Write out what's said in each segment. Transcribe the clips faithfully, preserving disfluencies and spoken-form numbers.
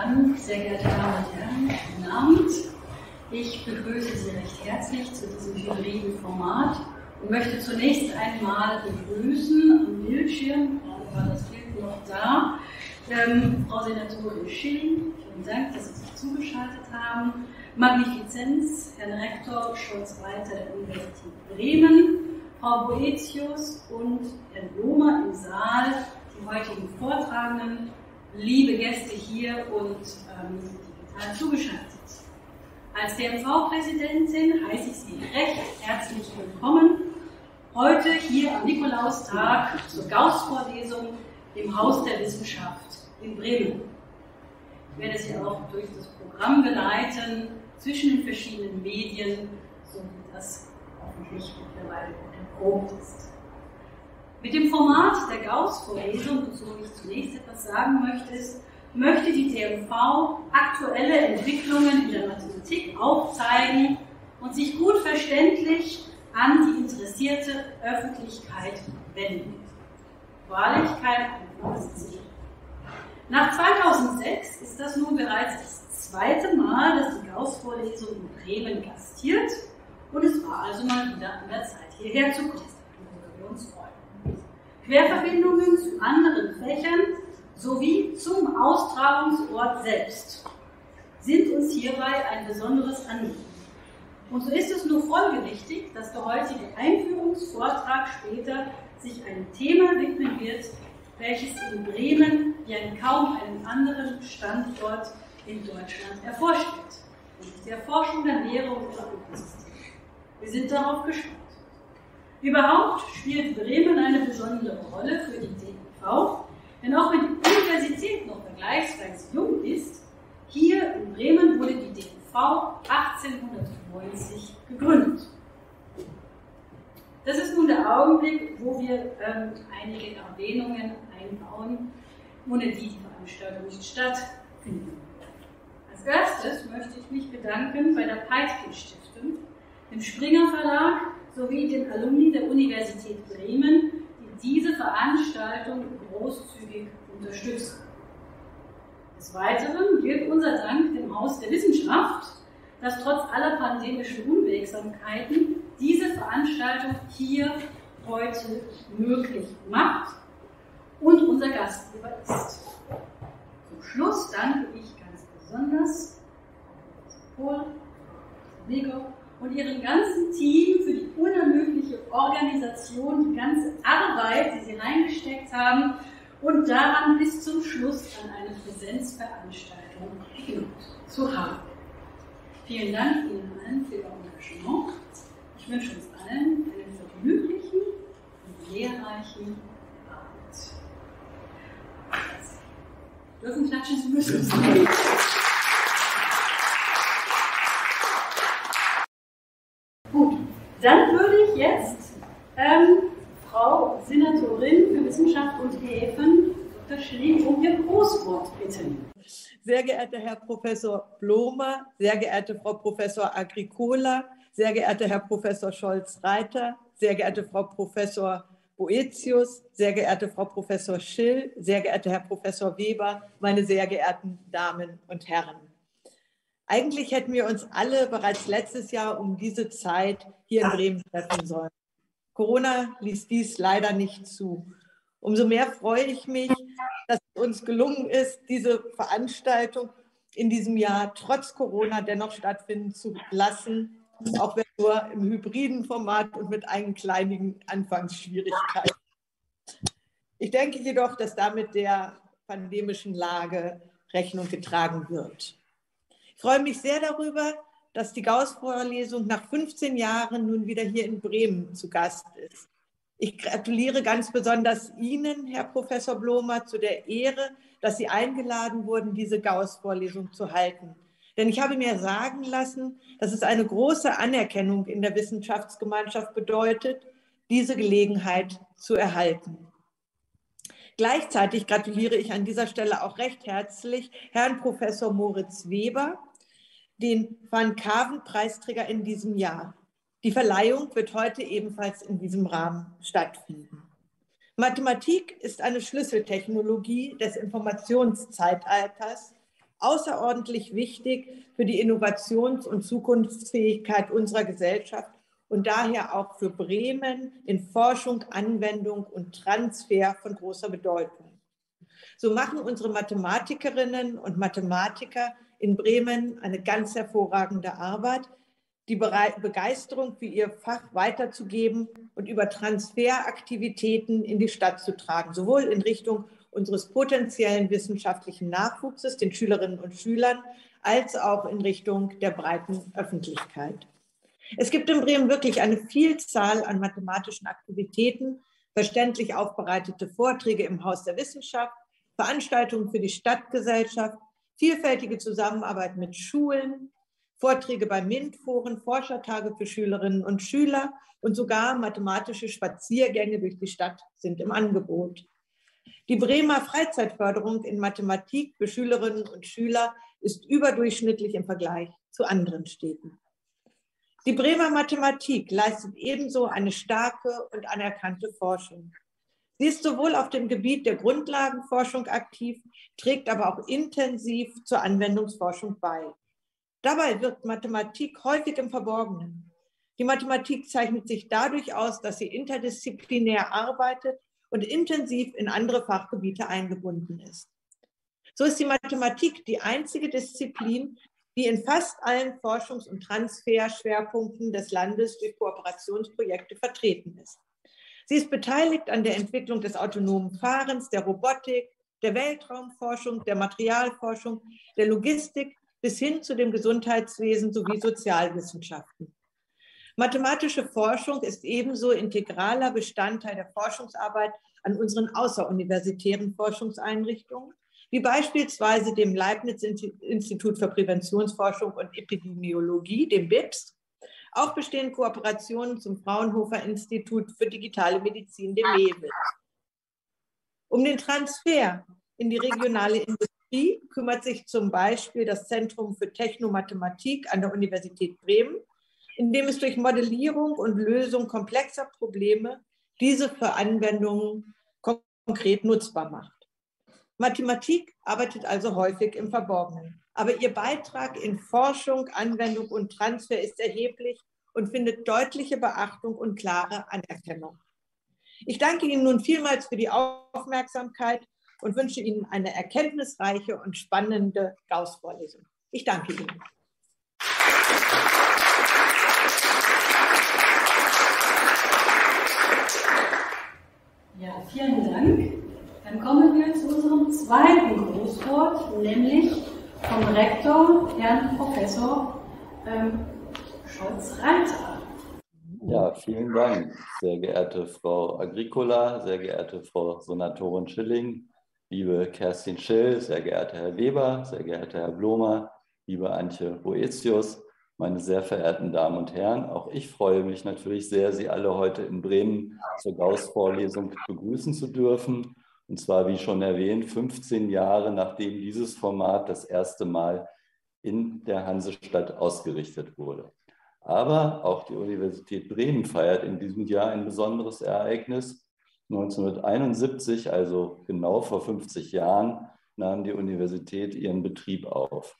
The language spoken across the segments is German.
Dank, sehr geehrte Damen und Herren, guten Abend. Ich begrüße Sie recht herzlich zu diesem hybriden Format und möchte zunächst einmal begrüßen am Bildschirm, gerade war das Bild noch da, ähm, Frau Senatorin Schill, vielen Dank, dass Sie sich zugeschaltet haben, Magnifizenz, Herrn Rektor Scholz-Reiter der Universität Bremen, Frau Boetius und Herrn Lohmer im Saal, die heutigen Vortragenden, liebe Gäste hier und ähm, digital zugeschaltet. Als D M V-Präsidentin heiße ich Sie recht herzlich willkommen heute hier am Nikolaustag zur Gauß-Vorlesung im Haus der Wissenschaft in Bremen. Ich werde Sie auch durch das Programm geleiten zwischen den verschiedenen Medien, so wie das hoffentlich mittlerweile gut erprobt ist. Mit dem Format der Gauß-Vorlesung, wozu ich zunächst etwas sagen möchte, ist, möchte die D M V aktuelle Entwicklungen in der Mathematik aufzeigen und sich gut verständlich an die interessierte Öffentlichkeit wenden. Wahrlich kein einfaches Ziel. Nach zweitausendsechs ist das nun bereits das zweite Mal, dass die Gauß-Vorlesung in Bremen gastiert und es war also mal wieder an der Zeit, hierher zu kommen, worüber wir uns freuen. Querverbindungen zu anderen Fächern sowie zum Austragungsort selbst sind uns hierbei ein besonderes Anliegen. Und so ist es nur folgerichtig, dass der heutige Einführungsvortrag später sich einem Thema widmen wird, welches in Bremen wie an kaum einem anderen Standort in Deutschland erforscht wird, nämlich der Erforschung der Meere und ihrer Ökosysteme. Wir sind darauf gespannt. Überhaupt spielt Bremen eine besondere Rolle für die D M V, denn auch wenn die Universität noch vergleichsweise jung ist, hier in Bremen wurde die D M V achtzehnhundertneunzig gegründet. Das ist nun der Augenblick, wo wir ähm, einige Erwähnungen einbauen, ohne die die Veranstaltung nicht stattfinden. Als erstes möchte ich mich bedanken bei der Peitkin-Stiftung, dem Springer Verlag sowie den Alumni der Universität Bremen, die diese Veranstaltung großzügig unterstützen. Des Weiteren gilt unser Dank dem Haus der Wissenschaft, das trotz aller pandemischen Unwegsamkeiten diese Veranstaltung hier heute möglich macht und unser Gastgeber ist. Zum Schluss danke ich ganz besonders Paul, Lego und ihrem ganzen Team für die unermüdliche Organisation, die ganze Arbeit, die sie reingesteckt haben und daran bis zum Schluss an eine Präsenzveranstaltung geglückt zu haben. Vielen Dank Ihnen allen für Ihr Engagement. Ich wünsche uns allen einen vergnüglichen und lehrreichen Abend. Sie dürfen klatschen, Sie müssen es nicht. Gut, dann würde ich jetzt ähm, Frau Senatorin für Wissenschaft und Häfen, Doktor Schilling, um Ihr Großwort bitten. Sehr geehrter Herr Professor Blomer, sehr geehrte Frau Professor Agricola, sehr geehrter Herr Professor Scholz-Reiter, sehr geehrte Frau Professor Boetius, sehr geehrte Frau Professor Schill, sehr geehrter Herr Professor Weber, meine sehr geehrten Damen und Herren. Eigentlich hätten wir uns alle bereits letztes Jahr um diese Zeit hier in Bremen treffen sollen. Corona ließ dies leider nicht zu. Umso mehr freue ich mich, dass es uns gelungen ist, diese Veranstaltung in diesem Jahr trotz Corona dennoch stattfinden zu lassen, auch wenn nur im hybriden Format und mit einigen Anfangsschwierigkeiten. Ich denke jedoch, dass damit der pandemischen Lage Rechnung getragen wird. Ich freue mich sehr darüber, dass die Gauß-Vorlesung nach fünfzehn Jahren nun wieder hier in Bremen zu Gast ist. Ich gratuliere ganz besonders Ihnen, Herr Professor Blomer, zu der Ehre, dass Sie eingeladen wurden, diese Gauß-Vorlesung zu halten. Denn ich habe mir sagen lassen, dass es eine große Anerkennung in der Wissenschaftsgemeinschaft bedeutet, diese Gelegenheit zu erhalten. Gleichzeitig gratuliere ich an dieser Stelle auch recht herzlich Herrn Professor Moritz Weber, den Van Caven-Preisträger in diesem Jahr. Die Verleihung wird heute ebenfalls in diesem Rahmen stattfinden. Mathematik ist eine Schlüsseltechnologie des Informationszeitalters, außerordentlich wichtig für die Innovations- und Zukunftsfähigkeit unserer Gesellschaft und daher auch für Bremen in Forschung, Anwendung und Transfer von großer Bedeutung. So machen unsere Mathematikerinnen und Mathematiker in Bremen eine ganz hervorragende Arbeit, die Begeisterung für ihr Fach weiterzugeben und über Transferaktivitäten in die Stadt zu tragen, sowohl in Richtung unseres potenziellen wissenschaftlichen Nachwuchses, den Schülerinnen und Schülern, als auch in Richtung der breiten Öffentlichkeit. Es gibt in Bremen wirklich eine Vielzahl an mathematischen Aktivitäten, verständlich aufbereitete Vorträge im Haus der Wissenschaft, Veranstaltungen für die Stadtgesellschaft, vielfältige Zusammenarbeit mit Schulen, Vorträge bei MINT-Foren, Forschertage für Schülerinnen und Schüler und sogar mathematische Spaziergänge durch die Stadt sind im Angebot. Die Bremer Freizeitförderung in Mathematik für Schülerinnen und Schüler ist überdurchschnittlich im Vergleich zu anderen Städten. Die Bremer Mathematik leistet ebenso eine starke und anerkannte Forschung. Sie ist sowohl auf dem Gebiet der Grundlagenforschung aktiv, trägt aber auch intensiv zur Anwendungsforschung bei. Dabei wirkt Mathematik häufig im Verborgenen. Die Mathematik zeichnet sich dadurch aus, dass sie interdisziplinär arbeitet und intensiv in andere Fachgebiete eingebunden ist. So ist die Mathematik die einzige Disziplin, die in fast allen Forschungs- und Transferschwerpunkten des Landes durch Kooperationsprojekte vertreten ist. Sie ist beteiligt an der Entwicklung des autonomen Fahrens, der Robotik, der Weltraumforschung, der Materialforschung, der Logistik bis hin zu dem Gesundheitswesen sowie Sozialwissenschaften. Mathematische Forschung ist ebenso integraler Bestandteil der Forschungsarbeit an unseren außeruniversitären Forschungseinrichtungen, wie beispielsweise dem Leibniz-Institut für Präventionsforschung und Epidemiologie, dem B I P S. Auch bestehen Kooperationen zum Fraunhofer-Institut für digitale Medizin, dem M E W I. Um den Transfer in die regionale Industrie kümmert sich zum Beispiel das Zentrum für Technomathematik an der Universität Bremen, in dem es durch Modellierung und Lösung komplexer Probleme diese für Anwendungen konkret nutzbar macht. Mathematik arbeitet also häufig im Verborgenen, aber ihr Beitrag in Forschung, Anwendung und Transfer ist erheblich und findet deutliche Beachtung und klare Anerkennung. Ich danke Ihnen nun vielmals für die Aufmerksamkeit und wünsche Ihnen eine erkenntnisreiche und spannende Gauß-Vorlesung. Ich danke Ihnen. Ja, vielen Dank. Dann kommen wir zu unserem zweiten Grußwort, nämlich vom Rektor, Herrn Professor ähm, Scholz-Reiter. Ja, vielen Dank, sehr geehrte Frau Agricola, sehr geehrte Frau Senatorin Schilling, liebe Kerstin Schill, sehr geehrter Herr Weber, sehr geehrter Herr Blomer, liebe Antje Boetius, meine sehr verehrten Damen und Herren. Auch ich freue mich natürlich sehr, Sie alle heute in Bremen zur Gauß-Vorlesung begrüßen zu dürfen. Und zwar, wie schon erwähnt, fünfzehn Jahre nachdem dieses Format das erste Mal in der Hansestadt ausgerichtet wurde. Aber auch die Universität Bremen feiert in diesem Jahr ein besonderes Ereignis. neunzehnhunderteinundsiebzig, also genau vor fünfzig Jahren, nahm die Universität ihren Betrieb auf.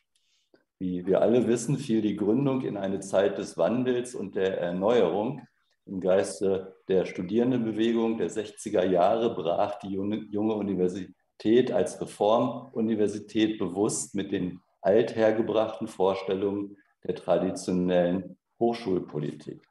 Wie wir alle wissen, fiel die Gründung in eine Zeit des Wandels und der Erneuerung. Im Geiste der Studierendenbewegung der sechziger Jahre brach die junge Universität als Reformuniversität bewusst mit den althergebrachten Vorstellungen der traditionellen Hochschulpolitik.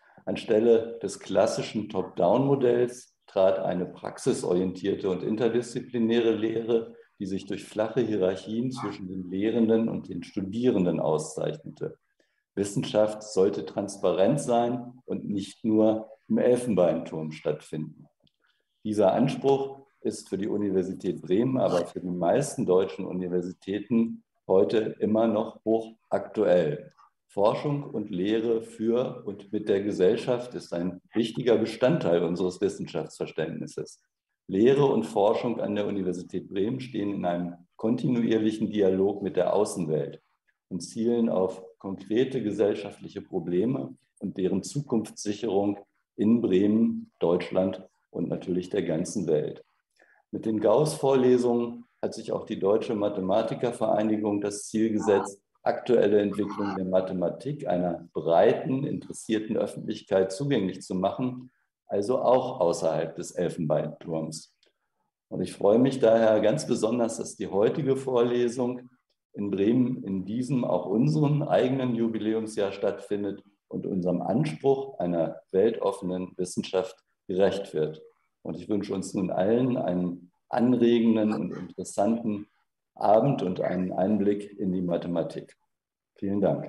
Anstelle des klassischen Top-Down-Modells trat eine praxisorientierte und interdisziplinäre Lehre, die sich durch flache Hierarchien zwischen den Lehrenden und den Studierenden auszeichnete. Wissenschaft sollte transparent sein und nicht nur im Elfenbeinturm stattfinden. Dieser Anspruch ist für die Universität Bremen, aber für die meisten deutschen Universitäten heute immer noch hochaktuell. Forschung und Lehre für und mit der Gesellschaft ist ein wichtiger Bestandteil unseres Wissenschaftsverständnisses. Lehre und Forschung an der Universität Bremen stehen in einem kontinuierlichen Dialog mit der Außenwelt und zielen auf konkrete gesellschaftliche Probleme und deren Zukunftssicherung in Bremen, Deutschland und natürlich der ganzen Welt. Mit den Gauß-Vorlesungen hat sich auch die Deutsche Mathematikervereinigung das Ziel gesetzt, aktuelle Entwicklung der Mathematik einer breiten, interessierten Öffentlichkeit zugänglich zu machen, also auch außerhalb des Elfenbeinturms. Und ich freue mich daher ganz besonders, dass die heutige Vorlesung in Bremen in diesem, auch unserem eigenen Jubiläumsjahr stattfindet und unserem Anspruch einer weltoffenen Wissenschaft gerecht wird. Und ich wünsche uns nun allen einen anregenden und interessanten Abend und einen Einblick in die Mathematik. Vielen Dank.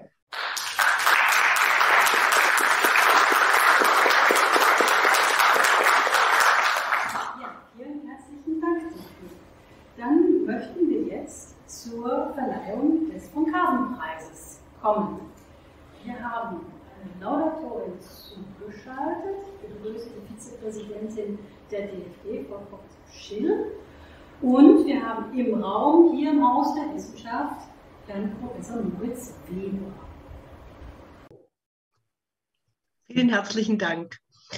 Ja, vielen herzlichen Dank dafür. Dann möchten wir jetzt zur Verleihung des von Karven-Preises kommen. Wir haben eine Laudatorin zugeschaltet. Ich begrüße die Vizepräsidentin der D F G, Frau Professor Schill. Und wir haben im Raum hier im Haus der Wissenschaft Herrn Professor Moritz Weber. Vielen herzlichen Dank.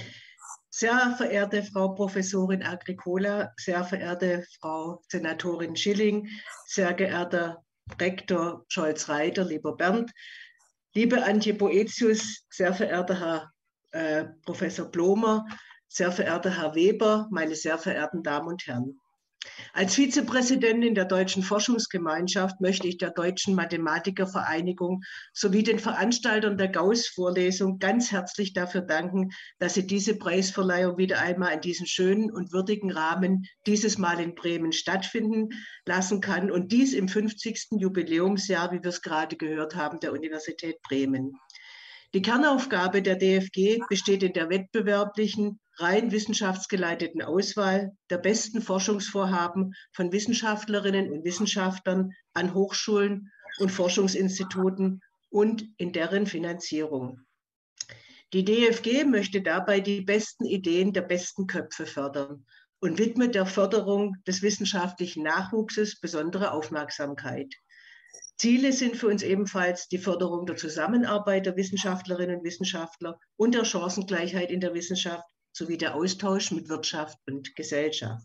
Sehr verehrte Frau Professorin Agricola, sehr verehrte Frau Senatorin Schilling, sehr geehrter Rektor Scholz-Reiter, lieber Bernd, liebe Antje Boetius, sehr verehrter Herr äh, Professor Blomer, sehr verehrter Herr Weber, meine sehr verehrten Damen und Herren. Als Vizepräsidentin der Deutschen Forschungsgemeinschaft möchte ich der Deutschen Mathematikervereinigung sowie den Veranstaltern der Gauß-Vorlesung ganz herzlich dafür danken, dass sie diese Preisverleihung wieder einmal in diesem schönen und würdigen Rahmen dieses Mal in Bremen stattfinden lassen kann und dies im fünfzigsten Jubiläumsjahr, wie wir es gerade gehört haben, der Universität Bremen. Die Kernaufgabe der D F G besteht in der wettbewerblichen, rein wissenschaftsgeleiteten Auswahl der besten Forschungsvorhaben von Wissenschaftlerinnen und Wissenschaftlern an Hochschulen und Forschungsinstituten und in deren Finanzierung. Die D F G möchte dabei die besten Ideen der besten Köpfe fördern und widmet der Förderung des wissenschaftlichen Nachwuchses besondere Aufmerksamkeit. Ziele sind für uns ebenfalls die Förderung der Zusammenarbeit der Wissenschaftlerinnen und Wissenschaftler und der Chancengleichheit in der Wissenschaft sowie der Austausch mit Wirtschaft und Gesellschaft.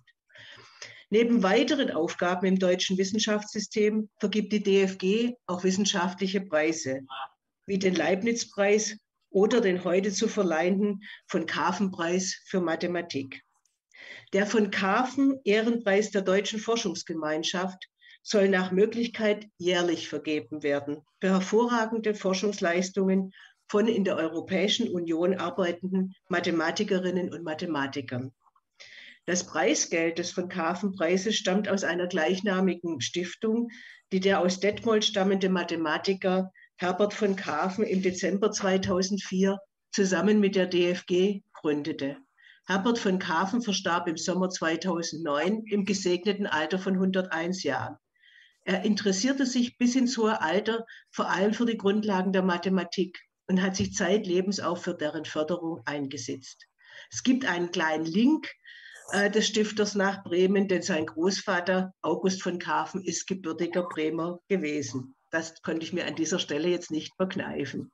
Neben weiteren Aufgaben im deutschen Wissenschaftssystem vergibt die D F G auch wissenschaftliche Preise, wie den Leibniz-Preis oder den heute zu verleihenden von Karven-Preis für Mathematik. Der von Karven Ehrenpreis der Deutschen Forschungsgemeinschaft soll nach Möglichkeit jährlich vergeben werden für hervorragende Forschungsleistungen von in der Europäischen Union arbeitenden Mathematikerinnen und Mathematikern. Das Preisgeld des von Karven-Preises stammt aus einer gleichnamigen Stiftung, die der aus Detmold stammende Mathematiker Herbert von Karven im Dezember zweitausendvier zusammen mit der D F G gründete. Herbert von Karven verstarb im Sommer zweitausendneun im gesegneten Alter von hunderteins Jahren. Er interessierte sich bis ins hohe Alter vor allem für die Grundlagen der Mathematik und hat sich zeitlebens auch für deren Förderung eingesetzt. Es gibt einen kleinen Link äh, des Stifters nach Bremen, denn sein Großvater August von Karven ist gebürtiger Bremer gewesen. Das konnte ich mir an dieser Stelle jetzt nicht verkneifen.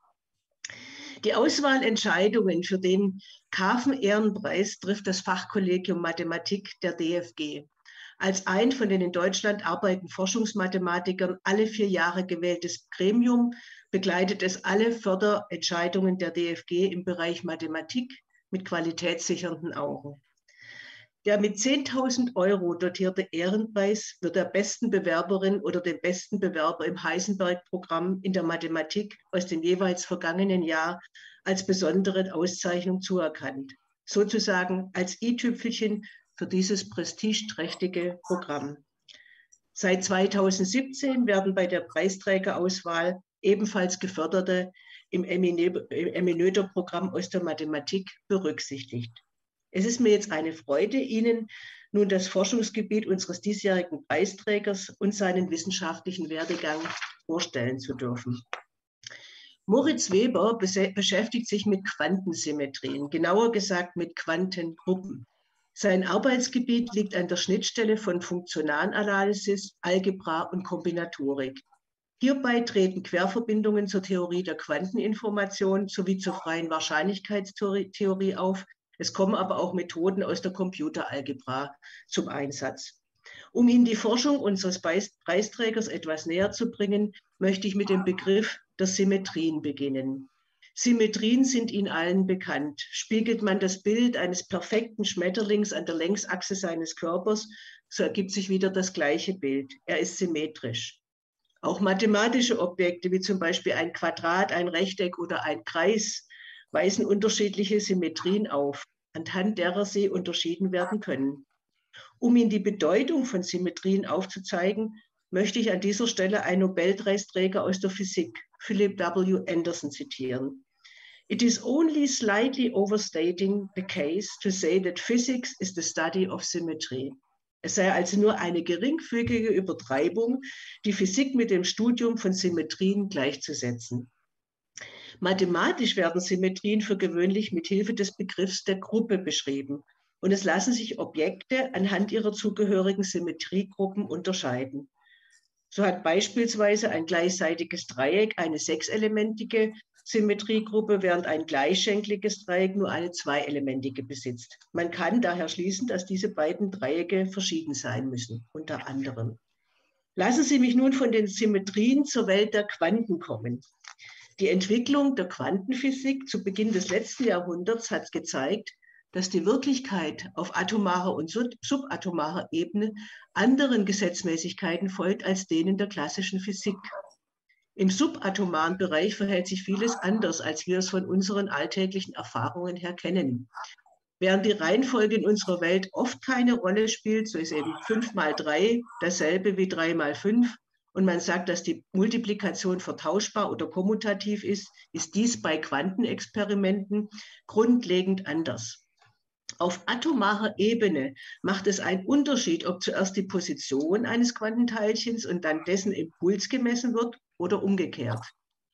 Die Auswahlentscheidungen für den Karven-Ehrenpreis trifft das Fachkollegium Mathematik der D F G. Als ein von den in Deutschland arbeitenden Forschungsmathematikern alle vier Jahre gewähltes Gremium begleitet es alle Förderentscheidungen der D F G im Bereich Mathematik mit qualitätssichernden Augen. Der mit zehntausend Euro dotierte Ehrenpreis wird der besten Bewerberin oder dem besten Bewerber im Heisenberg-Programm in der Mathematik aus dem jeweils vergangenen Jahr als besondere Auszeichnung zuerkannt, sozusagen als i-Tüpfelchen für dieses prestigeträchtige Programm. Seit zweitausendsiebzehn werden bei der Preisträgerauswahl ebenfalls Geförderte im Eminöter-Programm aus der Mathematik berücksichtigt. Es ist mir jetzt eine Freude, Ihnen nun das Forschungsgebiet unseres diesjährigen Preisträgers und seinen wissenschaftlichen Werdegang vorstellen zu dürfen. Moritz Weber beschäftigt sich mit Quantensymmetrien, genauer gesagt mit Quantengruppen. Sein Arbeitsgebiet liegt an der Schnittstelle von Funktionalanalysis, Algebra und Kombinatorik. Hierbei treten Querverbindungen zur Theorie der Quanteninformation sowie zur freien Wahrscheinlichkeitstheorie auf. Es kommen aber auch Methoden aus der Computeralgebra zum Einsatz. Um Ihnen die Forschung unseres Preisträgers etwas näher zu bringen, möchte ich mit dem Begriff der Symmetrien beginnen. Symmetrien sind Ihnen allen bekannt. Spiegelt man das Bild eines perfekten Schmetterlings an der Längsachse seines Körpers, so ergibt sich wieder das gleiche Bild. Er ist symmetrisch. Auch mathematische Objekte, wie zum Beispiel ein Quadrat, ein Rechteck oder ein Kreis, weisen unterschiedliche Symmetrien auf, anhand derer sie unterschieden werden können. Um Ihnen die Bedeutung von Symmetrien aufzuzeigen, möchte ich an dieser Stelle einen Nobelpreisträger aus der Physik, Philip W. Anderson, zitieren. It is only slightly overstating the case to say that physics is the study of symmetry. Es sei also nur eine geringfügige Übertreibung, die Physik mit dem Studium von Symmetrien gleichzusetzen. Mathematisch werden Symmetrien für gewöhnlich mit Hilfe des Begriffs der Gruppe beschrieben und es lassen sich Objekte anhand ihrer zugehörigen Symmetriegruppen unterscheiden. So hat beispielsweise ein gleichseitiges Dreieck eine sechselementige Symmetriegruppe, während ein gleichschenkliges Dreieck nur eine zweielementige besitzt. Man kann daher schließen, dass diese beiden Dreiecke verschieden sein müssen, unter anderem. Lassen Sie mich nun von den Symmetrien zur Welt der Quanten kommen. Die Entwicklung der Quantenphysik zu Beginn des letzten Jahrhunderts hat gezeigt, dass die Wirklichkeit auf atomarer und subatomarer Ebene anderen Gesetzmäßigkeiten folgt als denen der klassischen Physik. Im subatomaren Bereich verhält sich vieles anders, als wir es von unseren alltäglichen Erfahrungen her kennen. Während die Reihenfolge in unserer Welt oft keine Rolle spielt, so ist eben fünf mal drei dasselbe wie drei mal fünf und man sagt, dass die Multiplikation vertauschbar oder kommutativ ist, ist dies bei Quantenexperimenten grundlegend anders. Auf atomarer Ebene macht es einen Unterschied, ob zuerst die Position eines Quantenteilchens und dann dessen Impuls gemessen wird oder umgekehrt.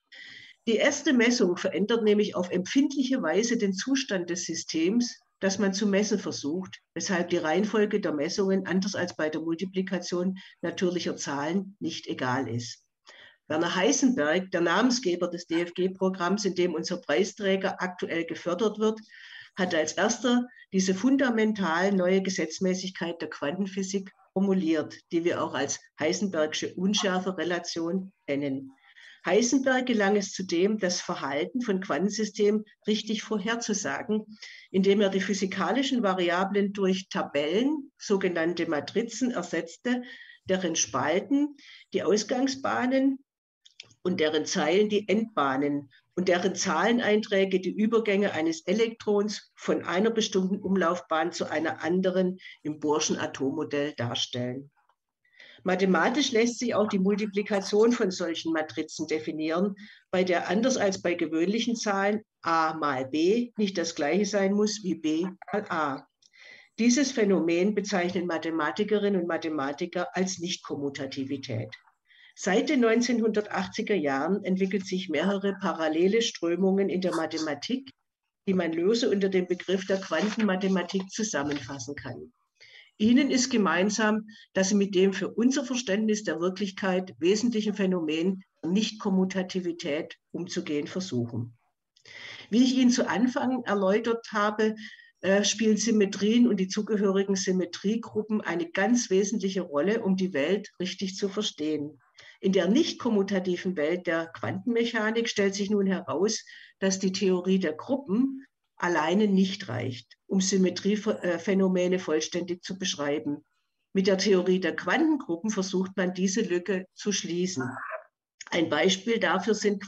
Die erste Messung verändert nämlich auf empfindliche Weise den Zustand des Systems, das man zu messen versucht, weshalb die Reihenfolge der Messungen, anders als bei der Multiplikation natürlicher Zahlen, nicht egal ist. Werner Heisenberg, der Namensgeber des D F G-Programms, in dem unser Preisträger aktuell gefördert wird, hat als erster diese fundamental neue Gesetzmäßigkeit der Quantenphysik formuliert, die wir auch als Heisenbergsche Unschärferelation nennen. Heisenberg gelang es zudem, das Verhalten von Quantensystemen richtig vorherzusagen, indem er die physikalischen Variablen durch Tabellen, sogenannte Matrizen, ersetzte, deren Spalten die Ausgangsbahnen und deren Zeilen die Endbahnen und deren Zahleneinträge die Übergänge eines Elektrons von einer bestimmten Umlaufbahn zu einer anderen im Bohrschen Atommodell darstellen. Mathematisch lässt sich auch die Multiplikation von solchen Matrizen definieren, bei der anders als bei gewöhnlichen Zahlen a mal b nicht das gleiche sein muss wie b mal a. Dieses Phänomen bezeichnen Mathematikerinnen und Mathematiker als Nichtkommutativität. Seit den neunzehnhundertachtziger Jahren entwickeln sich mehrere parallele Strömungen in der Mathematik, die man lose unter dem Begriff der Quantenmathematik zusammenfassen kann. Ihnen ist gemeinsam, dass sie mit dem für unser Verständnis der Wirklichkeit wesentlichen Phänomen der Nichtkommutativität umzugehen versuchen. Wie ich Ihnen zu Anfang erläutert habe, spielen Symmetrien und die zugehörigen Symmetriegruppen eine ganz wesentliche Rolle, um die Welt richtig zu verstehen. In der nicht kommutativen Welt der Quantenmechanik stellt sich nun heraus, dass die Theorie der Gruppen alleine nicht reicht, um Symmetriephänomene vollständig zu beschreiben. Mit der Theorie der Quantengruppen versucht man, diese Lücke zu schließen. Ein Beispiel dafür sind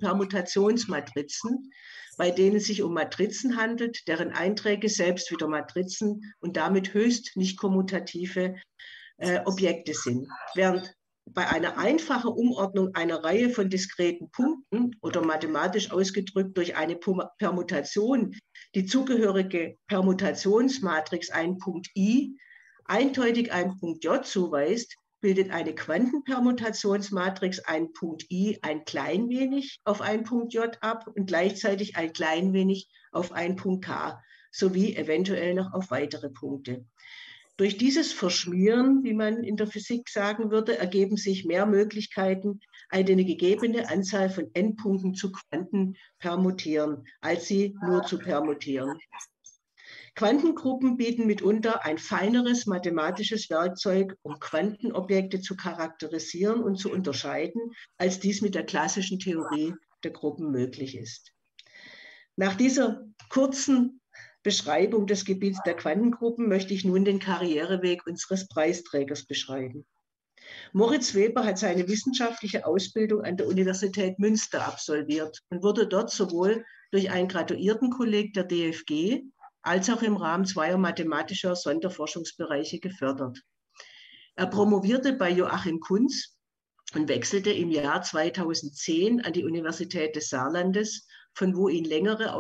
Quantenpermutationsmatrizen, bei denen es sich um Matrizen handelt, deren Einträge selbst wieder Matrizen und damit höchst nicht kommutative äh, Objekte sind. Während bei einer einfachen Umordnung einer Reihe von diskreten Punkten oder mathematisch ausgedrückt durch eine Permutation die zugehörige Permutationsmatrix einen Punkt I eindeutig einen Punkt J zuweist, bildet eine Quantenpermutationsmatrix einen Punkt I ein klein wenig auf einen Punkt J ab und gleichzeitig ein klein wenig auf einen Punkt K, sowie eventuell noch auf weitere Punkte. Durch dieses Verschmieren, wie man in der Physik sagen würde, ergeben sich mehr Möglichkeiten, eine gegebene Anzahl von Endpunkten zu quantenpermutieren, als sie nur zu permutieren. Quantengruppen bieten mitunter ein feineres mathematisches Werkzeug, um Quantenobjekte zu charakterisieren und zu unterscheiden, als dies mit der klassischen Theorie der Gruppen möglich ist. Nach dieser kurzen Beschreibung des Gebiets der Quantengruppen möchte ich nun den Karriereweg unseres Preisträgers beschreiben. Moritz Weber hat seine wissenschaftliche Ausbildung an der Universität Münster absolviert und wurde dort sowohl durch ein Graduiertenkolleg der D F G als auch im Rahmen zweier mathematischer Sonderforschungsbereiche gefördert. Er promovierte bei Joachim Kunz und wechselte im Jahr zweitausendzehn an die Universität des Saarlandes, von wo ihn längere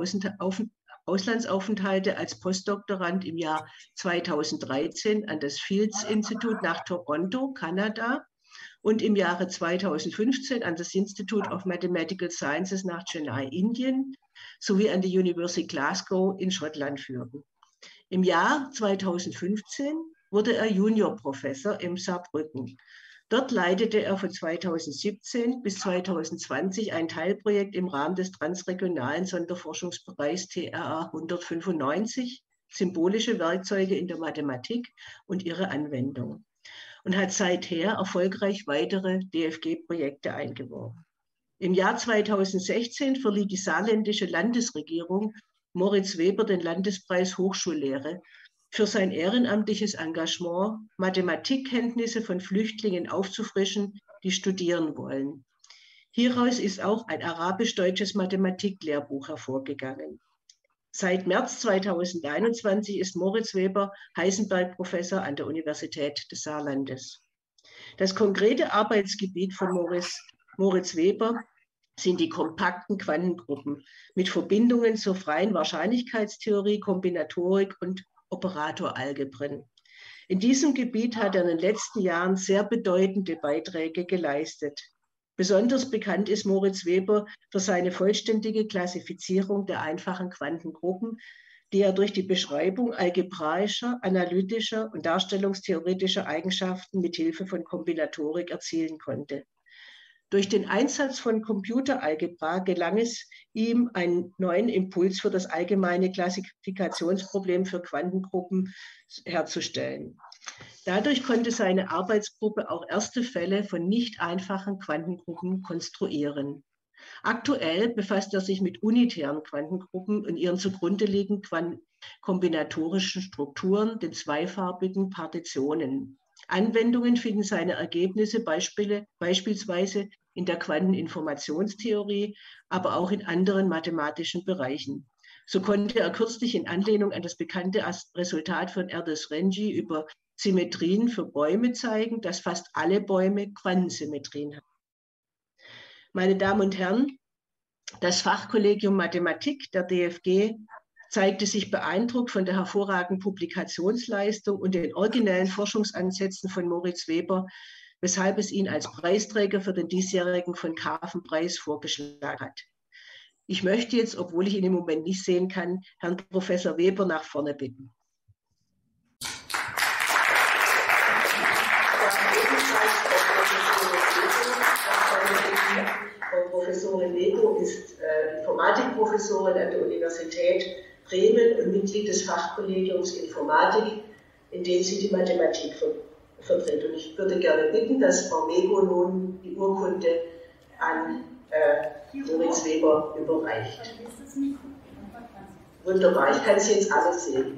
Auslandsaufenthalte als Postdoktorand im Jahr zweitausenddreizehn an das Fields Institute nach Toronto, Kanada, und im Jahre zweitausendfünfzehn an das Institute of Mathematical Sciences nach Chennai, Indien, sowie an die University Glasgow in Schottland führten. Im Jahr zweitausendfünfzehn wurde er Juniorprofessor im Saarbrücken. Dort leitete er von zweitausendsiebzehn bis zweitausendzwanzig ein Teilprojekt im Rahmen des transregionalen Sonderforschungsbereichs T R A hundertfünfundneunzig, symbolische Werkzeuge in der Mathematik und ihre Anwendung, und hat seither erfolgreich weitere D F G-Projekte eingeworben. Im Jahr zweitausendsechzehn verlieh die saarländische Landesregierung Moritz Weber den Landespreis Hochschullehre für sein ehrenamtliches Engagement, Mathematikkenntnisse von Flüchtlingen aufzufrischen, die studieren wollen. Hieraus ist auch ein arabisch-deutsches Mathematiklehrbuch hervorgegangen. Seit März zweitausendeinundzwanzig ist Moritz Weber Heisenberg-Professor an der Universität des Saarlandes. Das konkrete Arbeitsgebiet von Moritz, Moritz Weber sind die kompakten Quantengruppen mit Verbindungen zur freien Wahrscheinlichkeitstheorie, Kombinatorik und Operatoralgebren. In diesem Gebiet hat er in den letzten Jahren sehr bedeutende Beiträge geleistet. Besonders bekannt ist Moritz Weber für seine vollständige Klassifizierung der einfachen Quantengruppen, die er durch die Beschreibung algebraischer, analytischer und darstellungstheoretischer Eigenschaften mit Hilfe von Kombinatorik erzielen konnte. Durch den Einsatz von Computeralgebra gelang es ihm, einen neuen Impuls für das allgemeine Klassifikationsproblem für Quantengruppen herzustellen. Dadurch konnte seine Arbeitsgruppe auch erste Fälle von nicht einfachen Quantengruppen konstruieren. Aktuell befasst er sich mit unitären Quantengruppen und ihren zugrunde liegenden kombinatorischen Strukturen, den zweifarbigen Partitionen. Anwendungen finden seine Ergebnisse Beispiele, beispielsweise in der Quanteninformationstheorie, aber auch in anderen mathematischen Bereichen. So konnte er kürzlich in Anlehnung an das bekannte Resultat von Erdős-Renyi über Symmetrien für Bäume zeigen, dass fast alle Bäume Quantensymmetrien haben. Meine Damen und Herren, das Fachkollegium Mathematik der D F G zeigte sich beeindruckt von der hervorragenden Publikationsleistung und den originellen Forschungsansätzen von Moritz Weber, weshalb es ihn als Preisträger für den diesjährigen von Karven-Preis vorgeschlagen hat. Ich möchte jetzt, obwohl ich ihn im Moment nicht sehen kann, Herrn Professor Weber nach vorne bitten. Frau Professorin Weber ist äh, Informatikprofessorin an der Universität Bremen und Mitglied des Fachkollegiums Informatik, in dem sie die Mathematik ver vertritt. Und ich würde gerne bitten, dass Frau Mego nun die Urkunde an äh, Moritz Weber überreicht. Wunderbar, ich kann Sie jetzt alle sehen.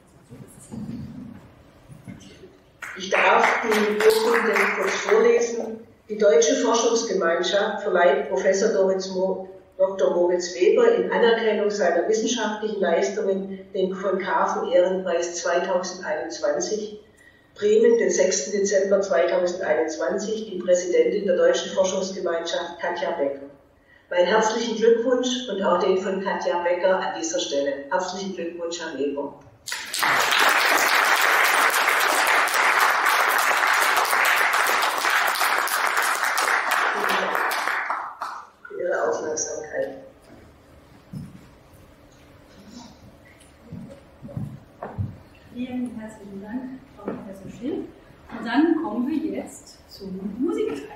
Ich darf die Urkunde kurz vorlesen. Die Deutsche Forschungsgemeinschaft verleiht Professor Doktor Moritz Weber in Anerkennung seiner wissenschaftlichen Leistungen den von Karven Ehrenpreis zweitausendeinundzwanzig. Bremen, den sechsten Dezember zweitausendeinundzwanzig, die Präsidentin der Deutschen Forschungsgemeinschaft Katja Becker. Meinen herzlichen Glückwunsch und auch den von Katja Becker an dieser Stelle. Herzlichen Glückwunsch, Herr Weber. Für Ihre Aufmerksamkeit. Vielen herzlichen Dank, Frau Professor Schill. Und dann kommen wir jetzt zum Musikteil.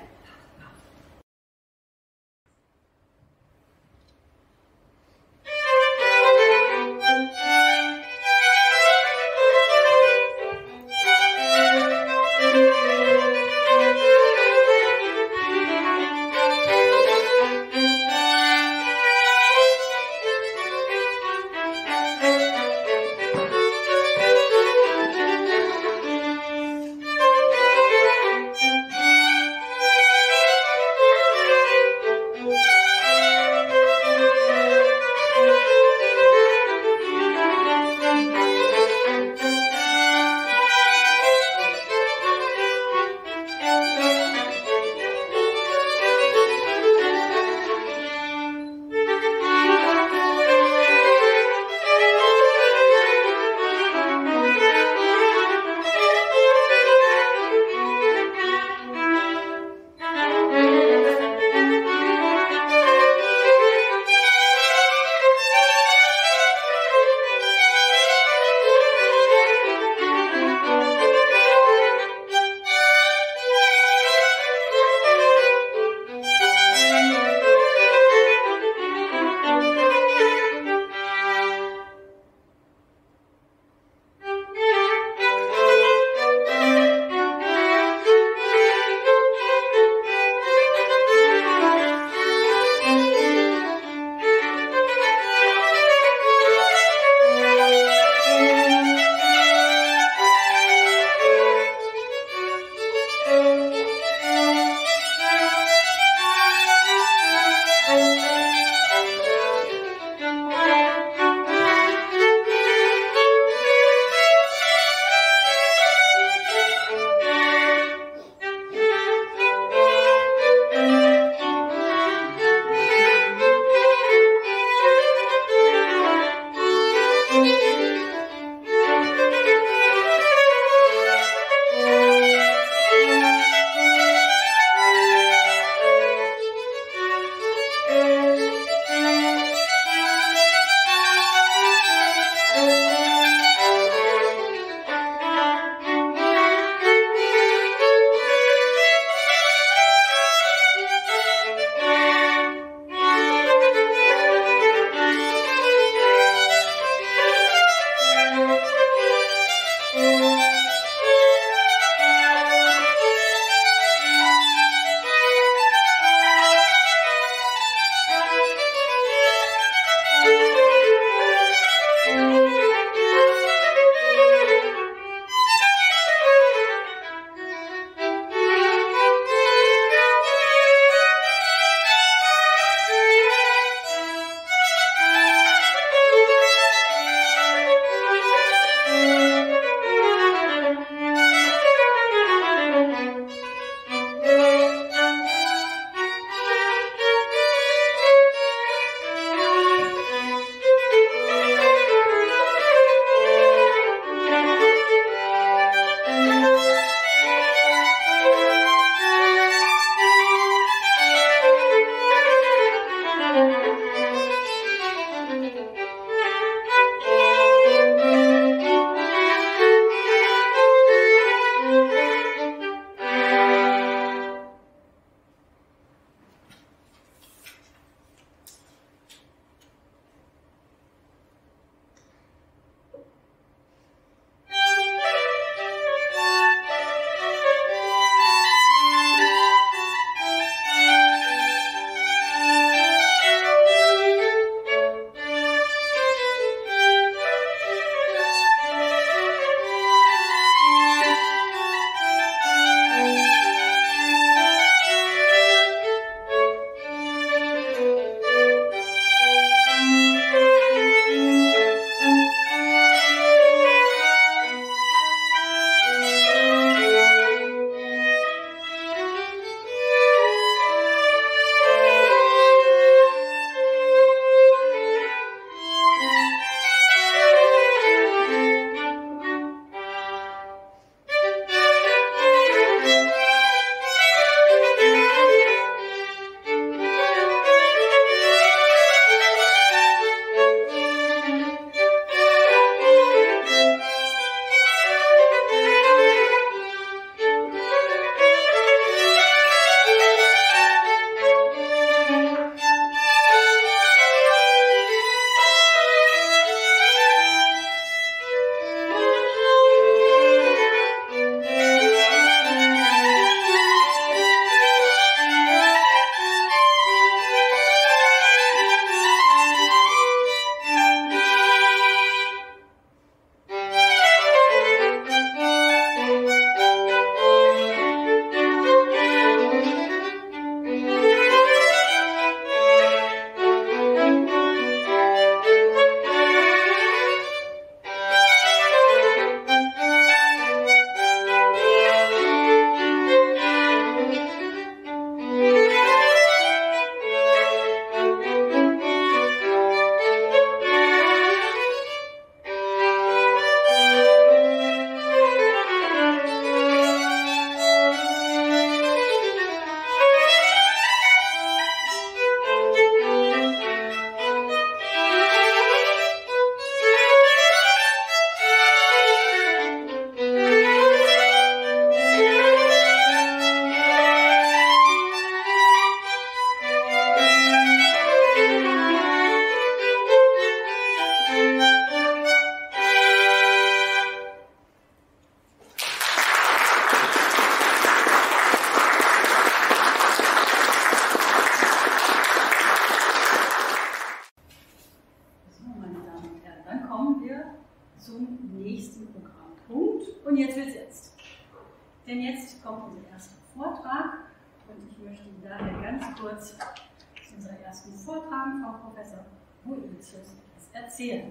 Jetzt kommt unser erster Vortrag und ich möchte Ihnen daher ganz kurz zu unserem ersten Vortrag Frau Professor Boetius etwas erzählen.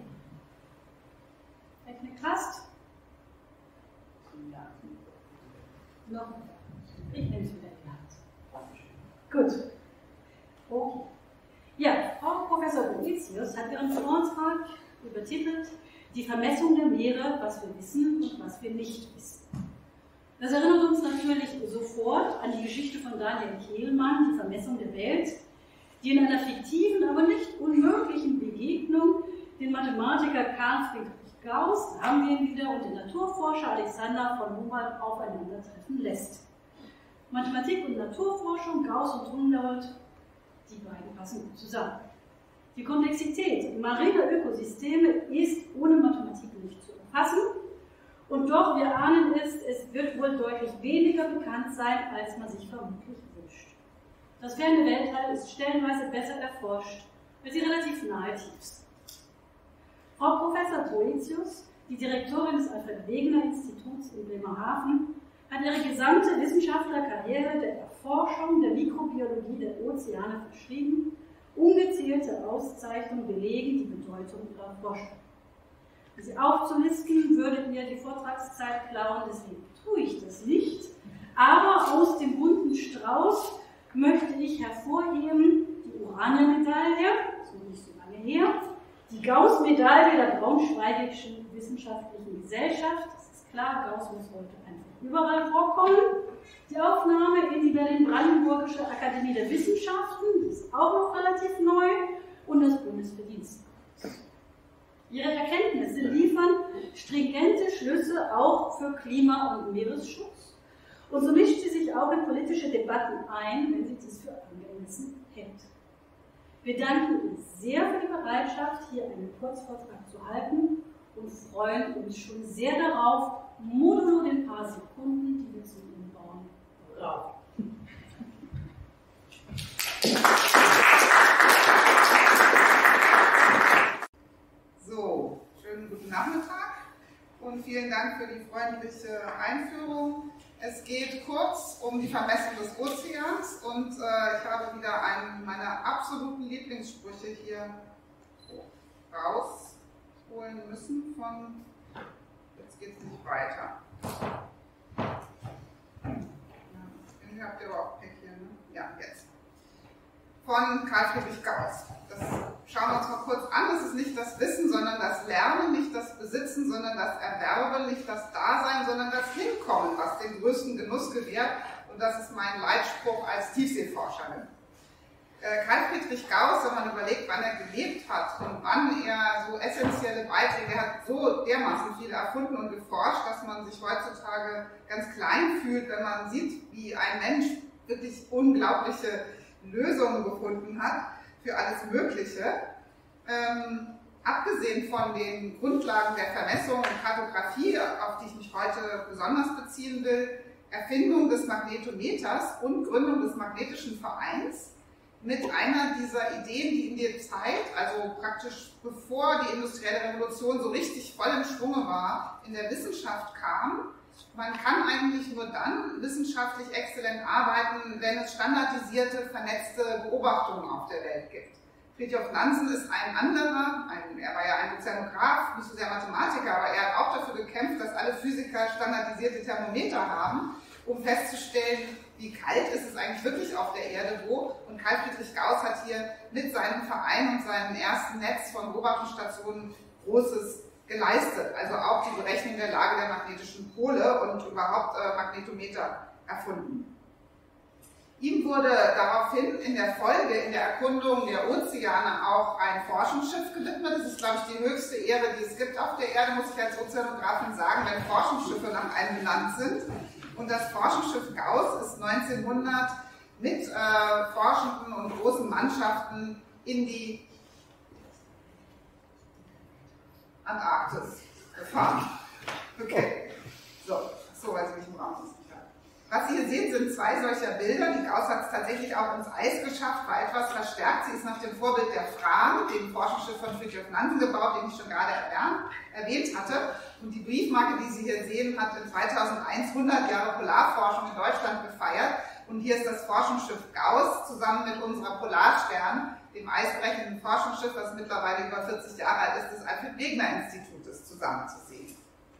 Technik passt? Ja. Noch nicht. Ich nehme es wieder in die Hand. Gut. Okay. Ja, Frau Professor Boetius hat ihren Vortrag übertitelt Die Vermessung der Meere, was wir wissen und was wir nicht wissen. Das erinnert uns natürlich sofort an die Geschichte von Daniel Kehlmann, die Vermessung der Welt, die in einer fiktiven, aber nicht unmöglichen Begegnung den Mathematiker Carl Friedrich Gauss, da haben wir ihn wieder, und den Naturforscher Alexander von Humboldt aufeinandertreffen lässt. Mathematik und Naturforschung, Gauss und Humboldt, die beiden passen gut zusammen. Die Komplexität mariner Ökosysteme ist ohne Mathematik nicht zu erfassen. Und doch, wir ahnen es, es wird wohl deutlich weniger bekannt sein, als man sich vermutlich wünscht. Das ferne Weltall ist stellenweise besser erforscht, weil sie relativ nahe tief sind. Frau Professor Boetius, die Direktorin des Alfred-Wegener-Instituts in Bremerhaven, hat ihre gesamte Wissenschaftlerkarriere der Erforschung der Mikrobiologie der Ozeane verschrieben. Ungezählte Auszeichnungen belegen die Bedeutung ihrer Forschung. Sie aufzulisten, würde mir die Vortragszeit klauen, deswegen tue ich das nicht. Aber aus dem bunten Strauß möchte ich hervorheben die Urania-Medaille, das ist nicht so lange her, die Gauss-Medaille der Braunschweigischen Wissenschaftlichen Gesellschaft, das ist klar, Gauss muss heute einfach überall vorkommen, die Aufnahme in die Berlin-Brandenburgische Akademie der Wissenschaften, die ist auch noch relativ neu, und das Bundesverdienstkreuz. Ihre Erkenntnisse liefern stringente Schlüsse auch für Klima- und Meeresschutz. Und so mischt sie sich auch in politische Debatten ein, wenn sie dies für angemessen hält. Wir danken Ihnen sehr für die Bereitschaft, hier einen Kurzvortrag zu halten und freuen uns schon sehr darauf, modulo den paar Sekunden, die wir zu Ihnen bauen, brauchen. So, schönen guten Nachmittag und vielen Dank für die freundliche Einführung. Es geht kurz um die Vermessung des Ozeans und äh, ich habe wieder einen meiner absoluten Lieblingssprüche hier rausholen müssen von, jetzt geht es nicht weiter. Ja, habt ihr aber auch Pech hier, ne? Ja, jetzt. Von Carl Friedrich Gauss. Das schauen wir uns mal kurz an. Das ist nicht das Wissen, sondern das Lernen, nicht das Besitzen, sondern das Erwerben, nicht das Dasein, sondern das Hinkommen, was den größten Genuss gewährt. Und das ist mein Leitspruch als Tiefseeforscherin. Äh, Carl Friedrich Gauss, wenn man überlegt, wann er gelebt hat und wann er so essentielle Beiträge, er hat so dermaßen viele erfunden und geforscht, dass man sich heutzutage ganz klein fühlt, wenn man sieht, wie ein Mensch wirklich unglaubliche Lösungen gefunden hat für alles Mögliche. Ähm, abgesehen von den Grundlagen der Vermessung und Kartografie, auf die ich mich heute besonders beziehen will, Erfindung des Magnetometers und Gründung des Magnetischen Vereins mit einer dieser Ideen, die in der Zeit, also praktisch bevor die industrielle Revolution so richtig voll im Schwunge war, in der Wissenschaft kam. Man kann eigentlich nur dann wissenschaftlich exzellent arbeiten, wenn es standardisierte, vernetzte Beobachtungen auf der Welt gibt. Fridtjof Nansen ist ein anderer, ein, er war ja ein Ozeanograph, nicht so sehr Mathematiker, aber er hat auch dafür gekämpft, dass alle Physiker standardisierte Thermometer haben, um festzustellen, wie kalt ist es eigentlich wirklich auf der Erde wo. Und Carl Friedrich Gauss hat hier mit seinem Verein und seinem ersten Netz von Beobachtungsstationen Großes geleistet, also auch die Berechnung der Lage der magnetischen Pole und überhaupt äh, Magnetometer erfunden. Ihm wurde daraufhin in der Folge, in der Erkundung der Ozeane auch ein Forschungsschiff gewidmet. Das ist, glaube ich, die höchste Ehre, die es gibt auf der Erde, muss ich als Ozeanografin sagen, wenn Forschungsschiffe nach einem benannt sind. Und das Forschungsschiff Gauss ist neunzehnhundert mit äh, Forschenden und großen Mannschaften in die Antarktis gefahren. Okay, so, so, weil Sie mich im Raum sicher. Was Sie hier seht, sind zwei solcher Bilder. Die Gauss hat es tatsächlich auch ins Eis geschafft, war etwas verstärkt. Sie ist nach dem Vorbild der Fram, dem Forschungsschiff von Fridtjof Nansen, gebaut, den ich schon gerade erwähnt hatte. Und die Briefmarke, die Sie hier sehen, hat in zweitausendeins hundert Jahre Polarforschung in Deutschland gefeiert. Und hier ist das Forschungsschiff Gauss zusammen mit unserer Polarstern, dem eisbrechenden Forschungsschiff, das mittlerweile über vierzig Jahre alt ist, des Alfred-Wegener-Institutes, zusammenzusehen.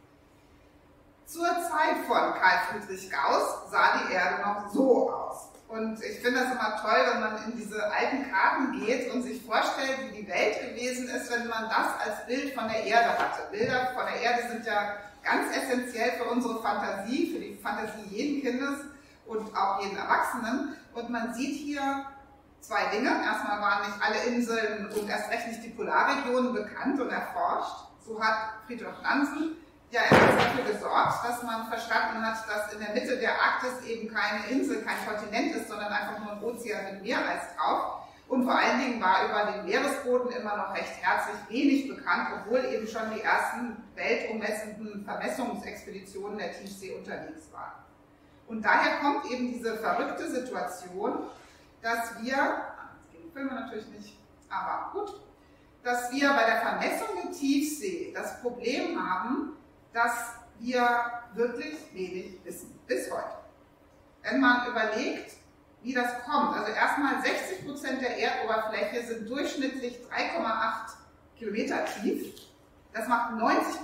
Zur Zeit von Carl Friedrich Gauss sah die Erde noch so aus. Und ich finde das immer toll, wenn man in diese alten Karten geht und sich vorstellt, wie die Welt gewesen ist, wenn man das als Bild von der Erde hatte. Bilder von der Erde sind ja ganz essentiell für unsere Fantasie, für die Fantasie jeden Kindes und auch jeden Erwachsenen. Und man sieht hier zwei Dinge. Erstmal waren nicht alle Inseln und erst recht nicht die Polarregionen bekannt und erforscht. So hat Fridtjof Nansen ja erst dafür gesorgt, dass man verstanden hat, dass in der Mitte der Arktis eben keine Insel, kein Kontinent ist, sondern einfach nur ein Ozean mit Meereis drauf. Und vor allen Dingen war über den Meeresboden immer noch recht herzlich wenig bekannt, obwohl eben schon die ersten weltummessenden Vermessungsexpeditionen der Tiefsee unterwegs waren. Und daher kommt eben diese verrückte Situation, dass wir, das geht Filme natürlich nicht, aber gut, dass wir bei der Vermessung der Tiefsee das Problem haben, dass wir wirklich wenig wissen, bis heute. Wenn man überlegt, wie das kommt, also erstmal sechzig Prozent der Erdoberfläche sind durchschnittlich drei Komma acht Kilometer tief. Das macht neunzig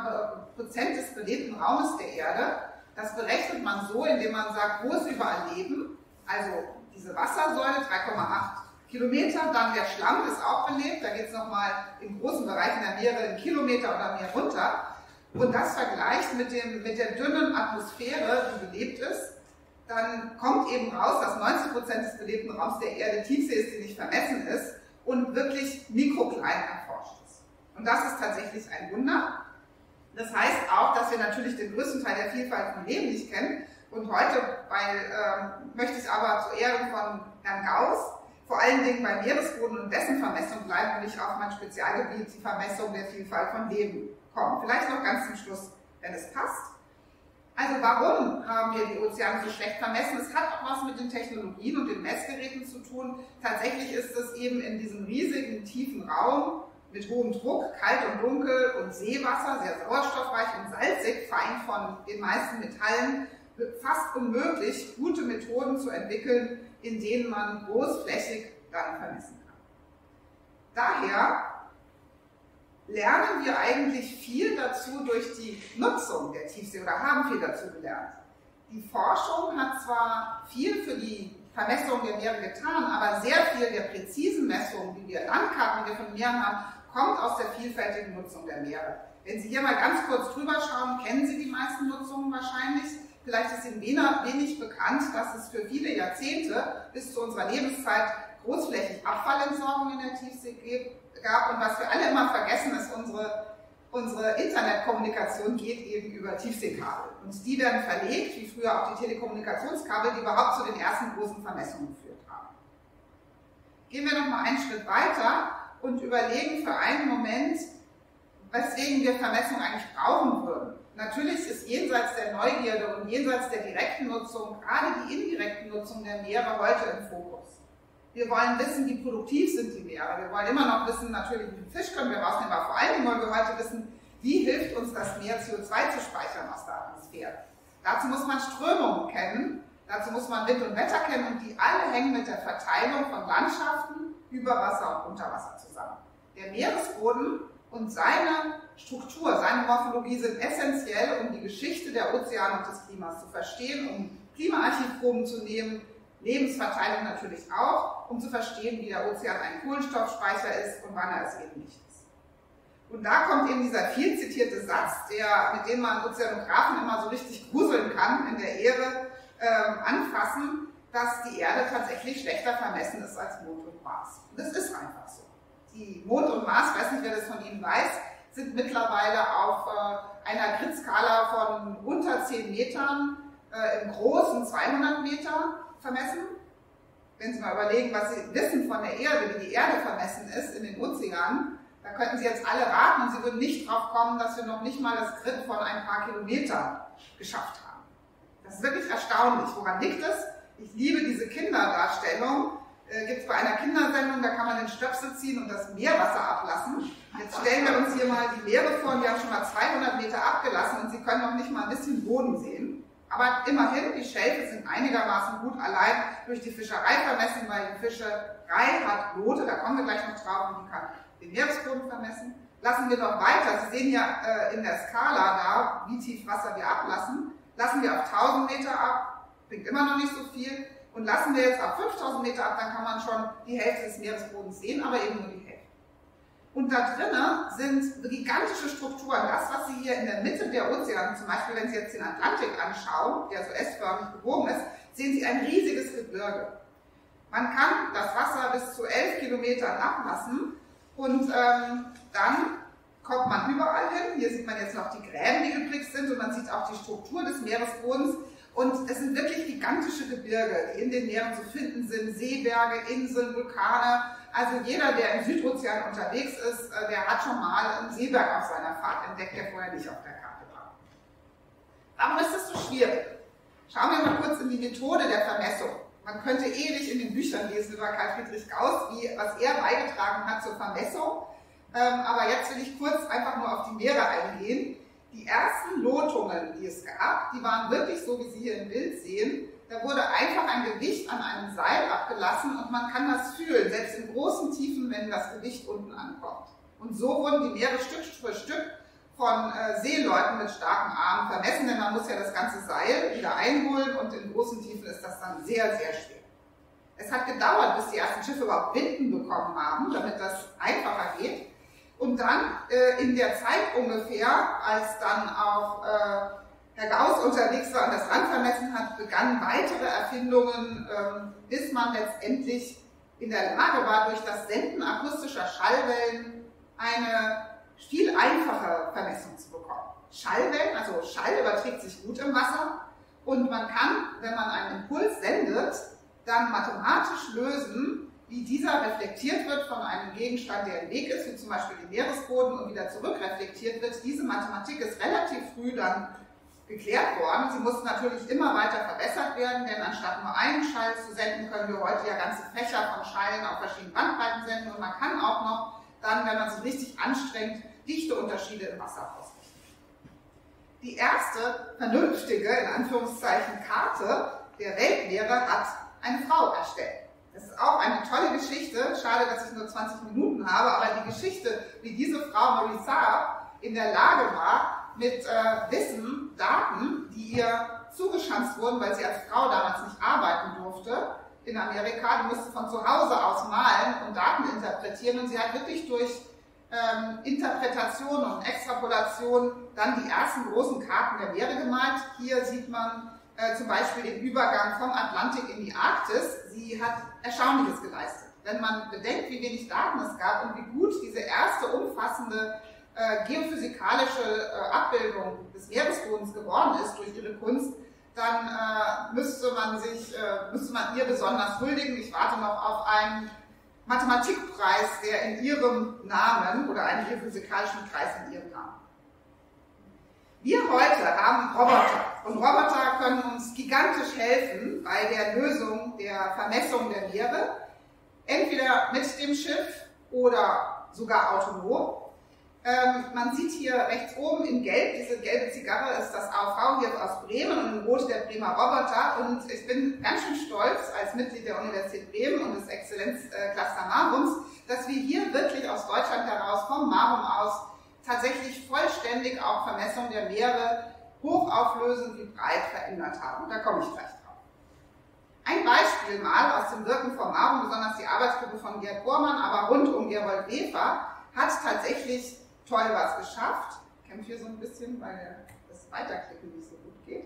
Prozent des belebten Raumes der Erde. Das berechnet man so, indem man sagt, wo ist überall Leben, also diese Wassersäule, drei Komma acht Kilometer, dann der Schlamm ist auch belebt, da geht es nochmal im großen Bereich in der Meere einen Kilometer oder mehr runter. Und das vergleicht mit, dem, mit der dünnen Atmosphäre, die belebt ist, dann kommt eben raus, dass neunzig Prozent des belebten Raums der Erde Tiefsee ist, die nicht vermessen ist und wirklich mikroklein erforscht ist. Und das ist tatsächlich ein Wunder. Das heißt auch, dass wir natürlich den größten Teil der Vielfalt vom Leben nicht kennen. Und heute weil, äh, möchte ich aber zur Ehrung von Herrn Gauss vor allen Dingen beim Meeresboden und dessen Vermessung bleiben und nicht auf mein Spezialgebiet, die Vermessung der Vielfalt von Leben, kommen. Vielleicht noch ganz zum Schluss, wenn es passt. Also warum haben wir die Ozeane so schlecht vermessen? Es hat auch was mit den Technologien und den Messgeräten zu tun. Tatsächlich ist es eben in diesem riesigen, tiefen Raum mit hohem Druck, kalt und dunkel und Seewasser, sehr sauerstoffreich und salzig, fein von den meisten Metallen, fast unmöglich, gute Methoden zu entwickeln, in denen man großflächig dann vermessen kann. Daher lernen wir eigentlich viel dazu durch die Nutzung der Tiefsee oder haben viel dazu gelernt. Die Forschung hat zwar viel für die Vermessung der Meere getan, aber sehr viel der präzisen Messungen, die wir Landkarten, die wir von Meeren haben, kommt aus der vielfältigen Nutzung der Meere. Wenn Sie hier mal ganz kurz drüber schauen, kennen Sie die meisten Nutzungen wahrscheinlich. Vielleicht ist Ihnen wenig bekannt, dass es für viele Jahrzehnte bis zu unserer Lebenszeit großflächig Abfallentsorgung in der Tiefsee gab. Und was wir alle immer vergessen, ist, unsere, unsere Internetkommunikation geht eben über Tiefseekabel. Und die werden verlegt, wie früher auch die Telekommunikationskabel, die überhaupt zu den ersten großen Vermessungen geführt haben. Gehen wir noch mal einen Schritt weiter und überlegen für einen Moment, weswegen wir Vermessung eigentlich brauchen würden. Natürlich ist jenseits der Neugierde und jenseits der direkten Nutzung, gerade die indirekte Nutzung der Meere heute im Fokus. Wir wollen wissen, wie produktiv sind die Meere. Wir wollen immer noch wissen, natürlich, wie viel Fisch können wir rausnehmen, aber vor allem wollen wir heute wissen, wie hilft uns das Meer, C O zwei zu speichern aus der Atmosphäre. Dazu muss man Strömungen kennen, dazu muss man Wind und Wetter kennen und die alle hängen mit der Verteilung von Landschaften über Wasser und unter Wasser zusammen. Der Meeresboden und seine Struktur, seine Morphologie sind essentiell, um die Geschichte der Ozeane und des Klimas zu verstehen, um Klimaarchivproben zu nehmen, Lebensverteilung natürlich auch, um zu verstehen, wie der Ozean ein Kohlenstoffspeicher ist und wann er es eben nicht ist. Und da kommt eben dieser viel zitierte Satz, der, mit dem man Ozeanographen immer so richtig gruseln kann, in der Ehre äh, anfassen, dass die Erde tatsächlich schlechter vermessen ist als Mond und Mars. Und das ist einfach so. Die Mond und Mars, ich weiß nicht, wer das von Ihnen weiß, sind mittlerweile auf äh, einer Gridskala von unter zehn Metern äh, im großen zweihundert Meter vermessen. Wenn Sie mal überlegen, was Sie wissen von der Erde, wie die Erde vermessen ist in den Ozeanen, da könnten Sie jetzt alle raten und Sie würden nicht drauf kommen, dass wir noch nicht mal das Grid von ein paar Kilometern geschafft haben. Das ist wirklich erstaunlich. Woran liegt es? Ich liebe diese Kinderdarstellung. Äh, Gibt es bei einer Kindersendung, da kann man den Stöpsel ziehen und das Meerwasser ablassen. Jetzt stellen wir uns hier mal die Meere vor, die haben schon mal zweihundert Meter abgelassen und Sie können noch nicht mal ein bisschen Boden sehen. Aber immerhin, die Schelte sind einigermaßen gut allein durch die Fischerei vermessen, weil die Fischerei hat Boote, da kommen wir gleich noch drauf, und die kann den Meeresboden vermessen. Lassen wir noch weiter, Sie sehen ja äh, in der Skala da, wie tief Wasser wir ablassen. Lassen wir auf tausend Meter ab, bringt immer noch nicht so viel. Und lassen wir jetzt auf fünftausend Meter ab, dann kann man schon die Hälfte des Meeresbodens sehen, aber eben nur die Hälfte. Und da drinnen sind gigantische Strukturen. Das, was Sie hier in der Mitte der Ozeane, zum Beispiel wenn Sie jetzt den Atlantik anschauen, der so S-förmig gebogen ist, sehen Sie ein riesiges Gebirge. Man kann das Wasser bis zu elf Kilometern ablassen und ähm, dann kommt man überall hin. Hier sieht man jetzt noch die Gräben, die übrig sind, und man sieht auch die Struktur des Meeresbodens. Und es sind wirklich gigantische Gebirge, die in den Meeren zu finden sind, Seeberge, Inseln, Vulkane. Also jeder, der im Südozean unterwegs ist, der hat schon mal einen Seeberg auf seiner Fahrt entdeckt, der vorher nicht auf der Karte war. Warum ist das so schwierig? Schauen wir mal kurz in die Methode der Vermessung. Man könnte ewig in den Büchern lesen über Karl Friedrich Gauss, wie, was er beigetragen hat zur Vermessung. Ähm, aber jetzt will ich kurz einfach nur auf die Meere eingehen. Die ersten Lotungen, die es gab, die waren wirklich so, wie Sie hier im Bild sehen. Da wurde einfach ein Gewicht an einem Seil abgelassen und man kann das fühlen, selbst in großen Tiefen, wenn das Gewicht unten ankommt. Und so wurden die Meere Stück für Stück von äh, Seeleuten mit starken Armen vermessen, denn man muss ja das ganze Seil wieder einholen und in großen Tiefen ist das dann sehr, sehr schwer. Es hat gedauert, bis die ersten Schiffe überhaupt Winden bekommen haben, damit das einfacher geht. Und dann äh, in der Zeit ungefähr, als dann auch äh, Herr Gauss unterwegs war und das Land vermessen hat, begannen weitere Erfindungen, ähm, bis man letztendlich in der Lage war, durch das Senden akustischer Schallwellen eine viel einfache Vermessung zu bekommen. Schallwellen, also Schall überträgt sich gut im Wasser und man kann, wenn man einen Impuls sendet, dann mathematisch lösen, wie dieser reflektiert wird von einem Gegenstand, der im Weg ist, wie zum Beispiel den Meeresboden, und wieder zurückreflektiert wird. Diese Mathematik ist relativ früh dann geklärt worden. Sie musste natürlich immer weiter verbessert werden, denn anstatt nur einen Schall zu senden, können wir heute ja ganze Fächer von Schallen auf verschiedenen Bandbreiten senden, und man kann auch noch dann, wenn man sich richtig anstrengt, Dichteunterschiede im Wasser ausrechnen. Die erste vernünftige, in Anführungszeichen, Karte der Weltmeere hat eine Frau erstellt. Das ist auch eine tolle Geschichte. Schade, dass ich nur zwanzig Minuten habe, aber die Geschichte, wie diese Frau Marie Saab in der Lage war, mit äh, Wissen, Daten, die ihr zugeschanzt wurden, weil sie als Frau damals nicht arbeiten durfte in Amerika, die musste von zu Hause aus malen und Daten interpretieren, und sie hat wirklich durch ähm, Interpretation und Extrapolation dann die ersten großen Karten der Meere gemalt. Hier sieht man Äh, zum Beispiel den Übergang vom Atlantik in die Arktis. Sie hat Erstaunliches geleistet. Wenn man bedenkt, wie wenig Daten es gab und wie gut diese erste umfassende äh, geophysikalische äh, Abbildung des Meeresbodens geworden ist durch ihre Kunst, dann äh, müsste man sich, äh, müsste man ihr besonders huldigen. Ich warte noch auf einen Mathematikpreis, der in ihrem Namen, oder einen geophysikalischen Preis in ihrem Namen. Wir heute haben Roboter, und Roboter können uns gigantisch helfen bei der Lösung der Vermessung der Meere, entweder mit dem Schiff oder sogar autonom. Ähm, man sieht hier rechts oben in Gelb, diese gelbe Zigarre ist das A V hier aus Bremen, und in Rot der Bremer Roboter, und ich bin ganz schön stolz als Mitglied der Universität Bremen und des Exzellenzcluster Marums, dass wir hier wirklich aus Deutschland heraus, vom Marum aus, tatsächlich vollständig auch Vermessung der Meere hochauflösend wie breit verändert haben. Da komme ich gleich drauf. Ein Beispiel mal aus dem Wirken vom Marum, besonders die Arbeitsgruppe von Gerd Bormann, aber rund um Gerold Wefer, hat tatsächlich toll was geschafft. Ich kämpfe hier so ein bisschen, weil das Weiterklicken nicht so gut geht.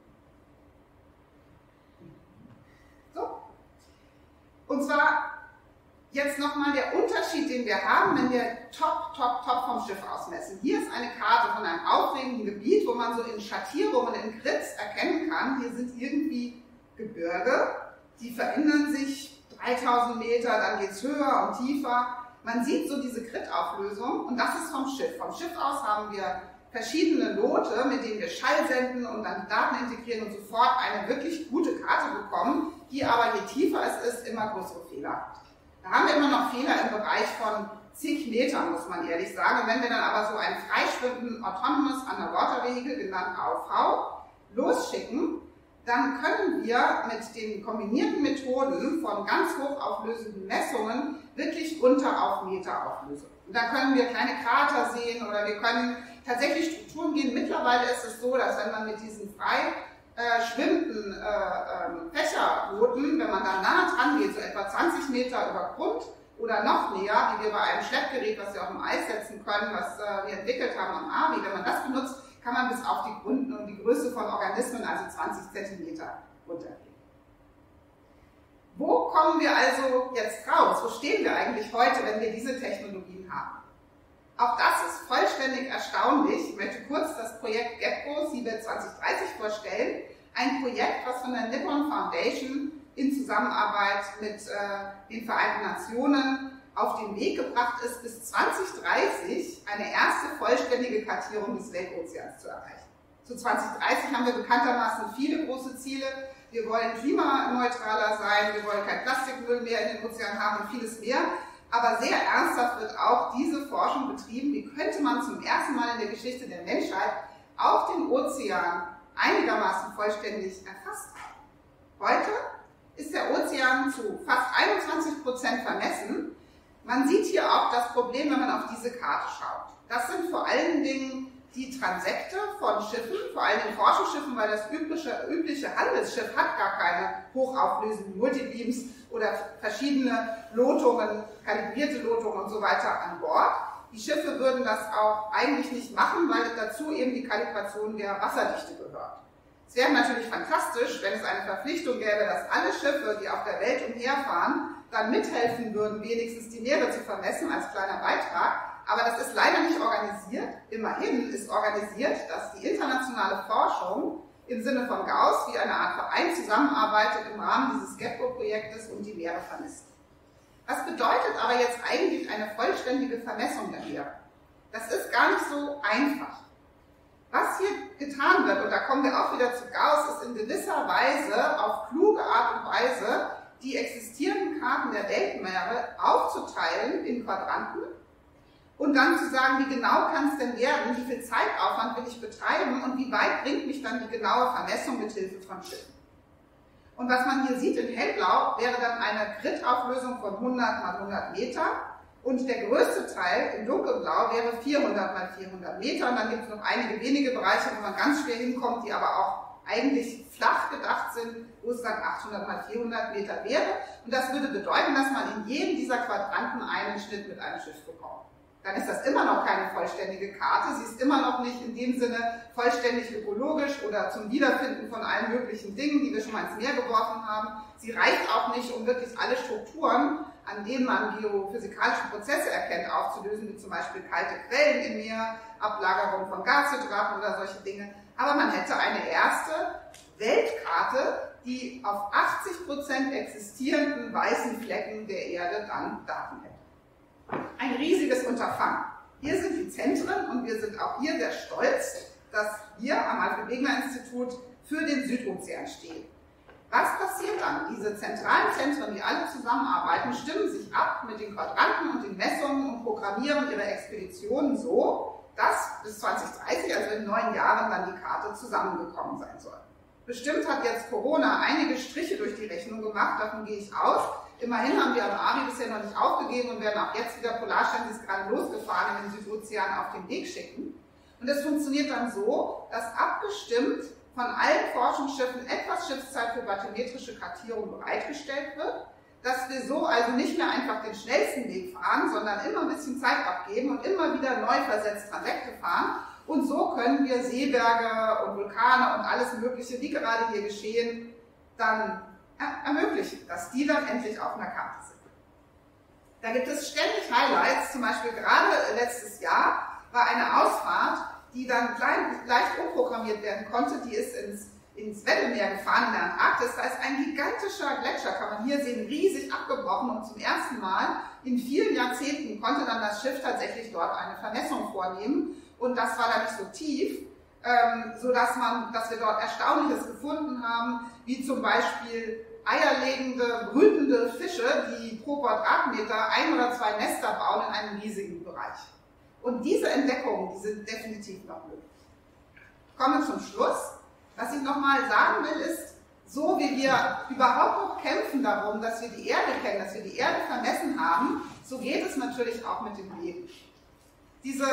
So. Und zwar jetzt nochmal der Unterschied, den wir haben, wenn wir top, top, top vom Schiff aus messen. Hier ist eine Karte von einem aufregenden Gebiet, wo man so in Schattierungen, in Grids erkennen kann, hier sind irgendwie Gebirge, die verändern sich dreitausend Meter, dann geht es höher und tiefer. Man sieht so diese Grid-Auflösung, und das ist vom Schiff. Vom Schiff aus haben wir verschiedene Lote, mit denen wir Schall senden und dann Daten integrieren und sofort eine wirklich gute Karte bekommen, die aber je tiefer es ist, immer größere Fehler hat. Da haben wir immer noch Fehler im Bereich von zig Metern, muss man ehrlich sagen. Und wenn wir dann aber so einen freischwimmenden Autonomous Underwater Vehicle, genannt A U V, losschicken, dann können wir mit den kombinierten Methoden von ganz hochauflösenden Messungen wirklich runter auf Meterauflösung. Und dann können wir kleine Krater sehen oder wir können tatsächlich Strukturen gehen. Mittlerweile ist es so, dass wenn man mit diesen frei äh, schwimmenden äh, äh, Fächerbooten, wenn man da nah dran geht, so etwa zwanzig Meter über Grund oder noch näher, wie wir bei einem Schleppgerät, was wir auf dem Eis setzen können, was äh, wir entwickelt haben am A V I, wenn man das benutzt, kann man bis auf die Grund und die Größe von Organismen, also zwanzig Zentimeter, runtergehen. Wo kommen wir also jetzt raus? Wo stehen wir eigentlich heute, wenn wir diese Technologien haben? Auch das ist vollständig erstaunlich. Ich möchte kurz das Projekt GEPCO CIBET zwanzig dreißig vorstellen. Ein Projekt, was von der Nippon Foundation in Zusammenarbeit mit äh, den Vereinten Nationen auf den Weg gebracht ist, bis zwanzig dreißig eine erste vollständige Kartierung des Weltozeans zu erreichen. Zu zwanzig dreißig haben wir bekanntermaßen viele große Ziele. Wir wollen klimaneutraler sein, wir wollen kein Plastikmüll mehr in den Ozeanen haben und vieles mehr. Aber sehr ernsthaft wird auch diese Forschung betrieben, wie könnte man zum ersten Mal in der Geschichte der Menschheit auch den Ozean einigermaßen vollständig erfasst haben. Heute ist der Ozean zu fast einundzwanzig Prozent vermessen. Man sieht hier auch das Problem, wenn man auf diese Karte schaut. Das sind vor allen Dingen die Transekte von Schiffen, vor allem den Forschungsschiffen, weil das übliche, übliche Handelsschiff hat gar keine hochauflösenden Multibeams oder verschiedene Lotungen, kalibrierte Lotungen und so weiter an Bord. Die Schiffe würden das auch eigentlich nicht machen, weil dazu eben die Kalibration der Wasserdichte gehört. Es wäre natürlich fantastisch, wenn es eine Verpflichtung gäbe, dass alle Schiffe, die auf der Welt umherfahren, dann mithelfen würden, wenigstens die Meere zu vermessen als kleiner Beitrag. Aber das ist leider nicht organisiert. Immerhin ist organisiert, dass die internationale Forschung im Sinne von Gauss wie eine Art Verein zusammenarbeitet im Rahmen dieses GEPCO-Projektes und die Meere vermisst. Was bedeutet aber jetzt eigentlich eine vollständige Vermessung der Meere? Das ist gar nicht so einfach. Was hier getan wird, und da kommen wir auch wieder zu Gauss, ist in gewisser Weise, auf kluge Art und Weise, die existierenden Karten der Weltmeere aufzuteilen in Quadranten und dann zu sagen, wie genau kann es denn werden, wie viel Zeitaufwand will ich betreiben und wie weit bringt mich dann die genaue Vermessung mit Hilfe von Schiffen. Und was man hier sieht in hellblau, wäre dann eine Gritauflösung von hundert mal hundert Meter und der größte Teil in dunkelblau wäre vierhundert mal vierhundert Meter und dann gibt es noch einige wenige Bereiche, wo man ganz schwer hinkommt, die aber auch eigentlich flach gedacht sind, wo es dann achthundert mal vierhundert Meter wäre. Und das würde bedeuten, dass man in jedem dieser Quadranten einen Schnitt mit einem Schiff bekommt. Dann ist das immer noch keine vollständige Karte. Sie ist immer noch nicht in dem Sinne vollständig ökologisch oder zum Wiederfinden von allen möglichen Dingen, die wir schon mal ins Meer geworfen haben. Sie reicht auch nicht, um wirklich alle Strukturen, an denen man geophysikalische Prozesse erkennt, aufzulösen, wie zum Beispiel kalte Quellen im Meer, Ablagerung von Gashydraten oder solche Dinge. Aber man hätte eine erste Weltkarte, die auf achtzig Prozent existierenden weißen Flecken der Erde dann Daten hätte. Ein riesiges Unterfangen. Hier sind die Zentren und wir sind auch hier sehr stolz, dass wir am Alfred-Wegener-Institut für den Südozean stehen. Was passiert dann? Diese zentralen Zentren, die alle zusammenarbeiten, stimmen sich ab mit den Quadranten und den Messungen und programmieren ihre Expeditionen so, dass bis zwanzig dreißig, also in neun Jahren, dann die Karte zusammengekommen sein soll. Bestimmt hat jetzt Corona einige Striche durch die Rechnung gemacht, davon gehe ich aus. Immerhin haben wir am A V I bisher noch nicht aufgegeben und werden auch jetzt wieder Polarstern, die ist gerade losgefahren, in den Südozean auf den Weg schicken. Und es funktioniert dann so, dass abgestimmt von allen Forschungsschiffen etwas Schiffszeit für bathymetrische Kartierung bereitgestellt wird, dass wir so also nicht mehr einfach den schnellsten Weg fahren, sondern immer ein bisschen Zeit abgeben und immer wieder neu versetzt Transekte fahren. Und so können wir Seeberge und Vulkane und alles Mögliche, wie gerade hier geschehen, dann ermöglichen, dass die dann endlich auf einer Karte sind. Da gibt es ständig Highlights, zum Beispiel gerade letztes Jahr war eine Ausfahrt, die dann klein, leicht umprogrammiert werden konnte, die ist ins, ins Weddellmeer gefahren in der Antarktis. Da ist ein gigantischer Gletscher, kann man hier sehen, riesig abgebrochen und zum ersten Mal in vielen Jahrzehnten konnte dann das Schiff tatsächlich dort eine Vermessung vornehmen und das war da nicht so tief, ähm, sodass man, dass wir dort Erstaunliches gefunden haben, wie zum Beispiel eierlegende, brütende Fische, die pro Quadratmeter ein oder zwei Nester bauen in einem riesigen Bereich. Und diese Entdeckungen, die sind definitiv noch möglich. Ich komme zum Schluss. Was ich nochmal sagen will, ist, so wie wir überhaupt noch kämpfen darum, dass wir die Erde kennen, dass wir die Erde vermessen haben, so geht es natürlich auch mit dem Leben. Diese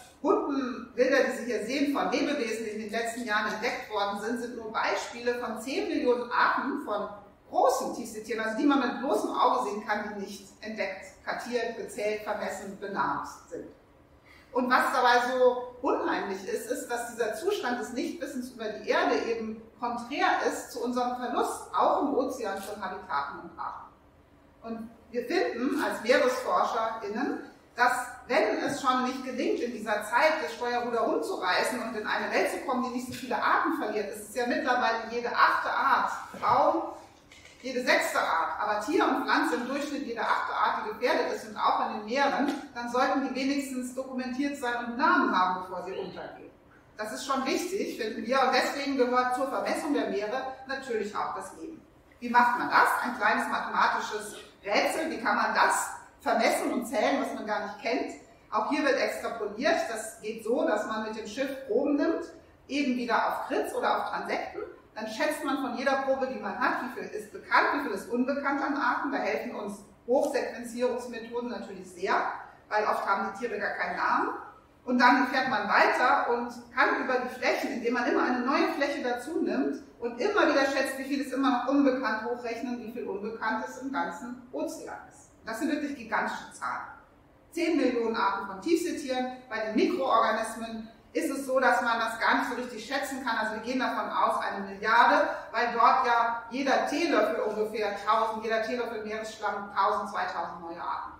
bunten Bilder, die Sie hier sehen von Lebewesen, die in den letzten Jahren entdeckt worden sind, sind nur Beispiele von zehn Millionen Arten von großen Tiefseetieren, also die man mit bloßem Auge sehen kann, die nicht entdeckt, kartiert, gezählt, vermessen, benannt sind. Und was dabei so unheimlich ist, ist, dass dieser Zustand des Nichtwissens über die Erde eben konträr ist zu unserem Verlust, auch im Ozean, von Habitaten und Arten. Und wir finden als MeeresforscherInnen, dass, wenn es schon nicht gelingt, in dieser Zeit das Steuerruder umzureißen und in eine Welt zu kommen, die nicht so viele Arten verliert, ist es ja mittlerweile jede achte Art, kaum jede sechste Art, aber Tier und Pflanze im Durchschnitt jede achte Art, die gefährdet ist und auch in den Meeren, dann sollten die wenigstens dokumentiert sein und Namen haben, bevor sie untergehen. Das ist schon wichtig, finden wir, und deswegen gehört zur Vermessung der Meere natürlich auch das Leben. Wie macht man das? Ein kleines mathematisches Rätsel. Wie kann man das vermessen und zählen, was man gar nicht kennt? Auch hier wird extrapoliert. Das geht so, dass man mit dem Schiff Proben nimmt, eben wieder auf Kritz oder auf Transekten. Dann schätzt man von jeder Probe, die man hat, wie viel ist bekannt, wie viel ist unbekannt an Arten. Da helfen uns Hochsequenzierungsmethoden natürlich sehr, weil oft haben die Tiere gar keinen Namen. Und dann fährt man weiter und kann über die Flächen, indem man immer eine neue Fläche dazu nimmt und immer wieder schätzt, wie viel ist immer noch unbekannt, hochrechnen, wie viel Unbekanntes im ganzen Ozean ist. Das sind wirklich gigantische Zahlen. zehn Millionen Arten von Tiefseetieren. Bei den Mikroorganismen ist es so, dass man das gar nicht so richtig schätzen kann. Also wir gehen davon aus, eine Milliarde, weil dort ja jeder Teelöffel ungefähr tausend, jeder Teelöffel Meeresschlamm tausend, zweitausend neue Arten.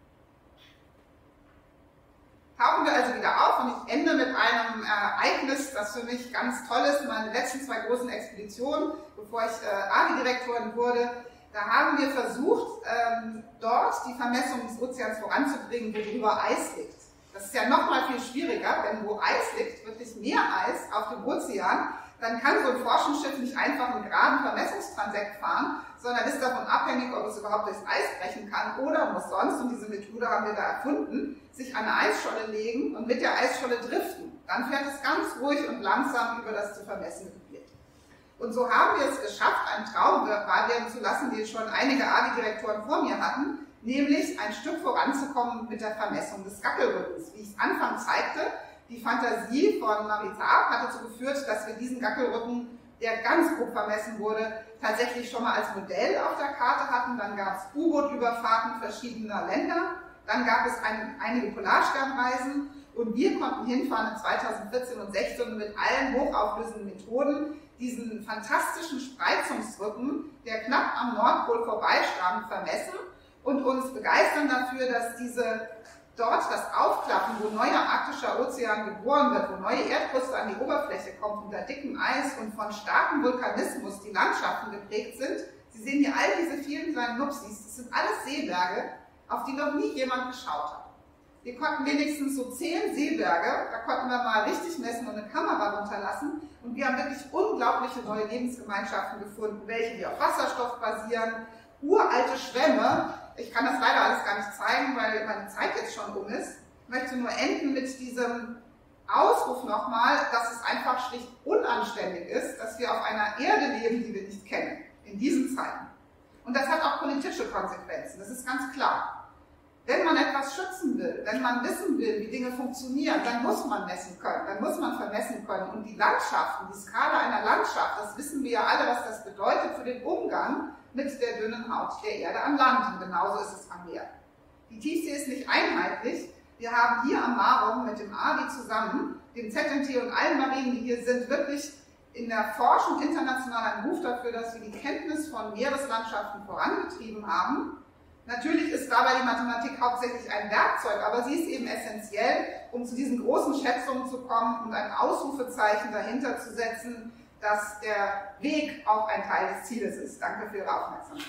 Tauchen wir also wieder auf und ich ende mit einem Ereignis, das für mich ganz toll ist. Meine letzten zwei großen Expeditionen, bevor ich äh, A D I-Direktorin wurde, da haben wir versucht, ähm, dort die Vermessung des Ozeans voranzubringen, wo drüber Eis liegt. Das ist ja noch mal viel schwieriger, wenn wo Eis liegt, wirklich Meereis auf dem Ozean, dann kann so ein Forschungsschiff nicht einfach einen geraden Vermessungstransekt fahren, sondern ist davon abhängig, ob es überhaupt durchs Eis brechen kann oder muss sonst, und diese Methode haben wir da erfunden, sich an eine Eisscholle legen und mit der Eisscholle driften. Dann fährt es ganz ruhig und langsam über das zu vermessene Gebiet. Und so haben wir es geschafft, einen Traum wahr werden zu lassen, den schon einige A D I-Direktoren vor mir hatten, nämlich ein Stück voranzukommen mit der Vermessung des Gackelrückens. Wie ich es Anfang zeigte, die Fantasie von Maritab hat dazu geführt, dass wir diesen Gackelrücken, der ganz grob vermessen wurde, tatsächlich schon mal als Modell auf der Karte hatten. Dann gab es U-Boot-Überfahrten verschiedener Länder, dann gab es ein, einige Polarsternreisen und wir konnten hinfahren in zweitausendvierzehn und sechzehn mit allen hochauflösenden Methoden diesen fantastischen Spreizungsrücken, der knapp am Nordpol vorbeischrammt, vermessen und uns begeistern dafür, dass diese dort das Aufklappen, wo neuer arktischer Ozean geboren wird, wo neue Erdkruste an die Oberfläche kommt unter dickem Eis und von starkem Vulkanismus die Landschaften geprägt sind. Sie sehen hier all diese vielen kleinen Nupsis, das sind alles Seeberge, auf die noch nie jemand geschaut hat. Wir konnten wenigstens so zehn Seeberge, da konnten wir mal richtig messen und eine Kamera runterlassen und wir haben wirklich unglaubliche neue Lebensgemeinschaften gefunden, welche die auf Wasserstoff basieren, uralte Schwämme. Ich kann das leider alles gar nicht zeigen, weil meine Zeit jetzt schon um ist. Ich möchte nur enden mit diesem Ausruf nochmal, dass es einfach schlicht unanständig ist, dass wir auf einer Erde leben, die wir nicht kennen, in diesen Zeiten. Und das hat auch politische Konsequenzen, das ist ganz klar. Wenn man etwas schützen will, wenn man wissen will, wie Dinge funktionieren, dann muss man messen können, dann muss man vermessen können. Und die Landschaften, die Skala einer Landschaft, das wissen wir ja alle, was das bedeutet für den Umgang mit der dünnen Haut der Erde am Land. Und genauso ist es am Meer. Die Tiefsee ist nicht einheitlich. Wir haben hier am Marum mit dem A D I zusammen, dem Z N T und allen Marinen, die hier sind, wirklich in der Forschung international einen Ruf dafür, dass wir die Kenntnis von Meereslandschaften vorangetrieben haben. Natürlich ist dabei die Mathematik hauptsächlich ein Werkzeug, aber sie ist eben essentiell, um zu diesen großen Schätzungen zu kommen und ein Ausrufezeichen dahinter zu setzen, dass der Weg auch ein Teil des Zieles ist. Danke für Ihre Aufmerksamkeit.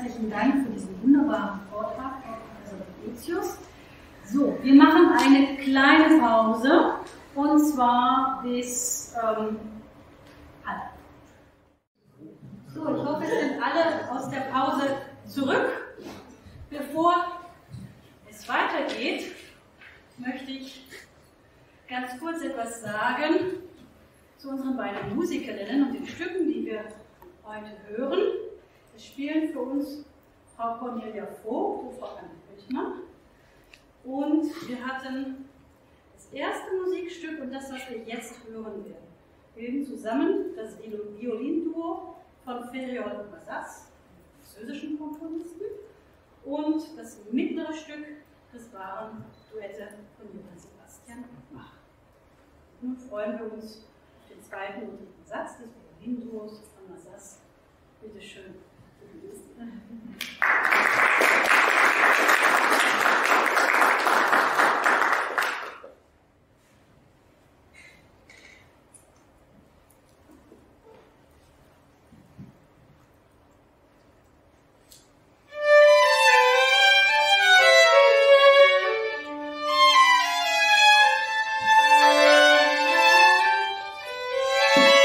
herzlichen Dank für diesen wunderbaren Vortrag, Frau Professor Boetius. So, wir machen eine kleine Pause, und zwar bis ähm, halb. So, ich hoffe, es sind alle aus der Pause zurück. Bevor es weitergeht, möchte ich ganz kurz etwas sagen zu unseren beiden Musikerinnen und den Stücken, die wir heute hören. Es spielen für uns Frau Cornelia Vogt und Frau Anne Hüttner. Und wir hatten das erste Musikstück und das, was wir jetzt hören werden, bilden zusammen das Violinduo von Feriol Massas, französischen Komponisten, und das mittlere Stück, das waren Duette von Johann Sebastian Bach. Nun freuen wir uns auf den zweiten und dritten Satz des Violinduos von Massas. Bitte schön.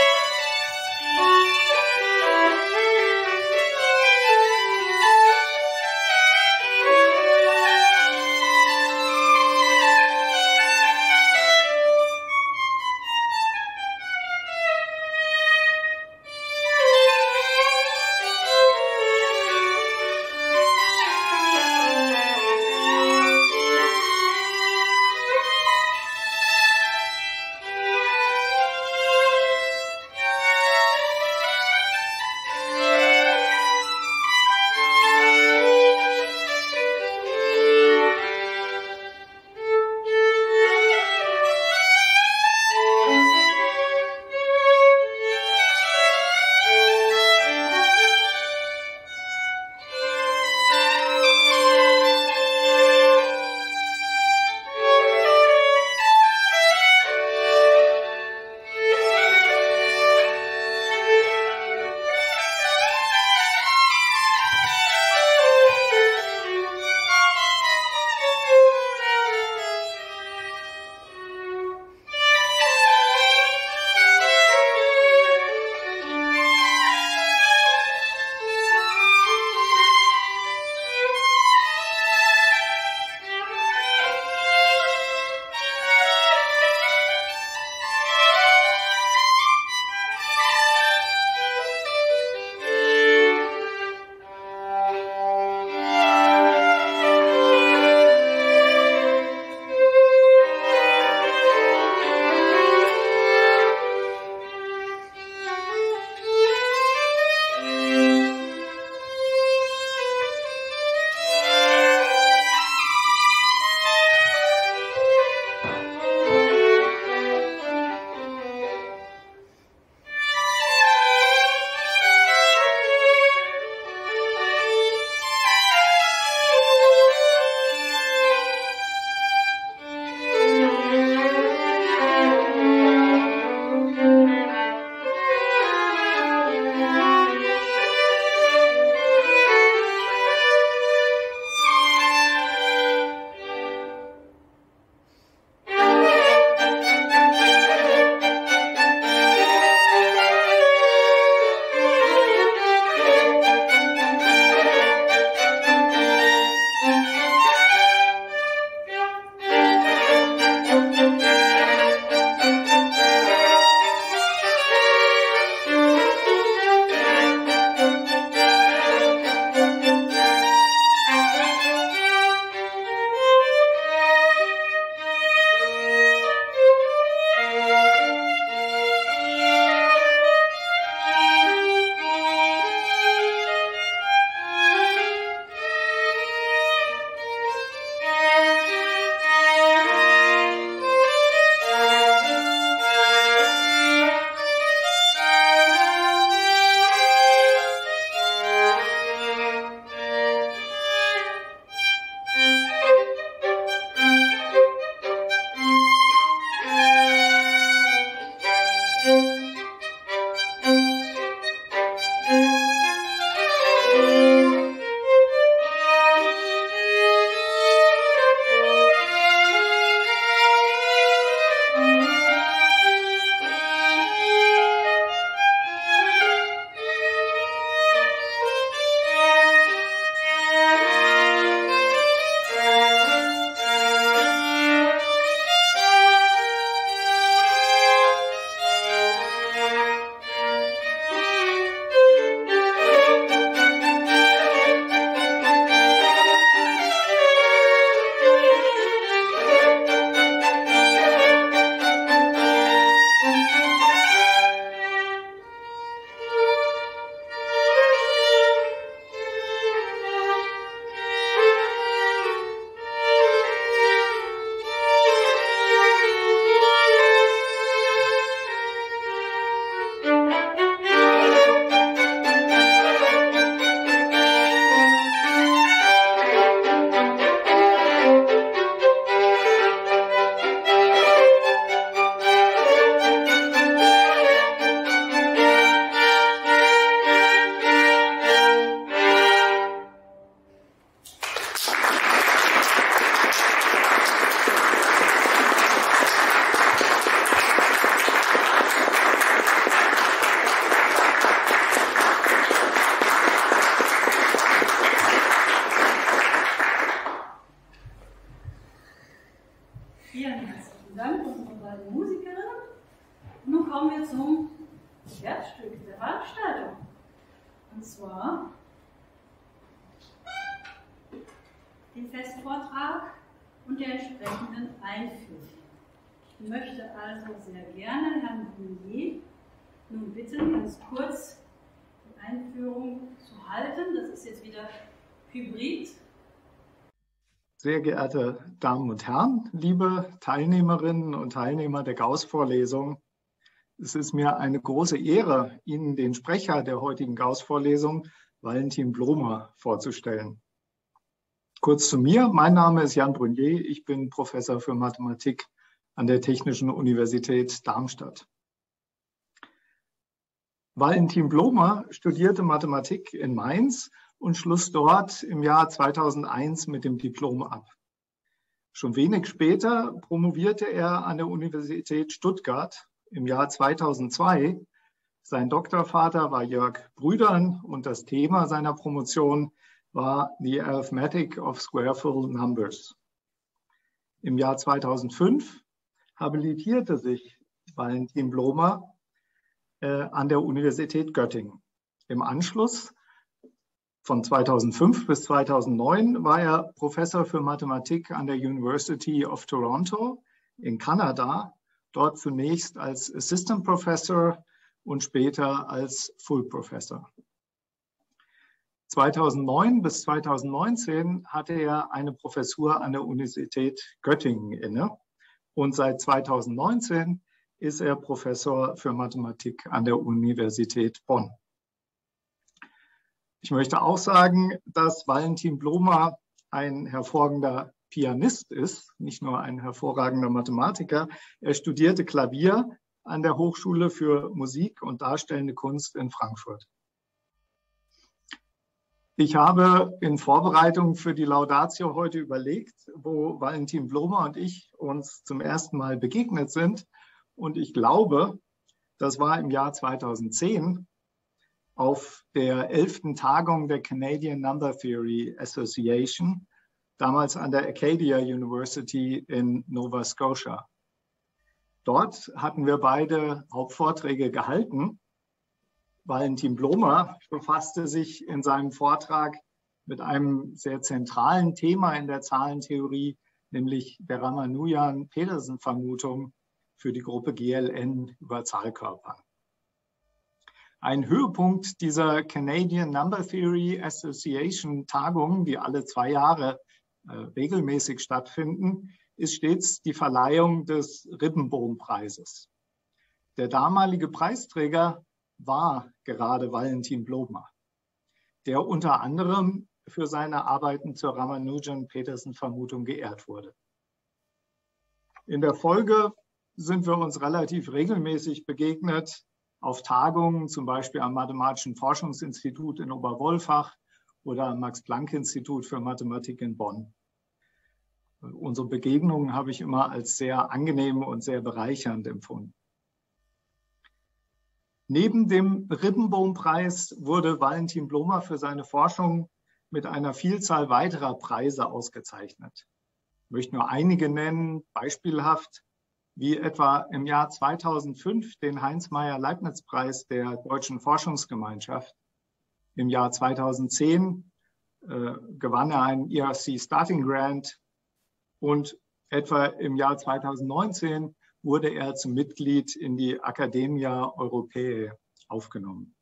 Thank you. Vielen Dank unseren beiden Musikerinnen. Und nun kommen wir zum Herzstück der Veranstaltung. Und zwar den Festvortrag und der entsprechenden Einführung. Ich möchte also sehr gerne Herrn Brunier nun bitten, ganz kurz die Einführung zu halten. Das ist jetzt wieder Hybrid. Sehr geehrte Damen und Herren, liebe Teilnehmerinnen und Teilnehmer der Gauß-Vorlesung, es ist mir eine große Ehre, Ihnen den Sprecher der heutigen Gauß-Vorlesung, Valentin Blomer, vorzustellen. Kurz zu mir, mein Name ist Jan Brunier, ich bin Professor für Mathematik an der Technischen Universität Darmstadt. Valentin Blomer studierte Mathematik in Mainz und schloss dort im Jahr zweitausendeins mit dem Diplom ab. Schon wenig später promovierte er an der Universität Stuttgart im Jahr zweitausendzwei. Sein Doktorvater war Jörg Brüdern und das Thema seiner Promotion war The Arithmetic of Squareful Numbers. Im Jahr zweitausendfünf habilitierte sich Valentin Blomer äh, an der Universität Göttingen. Im Anschluss von zweitausendfünf bis zweitausendneun war er Professor für Mathematik an der University of Toronto in Kanada, dort zunächst als Assistant Professor und später als Full Professor. zweitausendneun bis zweitausendneunzehn hatte er eine Professur an der Universität Göttingen inne und seit zweitausendneunzehn ist er Professor für Mathematik an der Universität Bonn. Ich möchte auch sagen, dass Valentin Blomer ein hervorragender Pianist ist, nicht nur ein hervorragender Mathematiker. Er studierte Klavier an der Hochschule für Musik und Darstellende Kunst in Frankfurt. Ich habe in Vorbereitung für die Laudatio heute überlegt, wo Valentin Blomer und ich uns zum ersten Mal begegnet sind. Und ich glaube, das war im Jahr zweitausendzehn auf der elften Tagung der Canadian Number Theory Association, damals an der Acadia University in Nova Scotia. Dort hatten wir beide Hauptvorträge gehalten. Valentin Blomer befasste sich in seinem Vortrag mit einem sehr zentralen Thema in der Zahlentheorie, nämlich der Ramanujan-Petersen-Vermutung für die Gruppe G L N über Zahlkörpern. Ein Höhepunkt dieser Canadian Number Theory Association Tagungen, die alle zwei Jahre äh, regelmäßig stattfinden, ist stets die Verleihung des Ribbenbohm-Preises. Der damalige Preisträger war gerade Valentin Blomer, der unter anderem für seine Arbeiten zur Ramanujan-Petersen-Vermutung geehrt wurde. In der Folge sind wir uns relativ regelmäßig begegnet auf Tagungen, zum Beispiel am Mathematischen Forschungsinstitut in Oberwolfach oder am Max-Planck-Institut für Mathematik in Bonn. Unsere Begegnungen habe ich immer als sehr angenehm und sehr bereichernd empfunden. Neben dem Ribbenbohm-Preis wurde Valentin Blomer für seine Forschung mit einer Vielzahl weiterer Preise ausgezeichnet. Ich möchte nur einige nennen, beispielhaft, wie etwa im Jahr zweitausendfünf den Heinz-Meyer-Leibniz-Preis der Deutschen Forschungsgemeinschaft. Im Jahr zweitausendzehn äh, gewann er einen E R C Starting Grant und etwa im Jahr zweitausendneunzehn wurde er zum Mitglied in die Academia Europaea aufgenommen.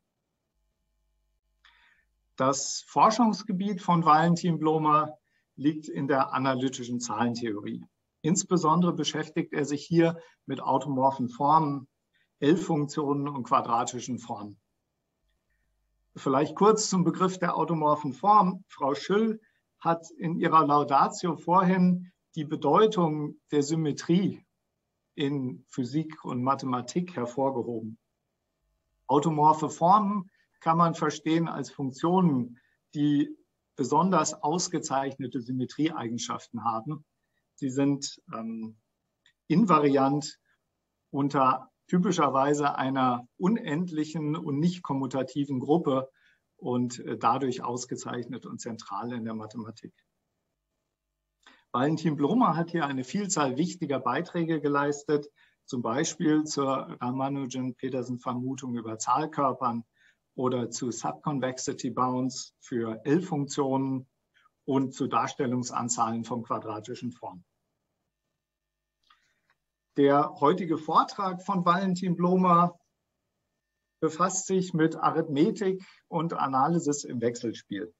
Das Forschungsgebiet von Valentin Blomer liegt in der analytischen Zahlentheorie. Insbesondere beschäftigt er sich hier mit automorphen Formen, L-Funktionen und quadratischen Formen. Vielleicht kurz zum Begriff der automorphen Form. Frau Schüll hat in ihrer Laudatio vorhin die Bedeutung der Symmetrie in Physik und Mathematik hervorgehoben. Automorphe Formen kann man verstehen als Funktionen, die besonders ausgezeichnete Symmetrieeigenschaften haben. Sie sind ähm, invariant unter typischerweise einer unendlichen und nicht kommutativen Gruppe und äh, dadurch ausgezeichnet und zentral in der Mathematik. Valentin Blomer hat hier eine Vielzahl wichtiger Beiträge geleistet, zum Beispiel zur Ramanujan-Petersen-Vermutung über Zahlkörpern oder zu Subconvexity Bounds für L-Funktionen und zu Darstellungsanzahlen von quadratischen Formen. Der heutige Vortrag von Valentin Blomer befasst sich mit Arithmetik und Analysis im Wechselspiel.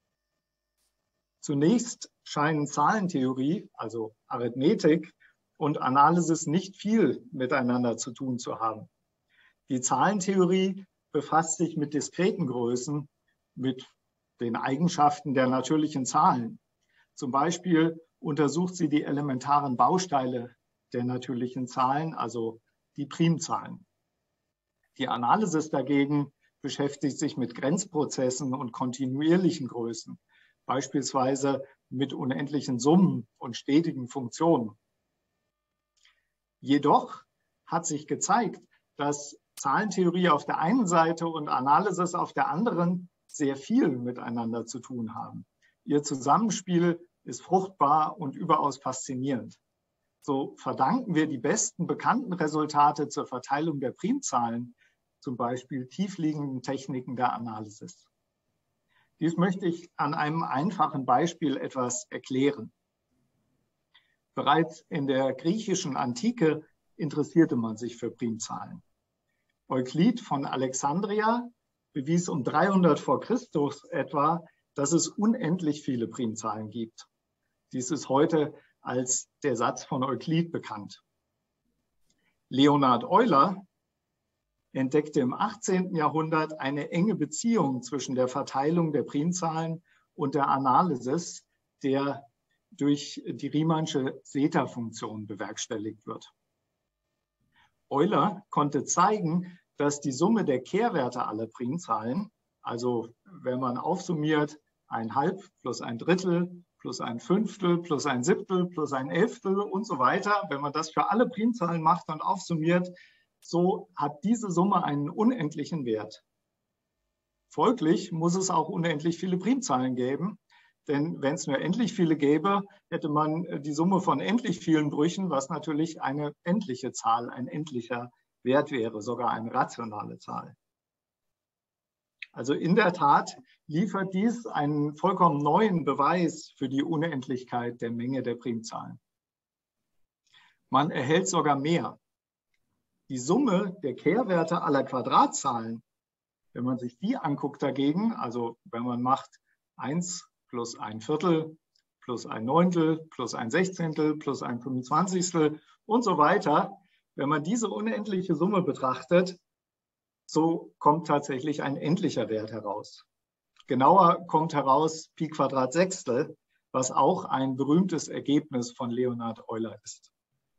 Zunächst scheinen Zahlentheorie, also Arithmetik, und Analysis nicht viel miteinander zu tun zu haben. Die Zahlentheorie befasst sich mit diskreten Größen, mit den Eigenschaften der natürlichen Zahlen. Zum Beispiel untersucht sie die elementaren Bausteine der natürlichen Zahlen, also die Primzahlen. Die Analysis dagegen beschäftigt sich mit Grenzprozessen und kontinuierlichen Größen, beispielsweise mit unendlichen Summen und stetigen Funktionen. Jedoch hat sich gezeigt, dass Zahlentheorie auf der einen Seite und Analysis auf der anderen sehr viel miteinander zu tun haben. Ihr Zusammenspiel ist fruchtbar und überaus faszinierend. So verdanken wir die besten bekannten Resultate zur Verteilung der Primzahlen, zum Beispiel tiefliegenden Techniken der Analysis. Dies möchte ich an einem einfachen Beispiel etwas erklären. Bereits in der griechischen Antike interessierte man sich für Primzahlen. Euklid von Alexandria bewies um dreihundert vor Christus etwa, dass es unendlich viele Primzahlen gibt. Dies ist heute als der Satz von Euklid bekannt. Leonhard Euler entdeckte im achtzehnten Jahrhundert eine enge Beziehung zwischen der Verteilung der Primzahlen und der Analysis, der durch die Riemannsche Zeta-Funktion bewerkstelligt wird. Euler konnte zeigen, dass die Summe der Kehrwerte aller Primzahlen, also wenn man aufsummiert, ein Halb plus ein Drittel plus ein Fünftel plus ein Siebtel plus ein Elftel und so weiter, wenn man das für alle Primzahlen macht und aufsummiert, so hat diese Summe einen unendlichen Wert. Folglich muss es auch unendlich viele Primzahlen geben, denn wenn es nur endlich viele gäbe, hätte man die Summe von endlich vielen Brüchen, was natürlich eine endliche Zahl, ein endlicher Wert wäre, sogar eine rationale Zahl. Also in der Tat liefert dies einen vollkommen neuen Beweis für die Unendlichkeit der Menge der Primzahlen. Man erhält sogar mehr. Die Summe der Kehrwerte aller Quadratzahlen, wenn man sich die anguckt dagegen, also wenn man macht eins plus ein Viertel, plus ein Neuntel, plus ein Sechzehntel, plus ein Fünfundzwanzigstel und so weiter. Wenn man diese unendliche Summe betrachtet, so kommt tatsächlich ein endlicher Wert heraus. Genauer kommt heraus Pi Quadrat Sechstel, was auch ein berühmtes Ergebnis von Leonhard Euler ist.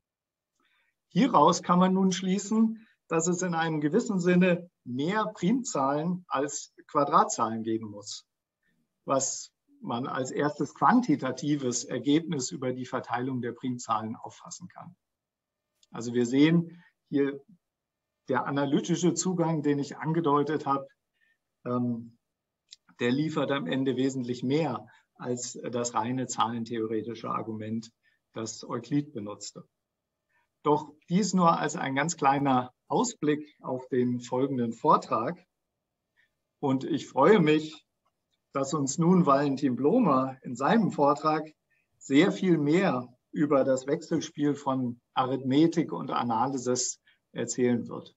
Hieraus kann man nun schließen, dass es in einem gewissen Sinne mehr Primzahlen als Quadratzahlen geben muss, was man als erstes quantitatives Ergebnis über die Verteilung der Primzahlen auffassen kann. Also wir sehen hier der analytische Zugang, den ich angedeutet habe, ähm, der liefert am Ende wesentlich mehr als das reine zahlentheoretische Argument, das Euklid benutzte. Doch dies nur als ein ganz kleiner Ausblick auf den folgenden Vortrag. Und ich freue mich, dass uns nun Valentin Blomer in seinem Vortrag sehr viel mehr über das Wechselspiel von Arithmetik und Analysis erzählen wird.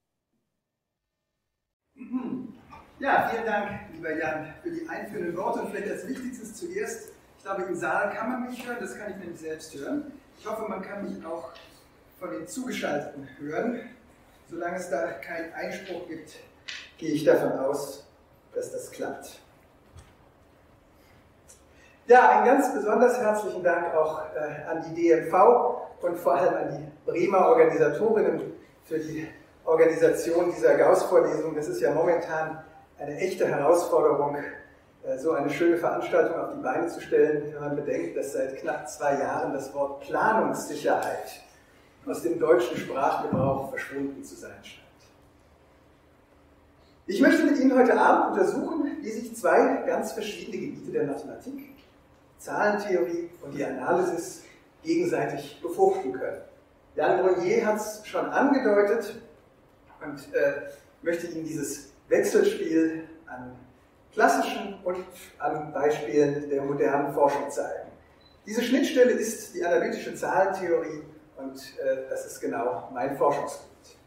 Ja, vielen Dank, lieber Jan, für die einführenden Worte und vielleicht als Wichtigstes zuerst. Ich glaube, im Saal kann man mich hören, das kann ich nämlich selbst hören. Ich hoffe, man kann mich auch von den Zugeschalteten hören. Solange es da keinen Einspruch gibt, gehe ich davon aus, dass das klappt. Ja, einen ganz besonders herzlichen Dank auch äh, an die D M V und vor allem an die Bremer Organisatorinnen für die Organisation dieser Gauß-Vorlesung. Das ist ja momentan eine echte Herausforderung, äh, so eine schöne Veranstaltung auf die Beine zu stellen, wenn man bedenkt, dass seit knapp zwei Jahren das Wort Planungssicherheit aus dem deutschen Sprachgebrauch verschwunden zu sein scheint. Ich möchte mit Ihnen heute Abend untersuchen, wie sich zwei ganz verschiedene Gebiete der Mathematik Zahlentheorie und die Analysis gegenseitig befruchten können. Jan Brunier hat es schon angedeutet und äh, möchte Ihnen dieses Wechselspiel an klassischen und an Beispielen der modernen Forschung zeigen. Diese Schnittstelle ist die analytische Zahlentheorie und äh, das ist genau mein Forschungsgebiet.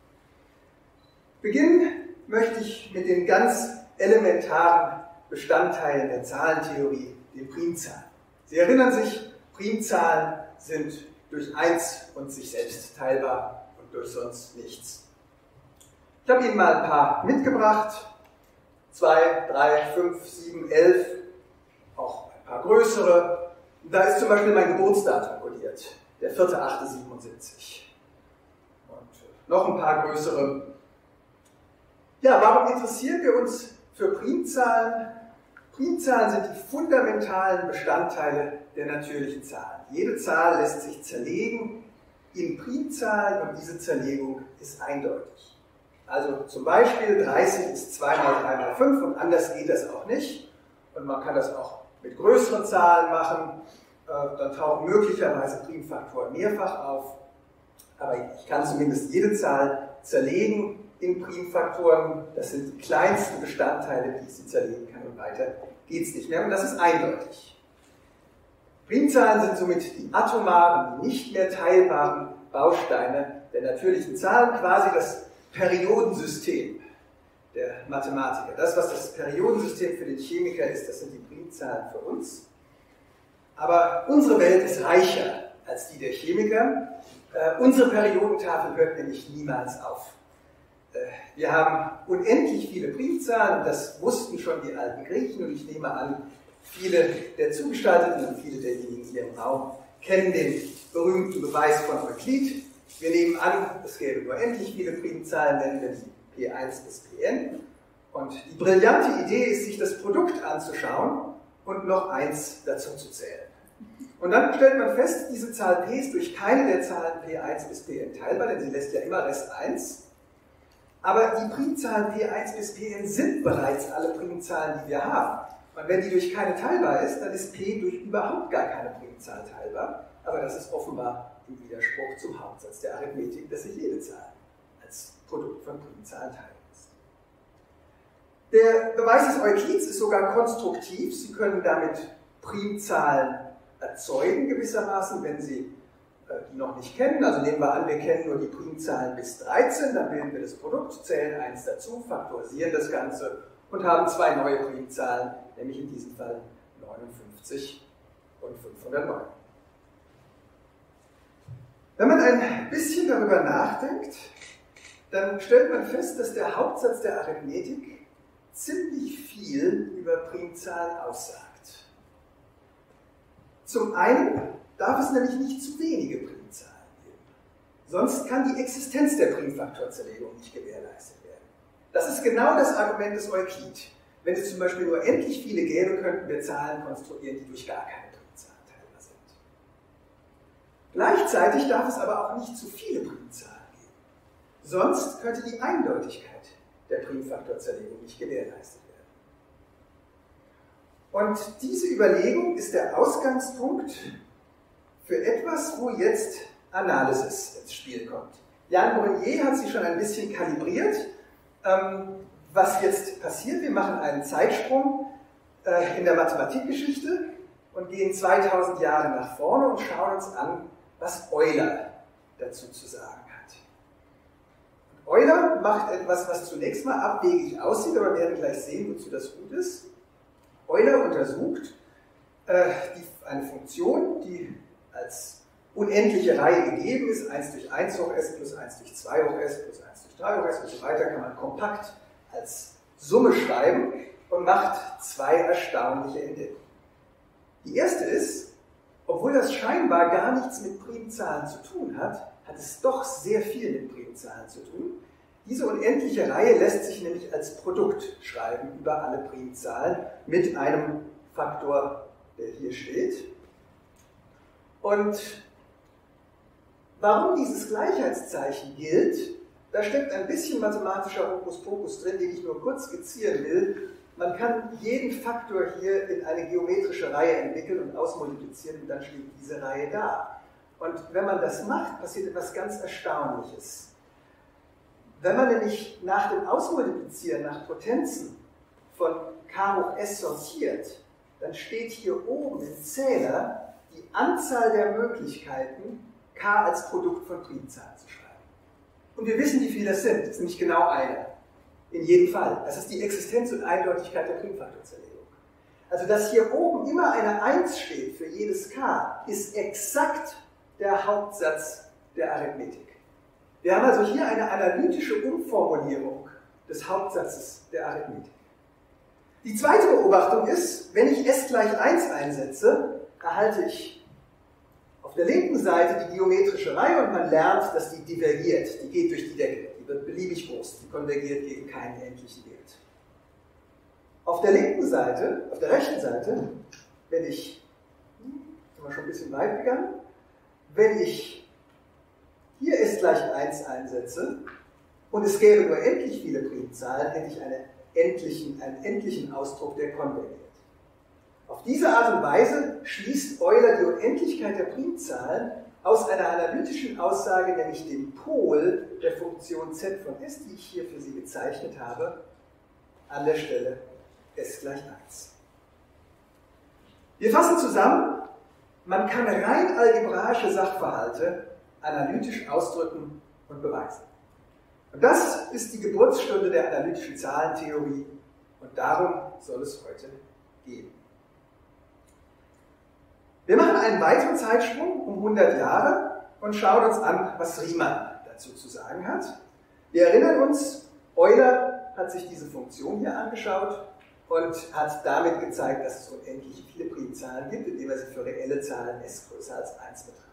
Beginnen möchte ich mit den ganz elementaren Bestandteilen der Zahlentheorie, den Primzahlen. Sie erinnern sich, Primzahlen sind durch eins und sich selbst teilbar und durch sonst nichts. Ich habe Ihnen mal ein paar mitgebracht. zwei, drei, fünf, sieben, elf, auch ein paar größere. Da ist zum Beispiel mein Geburtsdatum kodiert, der vierte achte siebenundsiebzig. Und noch ein paar größere. Ja, warum interessieren wir uns für Primzahlen? Primzahlen sind die fundamentalen Bestandteile der natürlichen Zahlen. Jede Zahl lässt sich zerlegen in Primzahlen und diese Zerlegung ist eindeutig. Also zum Beispiel dreißig ist zwei mal drei mal fünf und anders geht das auch nicht. Und man kann das auch mit größeren Zahlen machen. Dann tauchen möglicherweise Primfaktoren mehrfach auf. Aber ich kann zumindest jede Zahl zerlegen in Primfaktoren. Das sind die kleinsten Bestandteile, die ich sie zerlegen kann und weiter geht es nicht mehr. Und das ist eindeutig. Primzahlen sind somit die atomaren, die nicht mehr teilbaren Bausteine der natürlichen Zahlen, quasi das Periodensystem der Mathematiker. Das, was das Periodensystem für den Chemiker ist, das sind die Primzahlen für uns. Aber unsere Welt ist reicher als die der Chemiker. Äh, unsere Periodentafel hört nämlich niemals auf. Äh, wir haben unendlich viele Primzahlen, das wussten schon die alten Griechen und ich nehme an, viele der Zugestalteten und viele derjenigen hier im Raum kennen den berühmten Beweis von Euklid. Wir nehmen an, es gäbe nur endlich viele Primzahlen, nennen wir die P eins bis P n. Und die brillante Idee ist, sich das Produkt anzuschauen und noch eins dazu zu zählen. Und dann stellt man fest, diese Zahl P ist durch keine der Zahlen P eins bis P n teilbar, denn sie lässt ja immer Rest eins. Aber die Primzahlen P eins bis P n sind bereits alle Primzahlen, die wir haben. Und wenn die durch keine teilbar ist, dann ist P durch überhaupt gar keine Primzahl teilbar. Aber das ist offenbar im Widerspruch zum Hauptsatz der Arithmetik, dass sich jede Zahl als Produkt von Primzahlen teilen lässt. Der Beweis des Euklids ist sogar konstruktiv. Sie können damit Primzahlen erzeugen gewissermaßen, wenn Sie äh, die noch nicht kennen. Also nehmen wir an, wir kennen nur die Primzahlen bis dreizehn, dann bilden wir das Produkt, zählen eins dazu, faktorisieren das Ganze und haben zwei neue Primzahlen, nämlich in diesem Fall neunundfünfzig und fünfhundertneun. Wenn man ein bisschen darüber nachdenkt, dann stellt man fest, dass der Hauptsatz der Arithmetik ziemlich viel über Primzahlen aussagt. Zum einen darf es nämlich nicht zu wenige Primzahlen geben. Sonst kann die Existenz der Primfaktorzerlegung nicht gewährleistet werden. Das ist genau das Argument des Euklid. Wenn es zum Beispiel nur endlich viele gäbe, könnten wir Zahlen konstruieren, die durch gar keine Primzahlen teilbar sind. Gleichzeitig darf es aber auch nicht zu viele Primzahlen geben. Sonst könnte die Eindeutigkeit der Primfaktorzerlegung nicht gewährleistet werden. Und diese Überlegung ist der Ausgangspunkt für etwas, wo jetzt Analysis ins Spiel kommt. Jan Brunier hat sie schon ein bisschen kalibriert. Ähm, was jetzt passiert, wir machen einen Zeitsprung äh, in der Mathematikgeschichte und gehen zweitausend Jahre nach vorne und schauen uns an, was Euler dazu zu sagen hat. Und Euler macht etwas, was zunächst mal abwegig aussieht, aber wir werden gleich sehen, wozu das gut ist. Euler untersucht äh, die, eine Funktion, die als unendliche Reihe gegeben ist, eins durch eins hoch s plus eins durch zwei hoch s plus eins durch drei hoch s und so weiter, kann man kompakt als Summe schreiben und macht zwei erstaunliche Entdeckungen. Die erste ist, obwohl das scheinbar gar nichts mit Primzahlen zu tun hat, hat es doch sehr viel mit Primzahlen zu tun. Diese unendliche Reihe lässt sich nämlich als Produkt schreiben über alle Primzahlen mit einem Faktor, der hier steht. Und warum dieses Gleichheitszeichen gilt, da steckt ein bisschen mathematischer Hokuspokus drin, den ich nur kurz skizzieren will. man kann jeden Faktor hier in eine geometrische Reihe entwickeln und ausmultiplizieren und dann steht diese Reihe da. Und wenn man das macht, passiert etwas ganz Erstaunliches. Wenn man nämlich nach dem Ausmultiplizieren, nach Potenzen von k hoch s sortiert, dann steht hier oben im Zähler die Anzahl der Möglichkeiten, k als Produkt von Primzahlen zu schreiben. Und wir wissen, wie viele das sind. Das ist nämlich genau eine. In jedem Fall. Das ist die Existenz und Eindeutigkeit der Primfaktorzerlegung. Also, dass hier oben immer eine eins steht für jedes k, ist exakt der Hauptsatz der Arithmetik. Wir haben also hier eine analytische Umformulierung des Hauptsatzes der Arithmetik. Die zweite Beobachtung ist, wenn ich s gleich eins einsetze, erhalte ich auf der linken Seite die geometrische Reihe und man lernt, dass die divergiert. Die geht durch die Decke. Die wird beliebig groß. Die konvergiert gegen keinen endlichen Wert. Auf der linken Seite, auf der rechten Seite, wenn ich, sind wir schon ein bisschen weit gegangen, wenn ich hier s gleich eins einsetze und es gäbe nur endlich viele Primzahlen, hätte ich eine endlichen, einen endlichen Ausdruck, der konvergiert. Auf diese Art und Weise schließt Euler die Unendlichkeit der Primzahlen aus einer analytischen Aussage, nämlich dem Pol der Funktion z von s, die ich hier für Sie gezeichnet habe, an der Stelle s gleich eins. Wir fassen zusammen, man kann rein algebraische Sachverhalte analytisch ausdrücken und beweisen. Und das ist die Geburtsstunde der analytischen Zahlentheorie und darum soll es heute gehen. Wir machen einen weiteren Zeitsprung um hundert Jahre und schauen uns an, was Riemann dazu zu sagen hat. Wir erinnern uns, Euler hat sich diese Funktion hier angeschaut und hat damit gezeigt, dass es unendlich viele Primzahlen gibt, indem er sie für reelle Zahlen s größer als eins betrachtet.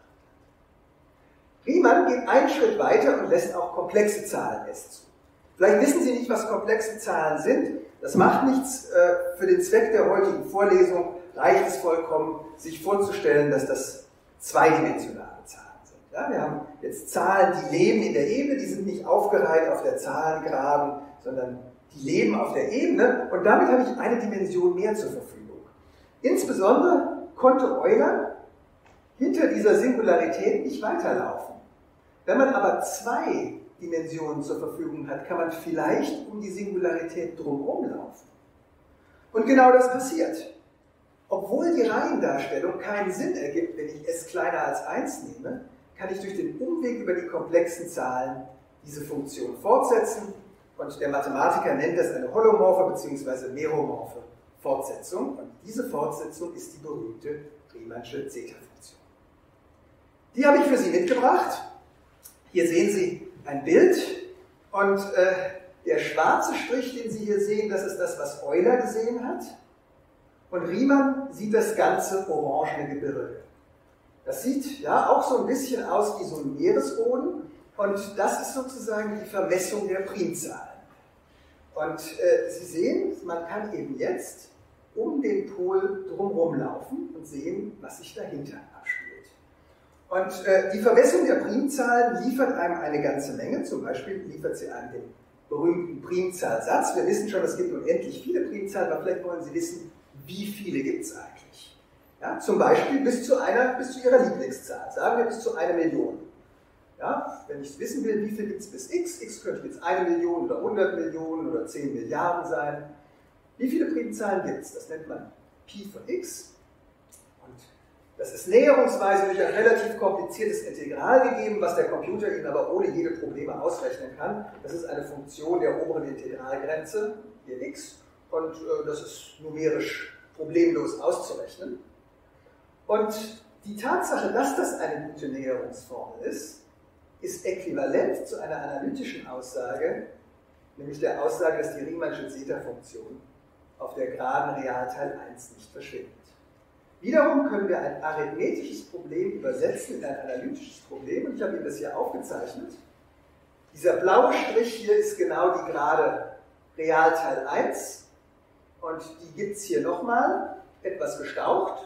Riemann geht einen Schritt weiter und lässt auch komplexe Zahlen s zu. Vielleicht wissen Sie nicht, was komplexe Zahlen sind. Das macht nichts. Für den Zweck der heutigen Vorlesung reicht es vollkommen, sich vorzustellen, dass das zweidimensionale Zahlen sind. Ja, wir haben jetzt Zahlen, die leben in der Ebene, die sind nicht aufgereiht auf der Zahlengraben, sondern die leben auf der Ebene und damit habe ich eine Dimension mehr zur Verfügung. Insbesondere konnte Euler hinter dieser Singularität nicht weiterlaufen. Wenn man aber zwei Dimensionen zur Verfügung hat, kann man vielleicht um die Singularität drumherum laufen. Und genau das passiert. Obwohl die Reihendarstellung keinen Sinn ergibt, wenn ich s kleiner als eins nehme, kann ich durch den Umweg über die komplexen Zahlen diese Funktion fortsetzen und der Mathematiker nennt das eine holomorphe bzw. meromorphe Fortsetzung und diese Fortsetzung ist die berühmte Riemannsche Zeta-Funktion. Die habe ich für Sie mitgebracht. Hier sehen Sie ein Bild und äh, der schwarze Strich, den Sie hier sehen, das ist das, was Euler gesehen hat. Und Riemann sieht das ganze orangene Gebirge. Das sieht ja auch so ein bisschen aus wie so ein Meeresboden und das ist sozusagen die Vermessung der Primzahlen. Und äh, Sie sehen, man kann eben jetzt um den Pol drumherum laufen und sehen, was sich dahinter abspielt. Und äh, die Vermessung der Primzahlen liefert einem eine ganze Menge, zum Beispiel liefert sie einem den berühmten Primzahlsatz. Wir wissen schon, es gibt unendlich viele Primzahlen, aber vielleicht wollen Sie wissen, wie viele gibt es eigentlich? Ja, zum Beispiel bis zu, einer, bis zu Ihrer Lieblingszahl, sagen wir bis zu einer Million. Ja, wenn ich wissen will, wie viel gibt es bis x, x könnte jetzt eine Million oder hundert Millionen oder zehn Milliarden sein. Wie viele Primzahlen gibt es? Das nennt man Pi von x. Und das ist näherungsweise durch ein relativ kompliziertes Integral gegeben, was der Computer Ihnen aber ohne jede Probleme ausrechnen kann. Das ist eine Funktion der oberen Integralgrenze, hier x. Und äh, das ist numerisch problemlos auszurechnen. Und die Tatsache, dass das eine gute Näherungsformel ist, ist äquivalent zu einer analytischen Aussage, nämlich der Aussage, dass die Riemannsche Zeta-Funktion auf der geraden Realteil eins nicht verschwindet. Wiederum können wir ein arithmetisches Problem übersetzen in ein analytisches Problem, und ich habe Ihnen das hier aufgezeichnet. Dieser blaue Strich hier ist genau die gerade Realteil eins, und die gibt es hier nochmal, etwas gestaucht,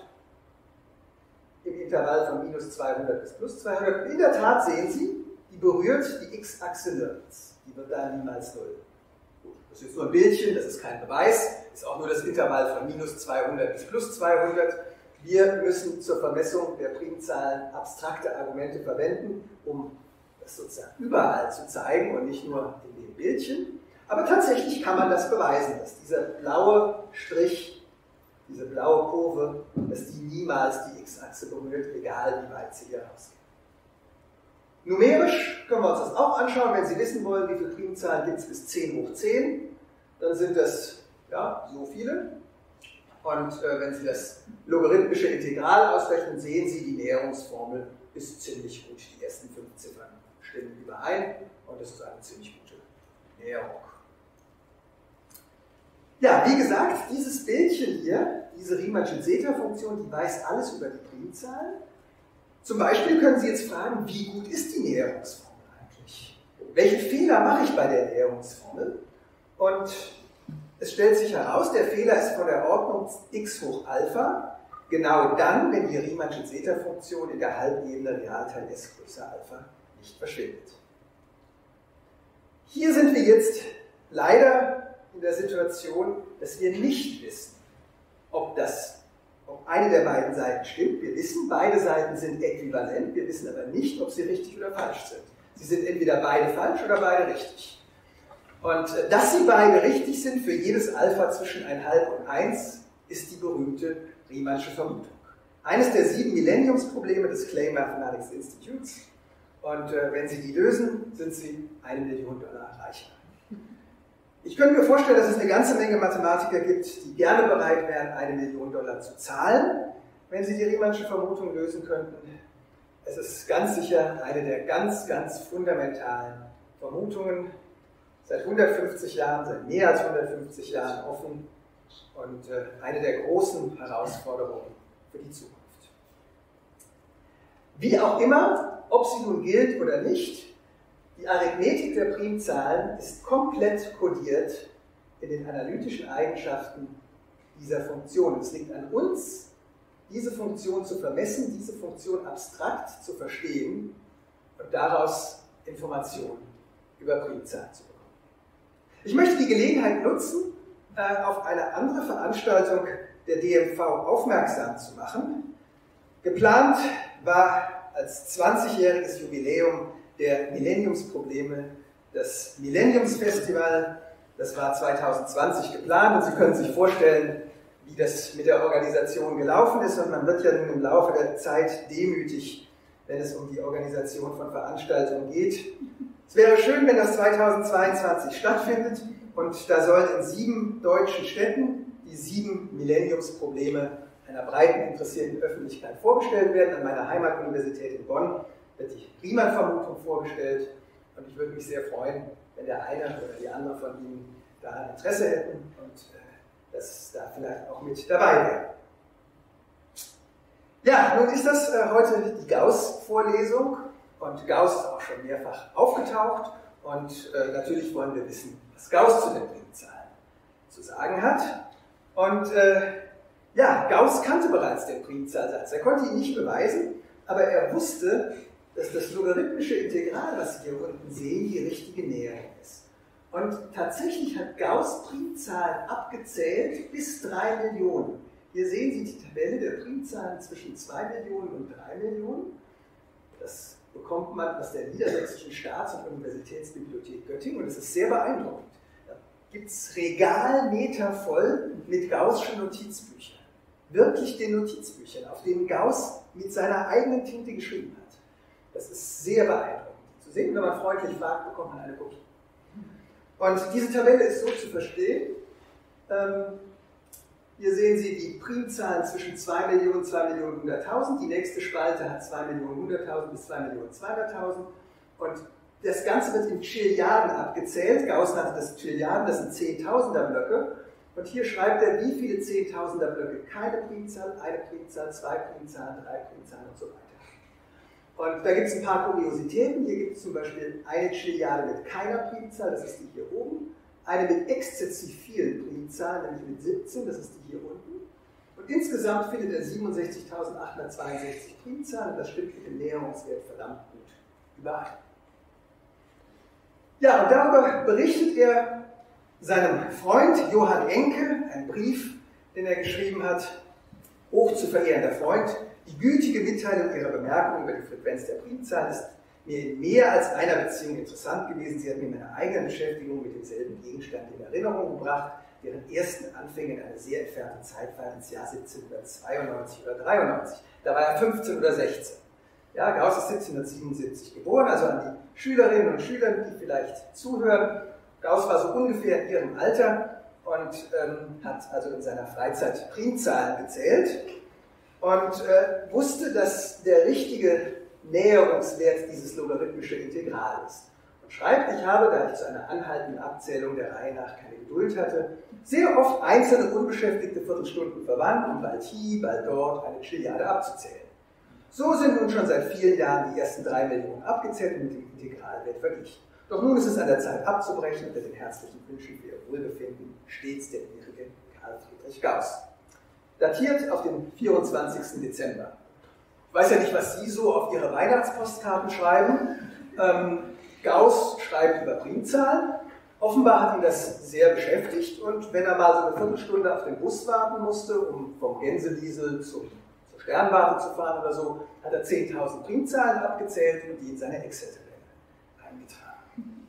im Intervall von minus zweihundert bis plus zweihundert. In der Tat sehen Sie, die berührt die x-Achse nirgends. Die wird da niemals null. Gut, das ist jetzt nur ein Bildchen, das ist kein Beweis. ist auch nur das Intervall von minus zweihundert bis plus zweihundert. Wir müssen zur Vermessung der Primzahlen abstrakte Argumente verwenden, um das sozusagen überall zu zeigen und nicht nur in dem Bildchen. Aber tatsächlich kann man das beweisen, dass dieser blaue Strich, diese blaue Kurve, dass die niemals die x-Achse berührt, egal wie weit sie hier rausgeht. Numerisch können wir uns das auch anschauen, wenn Sie wissen wollen, wie viele Primzahlen gibt es bis zehn hoch zehn, dann sind das ja, so viele. Und äh, wenn Sie das logarithmische Integral ausrechnen, sehen Sie, die Näherungsformel ist ziemlich gut. Die ersten fünf Ziffern stimmen überein und das ist eine ziemlich gute Näherung. Ja, wie gesagt, dieses Bildchen hier, diese Riemannsche Zeta-Funktion, die weiß alles über die Primzahlen. Zum Beispiel können Sie jetzt fragen, wie gut ist die Näherungsformel eigentlich? Welchen Fehler mache ich bei der Näherungsformel? Und es stellt sich heraus, der Fehler ist von der Ordnung x hoch Alpha, genau dann, wenn die Riemannsche Zeta-Funktion in der Halbebene Realteil s größer Alpha nicht verschwindet. Hier sind wir jetzt leider in der Situation, dass wir nicht wissen, ob, das, ob eine der beiden Seiten stimmt. Wir wissen, beide Seiten sind äquivalent, wir wissen aber nicht, ob sie richtig oder falsch sind. Sie sind entweder beide falsch oder beide richtig. Und dass sie beide richtig sind für jedes Alpha zwischen eins Komma fünf und eins, ist die berühmte Riemannsche Vermutung. Eines der sieben Millenniumsprobleme des Clay Mathematics Institutes. Und äh, wenn Sie die lösen, sind Sie eine Million Dollar reicher. Ich könnte mir vorstellen, dass es eine ganze Menge Mathematiker gibt, die gerne bereit wären, eine Million Dollar zu zahlen, wenn sie die Riemannsche Vermutung lösen könnten. Es ist ganz sicher eine der ganz, ganz fundamentalen Vermutungen, seit hundertfünfzig Jahren, seit mehr als hundertfünfzig Jahren offen und äh, eine der großen Herausforderungen für die Zukunft. Wie auch immer, ob sie nun gilt oder nicht, die Arithmetik der Primzahlen ist komplett kodiert in den analytischen Eigenschaften dieser Funktion. Es liegt an uns, diese Funktion zu vermessen, diese Funktion abstrakt zu verstehen und daraus Informationen über Primzahlen zu bekommen. Ich möchte die Gelegenheit nutzen, äh, auf eine andere Veranstaltung der D M V aufmerksam zu machen. Geplant war als zwanzigjähriges Jubiläum der Millenniumsprobleme das Millenniumsfestival. Das war zweitausendzwanzig geplant und Sie können sich vorstellen, wie das mit der Organisation gelaufen ist. Und man wird ja nun im Laufe der Zeit demütig, wenn es um die Organisation von Veranstaltungen geht. Es wäre schön, wenn das zweitausendzweiundzwanzig stattfindet und da sollen in sieben deutschen Städten die sieben Millenniumsprobleme einer breiten interessierten Öffentlichkeit vorgestellt werden. An meiner Heimatuniversität in Bonn wird die Riemann-Vermutung vorgestellt und ich würde mich sehr freuen, wenn der eine oder die andere von Ihnen da ein Interesse hätten und äh, das da vielleicht auch mit dabei wäre. Ja, nun ist das äh, heute die Gauss-Vorlesung. Und Gauss ist auch schon mehrfach aufgetaucht und äh, natürlich wollen wir wissen, was Gauss zu den Primzahlen zu sagen hat. Und äh, ja, Gauss kannte bereits den Primzahlsatz. Er konnte ihn nicht beweisen, aber er wusste, dass das logarithmische Integral, was Sie hier unten sehen, die richtige Näherung ist. Und tatsächlich hat Gauss Primzahlen abgezählt bis drei Millionen. Hier sehen Sie die Tabelle der Primzahlen zwischen zwei Millionen und drei Millionen. Das bekommt man aus der Niedersächsischen Staats- und Universitätsbibliothek Göttingen und es ist sehr beeindruckend. Da gibt es Regalmeter voll mit Gaußschen Notizbüchern. Wirklich den Notizbüchern, auf denen Gauss mit seiner eigenen Tinte geschrieben hat. Das ist sehr beeindruckend zu sehen. Wenn man freundlich fragt, bekommt man eine Kopie. Und diese Tabelle ist so zu verstehen. Ähm, Hier sehen Sie die Primzahlen zwischen zwei Millionen und zwei Millionen hunderttausend. Die nächste Spalte hat zwei Millionen hunderttausend bis zwei Millionen zweihunderttausend. Und das Ganze wird in Trilliarden abgezählt. Gauss nannte das Trilliarden, das sind Zehntausender-Blöcke. Und hier schreibt er, wie viele Zehntausender-Blöcke keine Primzahl, eine Primzahl, zwei Primzahlen, drei Primzahlen und so weiter. Und da gibt es ein paar Kuriositäten. Hier gibt es zum Beispiel eine Trilliarde mit keiner Primzahl, das ist die hier oben. Eine mit exzessiv vielen Primzahlen, nämlich mit siebzehn, das ist die hier unten. Und insgesamt findet er siebenundsechzigtausendachthundertzweiundsechzig Primzahlen und das stimmt mit dem Näherungswert verdammt gut überein. Ja, und darüber berichtet er seinem Freund Johann Enke, ein Brief, den er geschrieben hat: Hoch zu verehrender Freund, die gütige Mitteilung Ihrer Bemerkung über die Frequenz der Primzahlen ist mir in mehr als einer Beziehung interessant gewesen. Sie hat mir meine eigene Beschäftigung mit demselben Gegenstand in Erinnerung gebracht, deren ersten Anfänge in eine sehr entfernte Zeit fallen, ins Jahr siebzehnhundertzweiundneunzig oder dreiundneunzig. Da war er fünfzehn oder sechzehn. Ja, Gauss ist siebzehnhundertsiebenundsiebzig geboren, also an die Schülerinnen und Schüler, die vielleicht zuhören. Gauss war so ungefähr in ihrem Alter und ähm, hat also in seiner Freizeit Primzahlen gezählt und äh, wusste, dass der richtige Näherungswert dieses logarithmische Integral ist. Und schreibt, ich habe, da ich zu einer anhaltenden Abzählung der Reihe nach keine Geduld hatte, sehr oft einzelne unbeschäftigte Viertelstunden verwandt, um bald hier, bald dort eine Trilliarde abzuzählen. So sind nun schon seit vielen Jahren die ersten drei Millionen abgezählt und mit dem Integralwert verglichen. Doch nun ist es an der Zeit abzubrechen und mit den herzlichen Wünschen für Ihr Wohlbefinden stets der ihrige Karl Friedrich Gauss. Datiert auf den vierundzwanzigsten Dezember. Ich weiß ja nicht, was Sie so auf Ihre Weihnachtspostkarten schreiben. Ähm, Gauss schreibt über Primzahlen. Offenbar hat ihn das sehr beschäftigt und wenn er mal so eine Viertelstunde auf den Bus warten musste, um vom Gänseliesel zum, zur Sternwarte zu fahren oder so, hat er zehntausend Primzahlen abgezählt und die in seine Excel-Tabelle eingetragen.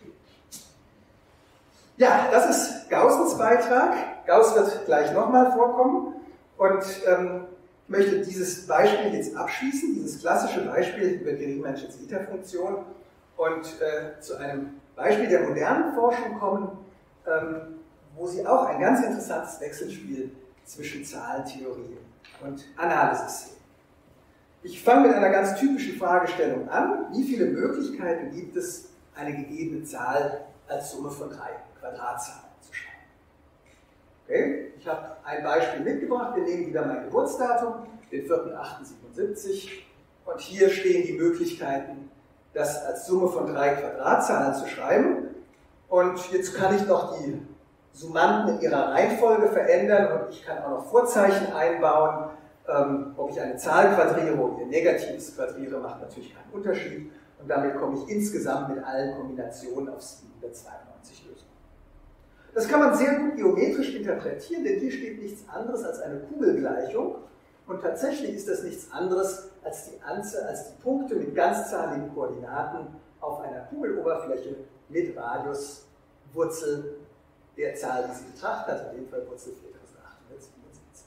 Ja, das ist Gaußens Beitrag. Gauss wird gleich nochmal vorkommen und ähm, ich möchte dieses Beispiel jetzt abschließen, dieses klassische Beispiel über die Riemannsche Zeta-Funktion und äh, zu einem Beispiel der modernen Forschung kommen, ähm, wo Sie auch ein ganz interessantes Wechselspiel zwischen Zahlentheorie und Analysis sehen. Ich fange mit einer ganz typischen Fragestellung an. Wie viele Möglichkeiten gibt es, eine gegebene Zahl als Summe von drei Quadratzahlen zu schreiben? Okay, ich habe ein Beispiel mitgebracht. Wir nehmen wieder mein Geburtsdatum, den vierten achten siebenundsiebzig. Und hier stehen die Möglichkeiten, das als Summe von drei Quadratzahlen zu schreiben. Und jetzt kann ich noch die Summanden in ihrer Reihenfolge verändern und ich kann auch noch Vorzeichen einbauen. Ähm, ob ich eine Zahl quadriere oder ihr Negatives quadriere, macht natürlich keinen Unterschied. Und damit komme ich insgesamt mit allen Kombinationen auf siebenhundertzweiundneunzig Lösungen. Das kann man sehr gut geometrisch interpretieren, denn hier steht nichts anderes als eine Kugelgleichung. Und tatsächlich ist das nichts anderes als die Anzahl, als die Punkte mit ganzzahligen Koordinaten auf einer Kugeloberfläche mit Radius Wurzel der Zahl, die sie betrachtet hat, in dem Fall Wurzel viertausendachthundertsiebenundsiebzig.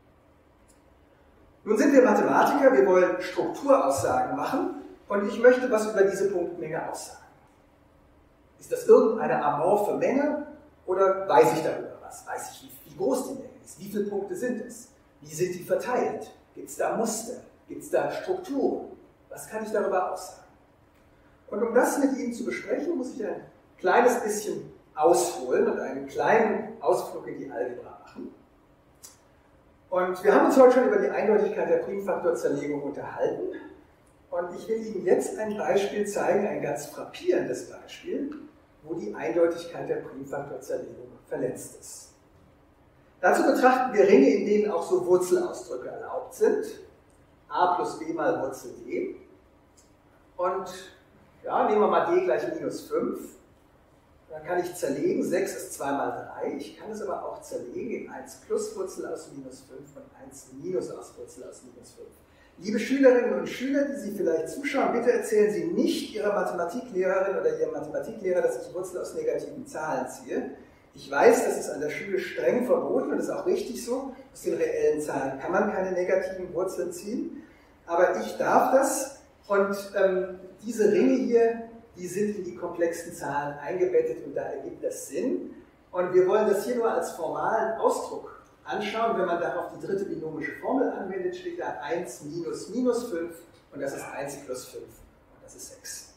Nun sind wir Mathematiker, wir wollen Strukturaussagen machen und ich möchte was über diese Punktmenge aussagen. Ist das irgendeine amorphe Menge oder weiß ich darüber was? Weiß ich, wie groß die Menge ist? Wie viele Punkte sind es? Wie sind die verteilt? Gibt es da Muster? Gibt es da Strukturen? Was kann ich darüber aussagen? Und um das mit Ihnen zu besprechen, muss ich ein kleines bisschen ausholen und einen kleinen Ausflug in die Algebra machen. Und wir haben uns heute schon über die Eindeutigkeit der Primfaktorzerlegung unterhalten. Und ich will Ihnen jetzt ein Beispiel zeigen, ein ganz frappierendes Beispiel, wo die Eindeutigkeit der Primfaktorzerlegung verletzt ist. Dazu betrachten wir Ringe, in denen auch so Wurzelausdrücke erlaubt sind. A plus b mal Wurzel d. Und ja, nehmen wir mal d gleich minus fünf. Dann kann ich zerlegen, sechs ist zwei mal drei. Ich kann es aber auch zerlegen in eins plus Wurzel aus minus fünf und eins minus aus Wurzel aus minus fünf. Liebe Schülerinnen und Schüler, die Sie vielleicht zuschauen, bitte erzählen Sie nicht Ihrer Mathematiklehrerin oder Ihrem Mathematiklehrer, dass ich Wurzel aus negativen Zahlen ziehe. Ich weiß, das ist an der Schule streng verboten und das ist auch richtig so. Aus den reellen Zahlen kann man keine negativen Wurzeln ziehen. Aber ich darf das und ähm, diese Ringe hier, die sind in die komplexen Zahlen eingebettet und da ergibt das Sinn. Und wir wollen das hier nur als formalen Ausdruck anschauen. Wenn man darauf die dritte binomische Formel anwendet, steht da eins minus minus fünf und das ist eins plus fünf und das ist sechs.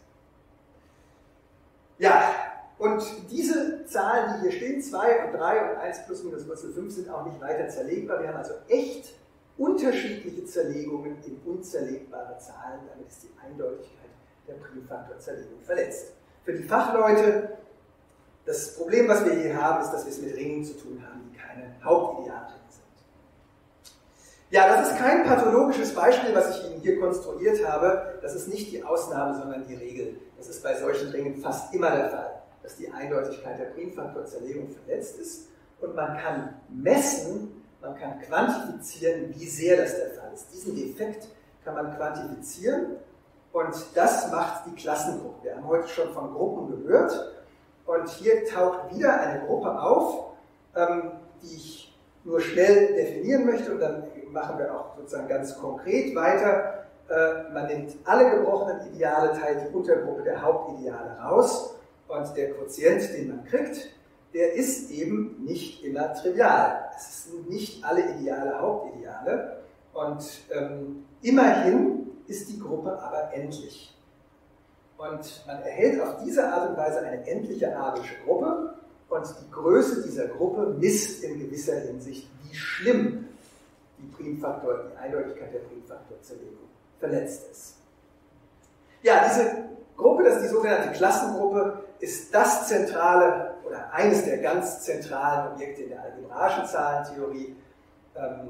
Ja, und diese Zahlen, die hier stehen, zwei und drei und eins plus minus Wurzel fünf, sind auch nicht weiter zerlegbar. Wir haben also echt unterschiedliche Zerlegungen in unzerlegbare Zahlen. Damit ist die Eindeutigkeit der Primfaktorzerlegung verletzt. Für die Fachleute, das Problem, was wir hier haben, ist, dass wir es mit Ringen zu tun haben, die keine Hauptidealringe sind. Ja, das ist kein pathologisches Beispiel, was ich Ihnen hier konstruiert habe. Das ist nicht die Ausnahme, sondern die Regel. Das ist bei solchen Ringen fast immer der Fall. dass die Eindeutigkeit der Primfaktorzerlegung verletzt ist. Und man kann messen, man kann quantifizieren, wie sehr das der Fall ist. Diesen Defekt kann man quantifizieren und das macht die Klassengruppe. Wir haben heute schon von Gruppen gehört und hier taucht wieder eine Gruppe auf, ähm, die ich nur schnell definieren möchte und dann machen wir auch sozusagen ganz konkret weiter. Äh, man nimmt alle gebrochenen Ideale, teilt die Untergruppe der Hauptideale raus und der Quotient, den man kriegt, der ist eben nicht immer trivial. Es sind nicht alle Ideale Hauptideale und ähm, immerhin ist die Gruppe aber endlich. Und man erhält auf diese Art und Weise eine endliche abelsche Gruppe und die Größe dieser Gruppe misst in gewisser Hinsicht, wie schlimm die Primfaktor, die Eindeutigkeit der Primfaktorzerlegung verletzt ist. Ja, diese Gruppe, das ist die sogenannte Klassengruppe, ist das zentrale oder eines der ganz zentralen Objekte in der algebraischen Zahlentheorie. Ähm,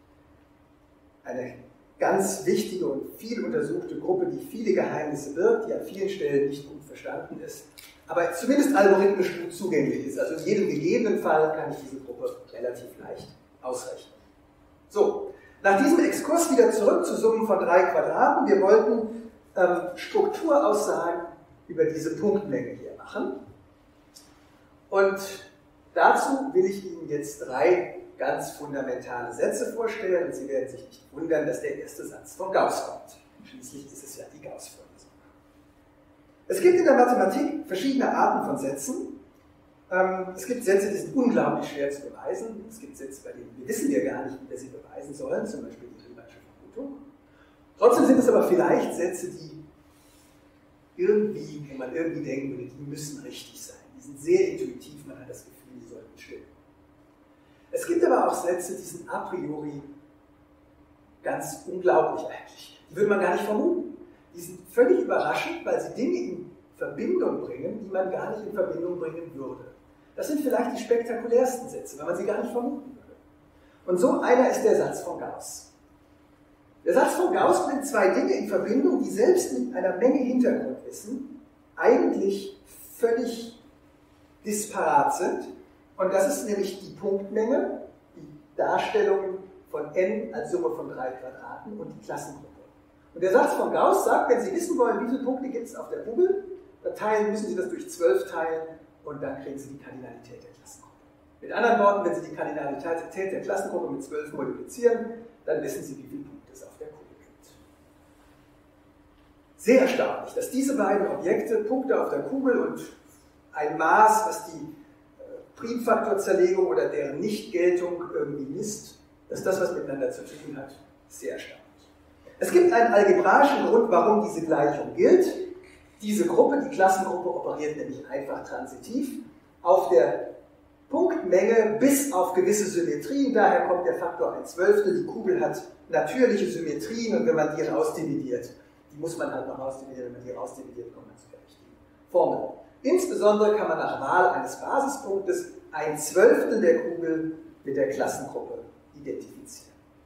eine ganz wichtige und viel untersuchte Gruppe, die viele Geheimnisse birgt, die an vielen Stellen nicht gut verstanden ist, aber zumindest algorithmisch gut zugänglich ist. Also in jedem gegebenen Fall kann ich diese Gruppe relativ leicht ausrechnen. So, nach diesem Exkurs wieder zurück zu Summen von drei Quadraten. Wir wollten ähm, Strukturaussagen über diese Punktmenge hier machen. Und dazu will ich Ihnen jetzt drei ganz fundamentale Sätze vorstellen. Und Sie werden sich nicht wundern, dass der erste Satz von Gauss kommt. Schließlich ist es ja die Gauss-Vorlesung. Es gibt in der Mathematik verschiedene Arten von Sätzen. Ähm, es gibt Sätze, die sind unglaublich schwer zu beweisen. Es gibt Sätze, bei denen wir wissen wir gar nicht, wie wir sie beweisen sollen, zum Beispiel die Riemannsche Vermutung. Trotzdem sind es aber vielleicht Sätze, die irgendwie, wo man irgendwie denken würde, die müssen richtig sein. Die sind sehr intuitiv, man hat das Gefühl, die sollten stimmen. Es gibt aber auch Sätze, die sind a priori ganz unglaublich eigentlich. Die würde man gar nicht vermuten. Die sind völlig überraschend, weil sie Dinge in Verbindung bringen, die man gar nicht in Verbindung bringen würde. Das sind vielleicht die spektakulärsten Sätze, weil man sie gar nicht vermuten würde. Und so einer ist der Satz von Gauss. Der Satz von Gauss bringt zwei Dinge in Verbindung, die selbst mit einer Menge Hintergrundwissen eigentlich völlig disparat sind. Und das ist nämlich die Punktmenge, die Darstellung von n als Summe von drei Quadraten und die Klassengruppe. Und der Satz von Gauss sagt, wenn Sie wissen wollen, wie viele Punkte gibt es auf der Kugel, dann teilen, müssen Sie das durch zwölf teilen und dann kriegen Sie die Kardinalität der Klassengruppe. Mit anderen Worten, wenn Sie die Kardinalität der Klassengruppe mit zwölf multiplizieren, dann wissen Sie, wie viele Punkte es auf der Kugel gibt. Sehr erstaunlich, dass diese beiden Objekte, Punkte auf der Kugel und ein Maß, was die Primfaktorzerlegung oder deren Nichtgeltung irgendwie misst, dass das was miteinander zu tun hat, sehr erstaunlich. Es gibt einen algebraischen Grund, warum diese Gleichung gilt. Diese Gruppe, die Klassengruppe, operiert nämlich einfach transitiv auf der Punktmenge bis auf gewisse Symmetrien. Daher kommt der Faktor ein Zwölftel. Die Kugel hat natürliche Symmetrien und wenn man die rausdividiert, die muss man halt noch rausdividieren, wenn man die rausdividiert, kommt man zu der richtigen Formel. Insbesondere kann man nach Wahl eines Basispunktes ein Zwölftel der Kugel mit der Klassengruppe identifizieren.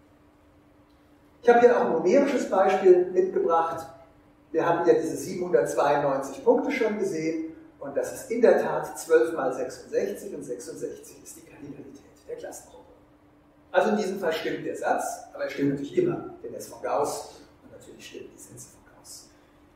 Ich habe hier auch ein numerisches Beispiel mitgebracht. Wir haben ja diese siebenhundertzweiundneunzig Punkte schon gesehen und das ist in der Tat zwölf mal sechsundsechzig und sechsundsechzig ist die Kardinalität der Klassengruppe. Also in diesem Fall stimmt der Satz, aber er stimmt natürlich immer, denn er ist von Gauss und natürlich stimmt die Sätze von Gauss.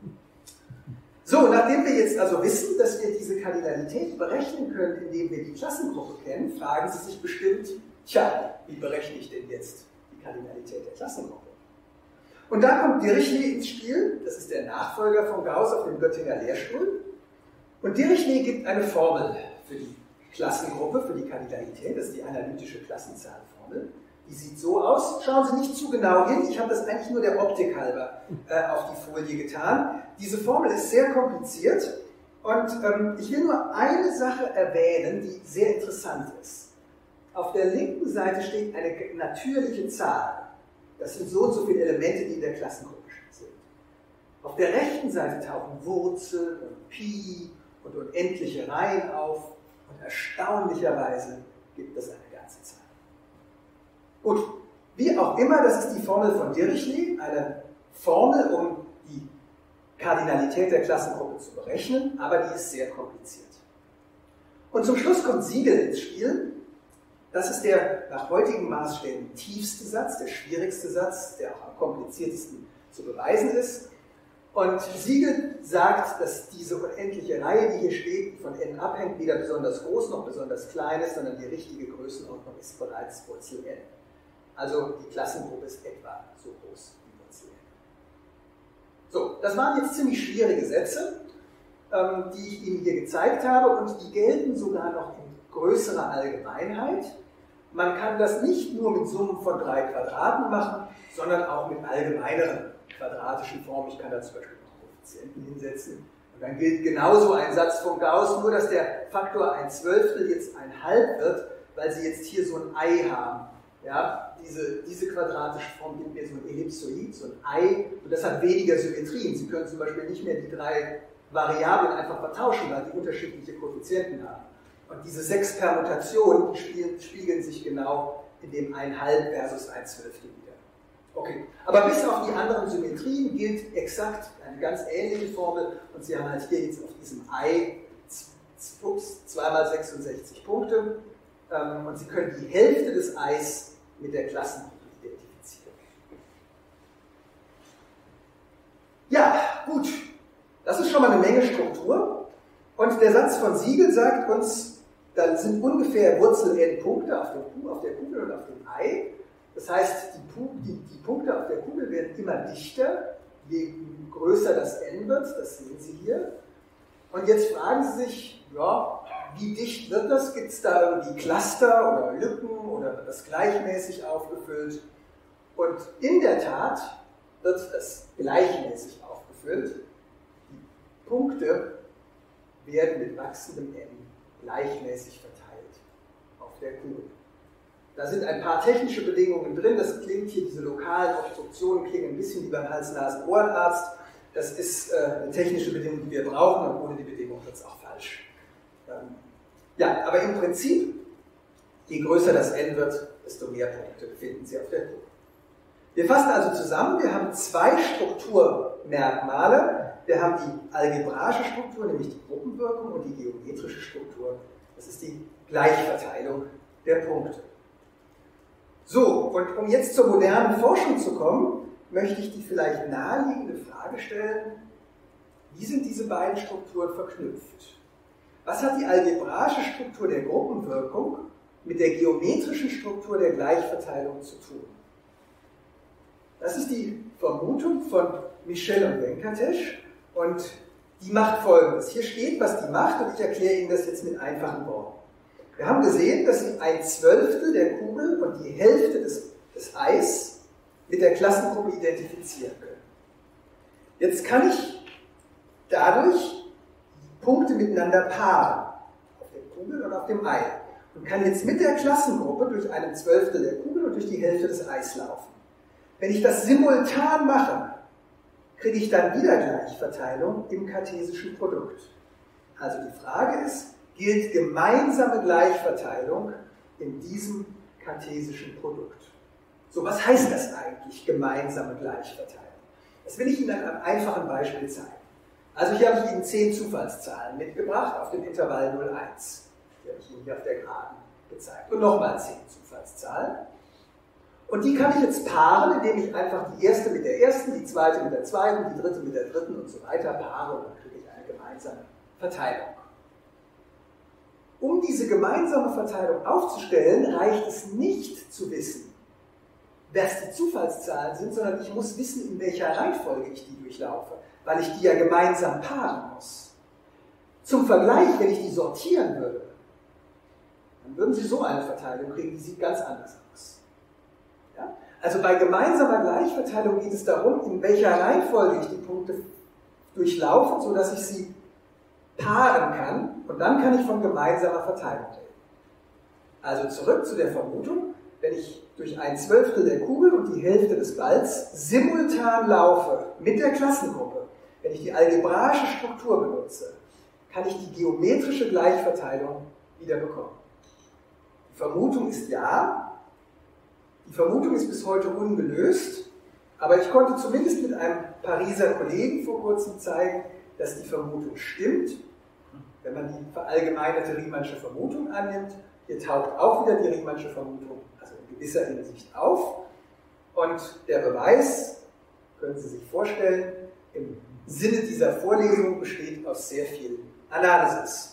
So, nachdem wir jetzt also wissen, dass wir diese Kardinalität berechnen können, indem wir die Klassengruppe kennen, fragen Sie sich bestimmt, tja, wie berechne ich denn jetzt die Kardinalität der Klassengruppe? Und da kommt Dirichlet ins Spiel, das ist der Nachfolger von Gauss auf dem Göttinger Lehrstuhl. Und Dirichlet gibt eine Formel für die Klassengruppe, für die Kardinalität, das ist die analytische Klassenzahlformel. Die sieht so aus, schauen Sie nicht zu genau hin, ich habe das eigentlich nur der Optik halber äh, auf die Folie getan. Diese Formel ist sehr kompliziert und ähm, ich will nur eine Sache erwähnen, die sehr interessant ist. Auf der linken Seite steht eine natürliche Zahl. Das sind so und so viele Elemente, die in der Klassengruppe sind. Auf der rechten Seite tauchen Wurzeln und Pi und unendliche Reihen auf und erstaunlicherweise gibt es eine ganze Zahl. Gut, wie auch immer, das ist die Formel von Dirichlet, eine Formel, um die Kardinalität der Klassengruppe zu berechnen, aber die ist sehr kompliziert. Und zum Schluss kommt Siegel ins Spiel. Das ist der nach heutigen Maßstäben tiefste Satz, der schwierigste Satz, der auch am kompliziertesten zu beweisen ist. Und Siegel sagt, dass diese unendliche Reihe, die hier steht, die von n abhängt, weder besonders groß noch besonders klein ist, sondern die richtige Größenordnung ist bereits Wurzel n. Also die Klassengruppe ist etwa so groß wie Wurzel n. So, das waren jetzt ziemlich schwierige Sätze, ähm, die ich Ihnen hier gezeigt habe, und die gelten sogar noch in größerer Allgemeinheit. Man kann das nicht nur mit Summen von drei Quadraten machen, sondern auch mit allgemeineren quadratischen Formen. Ich kann da zum Beispiel noch Koeffizienten hinsetzen. Und dann gilt genauso ein Satz von Gauss, nur dass der Faktor ein Zwölftel jetzt ein Halb wird, weil Sie jetzt hier so ein Ei haben. Ja, diese, diese quadratische Form gibt mir so ein Ellipsoid, so ein Ei, und das hat weniger Symmetrien. Sie können zum Beispiel nicht mehr die drei Variablen einfach vertauschen, weil die unterschiedliche Koeffizienten haben. Und diese sechs Permutationen, die spiegeln, spiegeln sich genau in dem ein Halb versus ein Zwölftel wieder. Okay, aber bis auf die anderen Symmetrien gilt exakt eine ganz ähnliche Formel, und Sie haben halt hier jetzt auf diesem Ei zwei mal sechsundsechzig Punkte, ähm, und Sie können die Hälfte des Eis mit der Klassengruppe identifizieren. Ja, gut, das ist schon mal eine Menge Struktur, und der Satz von Siegel sagt uns, da sind ungefähr Wurzel n Punkte auf, dem, auf der Kugel und auf dem Ei. Das heißt, die, die, die Punkte auf der Kugel werden immer dichter, je größer das n wird, das sehen Sie hier. Und jetzt fragen Sie sich, ja, wie dicht wird das? Gibt es da irgendwie Cluster oder Lücken oder wird das gleichmäßig aufgefüllt? Und in der Tat wird das gleichmäßig aufgefüllt. Die Punkte werden mit wachsendem n gleichmäßig verteilt auf der Kugel. Da sind ein paar technische Bedingungen drin. Das klingt hier, diese lokalen Obstruktionen klingen ein bisschen wie beim Hals-Nasen-Ohrenarzt. Das ist äh, eine technische Bedingung, die wir brauchen, und ohne die Bedingung wird es auch falsch. Ähm, ja, aber im Prinzip, je größer das n wird, desto mehr Punkte finden Sie auf der Kugel. Wir fassen also zusammen, wir haben zwei Strukturmerkmale. Wir haben die algebraische Struktur, nämlich die Gruppenwirkung, und die geometrische Struktur. Das ist die Gleichverteilung der Punkte. So, und um jetzt zur modernen Forschung zu kommen, möchte ich die vielleicht naheliegende Frage stellen, wie sind diese beiden Strukturen verknüpft? Was hat die algebraische Struktur der Gruppenwirkung mit der geometrischen Struktur der Gleichverteilung zu tun? Das ist die Vermutung von Michel und Venkatesh, und die macht Folgendes. Hier steht, was die macht, und ich erkläre Ihnen das jetzt mit einfachen Worten. Wir haben gesehen, dass Sie ein Zwölftel der Kugel und die Hälfte des, des Eis mit der Klassengruppe identifizieren können. Jetzt kann ich dadurch Punkte miteinander paaren, auf der Kugel und auf dem Ei, und kann jetzt mit der Klassengruppe durch einen Zwölftel der Kugel und durch die Hälfte des Eis laufen. Wenn ich das simultan mache, kriege ich dann wieder Gleichverteilung im kartesischen Produkt. Also die Frage ist, gilt gemeinsame Gleichverteilung in diesem kartesischen Produkt? So, was heißt das eigentlich, gemeinsame Gleichverteilung? Das will ich Ihnen an einem einfachen Beispiel zeigen. Also hier habe ich Ihnen zehn Zufallszahlen mitgebracht auf dem Intervall null eins. Die habe ich Ihnen hier auf der Geraden gezeigt. Und nochmal zehn Zufallszahlen. Und die kann ich jetzt paaren, indem ich einfach die erste mit der ersten, die zweite mit der zweiten, die dritte mit der dritten und so weiter paare, und dann kriege ich eine gemeinsame Verteilung. Um diese gemeinsame Verteilung aufzustellen, reicht es nicht zu wissen, was die Zufallszahlen sind, sondern ich muss wissen, in welcher Reihenfolge ich die durchlaufe, weil ich die ja gemeinsam paaren muss. Zum Vergleich, wenn ich die sortieren würde, dann würden Sie so eine Verteilung kriegen, die sieht ganz anders aus. Ja? Also bei gemeinsamer Gleichverteilung geht es darum, in welcher Reihenfolge ich die Punkte durchlaufe, sodass ich sie paaren kann, und dann kann ich von gemeinsamer Verteilung reden. Also zurück zu der Vermutung, wenn ich durch ein Zwölftel der Kugel und die Hälfte des Balls simultan laufe mit der Klassengruppe, wenn ich die algebraische Struktur benutze, kann ich die geometrische Gleichverteilung wieder bekommen. Die Vermutung ist ja, die Vermutung ist bis heute ungelöst, aber ich konnte zumindest mit einem Pariser Kollegen vor kurzem zeigen, dass die Vermutung stimmt. Wenn man die verallgemeinerte Riemannsche Vermutung annimmt, hier taucht auch wieder die Riemannsche Vermutung, also in gewisser Hinsicht auf. Und der Beweis, können Sie sich vorstellen, im Sinne dieser Vorlesung besteht aus sehr viel Analysis.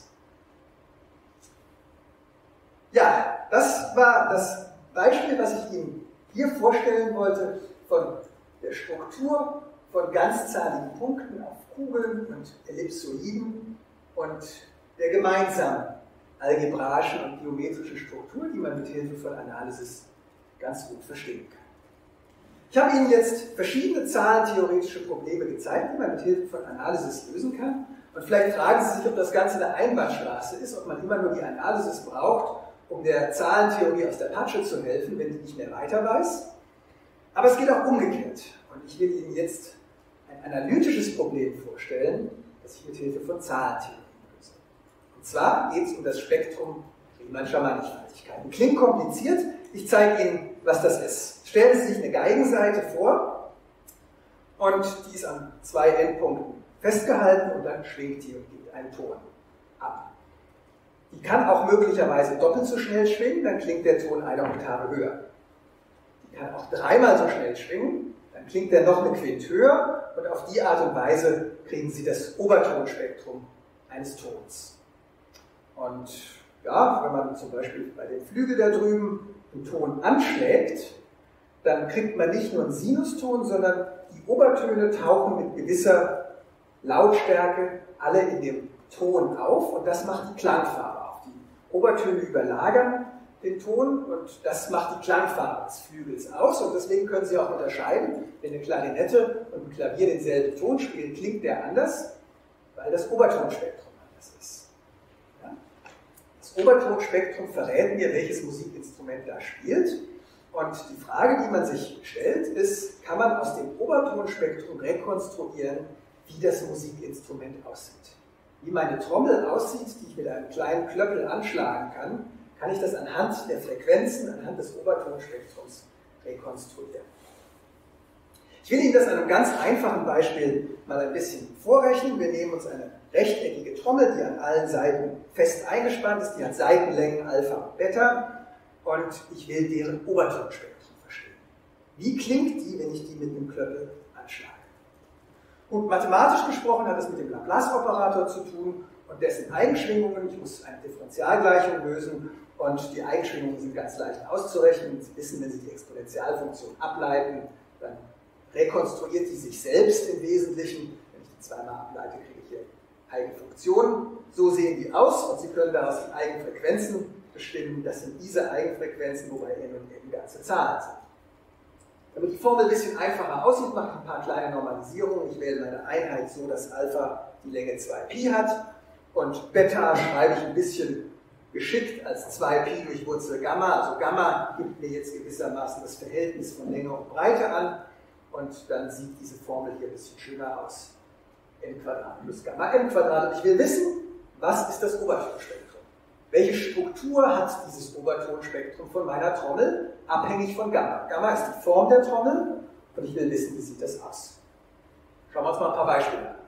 Ja, das war das Beispiel, was ich Ihnen hier vorstellen wollte, von der Struktur von ganzzahligen Punkten auf Kugeln und Ellipsoiden und der gemeinsamen algebraischen und geometrischen Struktur, die man mit Hilfe von Analysis ganz gut verstehen kann. Ich habe Ihnen jetzt verschiedene zahlentheoretische Probleme gezeigt, die man mit Hilfe von Analysis lösen kann. Und vielleicht fragen Sie sich, ob das Ganze eine Einbahnstraße ist, ob man immer nur die Analysis braucht, um der Zahlentheorie aus der Patsche zu helfen, wenn die nicht mehr weiter weiß. Aber es geht auch umgekehrt. Und ich will Ihnen jetzt ein analytisches Problem vorstellen, das ich mit Hilfe von Zahlentheorie löse. Und zwar geht es um das Spektrum Riemannscher Mannigfaltigkeiten. Klingt kompliziert, ich zeige Ihnen, was das ist. Stellen Sie sich eine Geigensaite vor und die ist an zwei Endpunkten festgehalten und dann schwingt die und gibt einen Ton ab. Die kann auch möglicherweise doppelt so schnell schwingen, dann klingt der Ton eine Oktave höher. Die kann auch dreimal so schnell schwingen, dann klingt der noch eine Quint höher und auf die Art und Weise kriegen Sie das Obertonspektrum eines Tons. Und ja, wenn man zum Beispiel bei dem Flügel da drüben einen Ton anschlägt, dann kriegt man nicht nur einen Sinuston, sondern die Obertöne tauchen mit gewisser Lautstärke alle in dem Ton auf und das macht die Klangfarbe auf. Die Obertöne überlagern den Ton und das macht die Klangfarbe des Flügels aus und deswegen können Sie auch unterscheiden, wenn eine Klarinette und ein Klavier denselben Ton spielen, klingt der anders, weil das Obertonspektrum anders ist. Ja? Das Obertonspektrum verrät mir, welches Musikinstrument da spielt. Und die Frage, die man sich stellt, ist, kann man aus dem Obertonspektrum rekonstruieren, wie das Musikinstrument aussieht? Wie meine Trommel aussieht, die ich mit einem kleinen Klöppel anschlagen kann, kann ich das anhand der Frequenzen, anhand des Obertonspektrums rekonstruieren. Ich will Ihnen das an einem ganz einfachen Beispiel mal ein bisschen vorrechnen. Wir nehmen uns eine rechteckige Trommel, die an allen Seiten fest eingespannt ist, die hat Seitenlängen Alpha und Beta. Und ich will deren Obertonspektrum verstehen. Wie klingt die, wenn ich die mit einem Klöppel anschlage? Und mathematisch gesprochen hat es mit dem Laplace-Operator zu tun und dessen Eigenschwingungen. Ich muss eine Differentialgleichung lösen und die Eigenschwingungen sind ganz leicht auszurechnen. Sie wissen, wenn Sie die Exponentialfunktion ableiten, dann rekonstruiert die sich selbst im Wesentlichen. Wenn ich die zweimal ableite, kriege ich hier Eigenfunktionen. So sehen die aus und Sie können daraus die Eigenfrequenzen bestimmen. Das sind diese Eigenfrequenzen, wobei n und n ganze Zahlen sind. Damit die Formel ein bisschen einfacher aussieht, mache ich ein paar kleine Normalisierungen. Ich wähle meine Einheit so, dass Alpha die Länge zwei Pi hat und Beta schreibe ich ein bisschen geschickt als zwei Pi durch Wurzel Gamma. Also Gamma gibt mir jetzt gewissermaßen das Verhältnis von Länge und Breite an und dann sieht diese Formel hier ein bisschen schöner aus. N Quadrat plus Gamma n Quadrat. Und ich will wissen, was ist das Obertonspektrum? Welche Struktur hat dieses Obertonspektrum von meiner Trommel, abhängig von Gamma? Gamma ist die Form der Trommel und ich will wissen, wie sieht das aus. Schauen wir uns mal ein paar Beispiele an.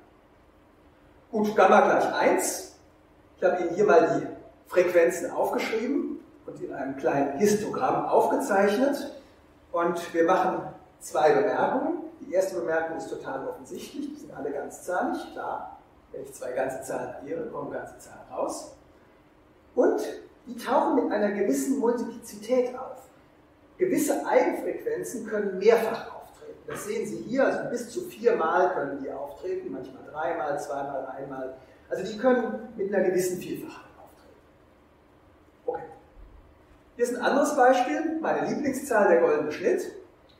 Gut, Gamma gleich eins. Ich habe Ihnen hier mal die Frequenzen aufgeschrieben und in einem kleinen Histogramm aufgezeichnet. Und wir machen zwei Bemerkungen. Die erste Bemerkung ist total offensichtlich, die sind alle ganzzahlig, klar. Wenn ich zwei ganze Zahlen addiere, kommen ganze Zahlen raus. Und die tauchen mit einer gewissen Multiplizität auf. Gewisse Eigenfrequenzen können mehrfach auftreten. Das sehen Sie hier, also bis zu viermal können die auftreten, manchmal dreimal, zweimal, einmal. Also die können mit einer gewissen Vielfachheit auftreten. Okay. Hier ist ein anderes Beispiel, meine Lieblingszahl, der goldene Schnitt.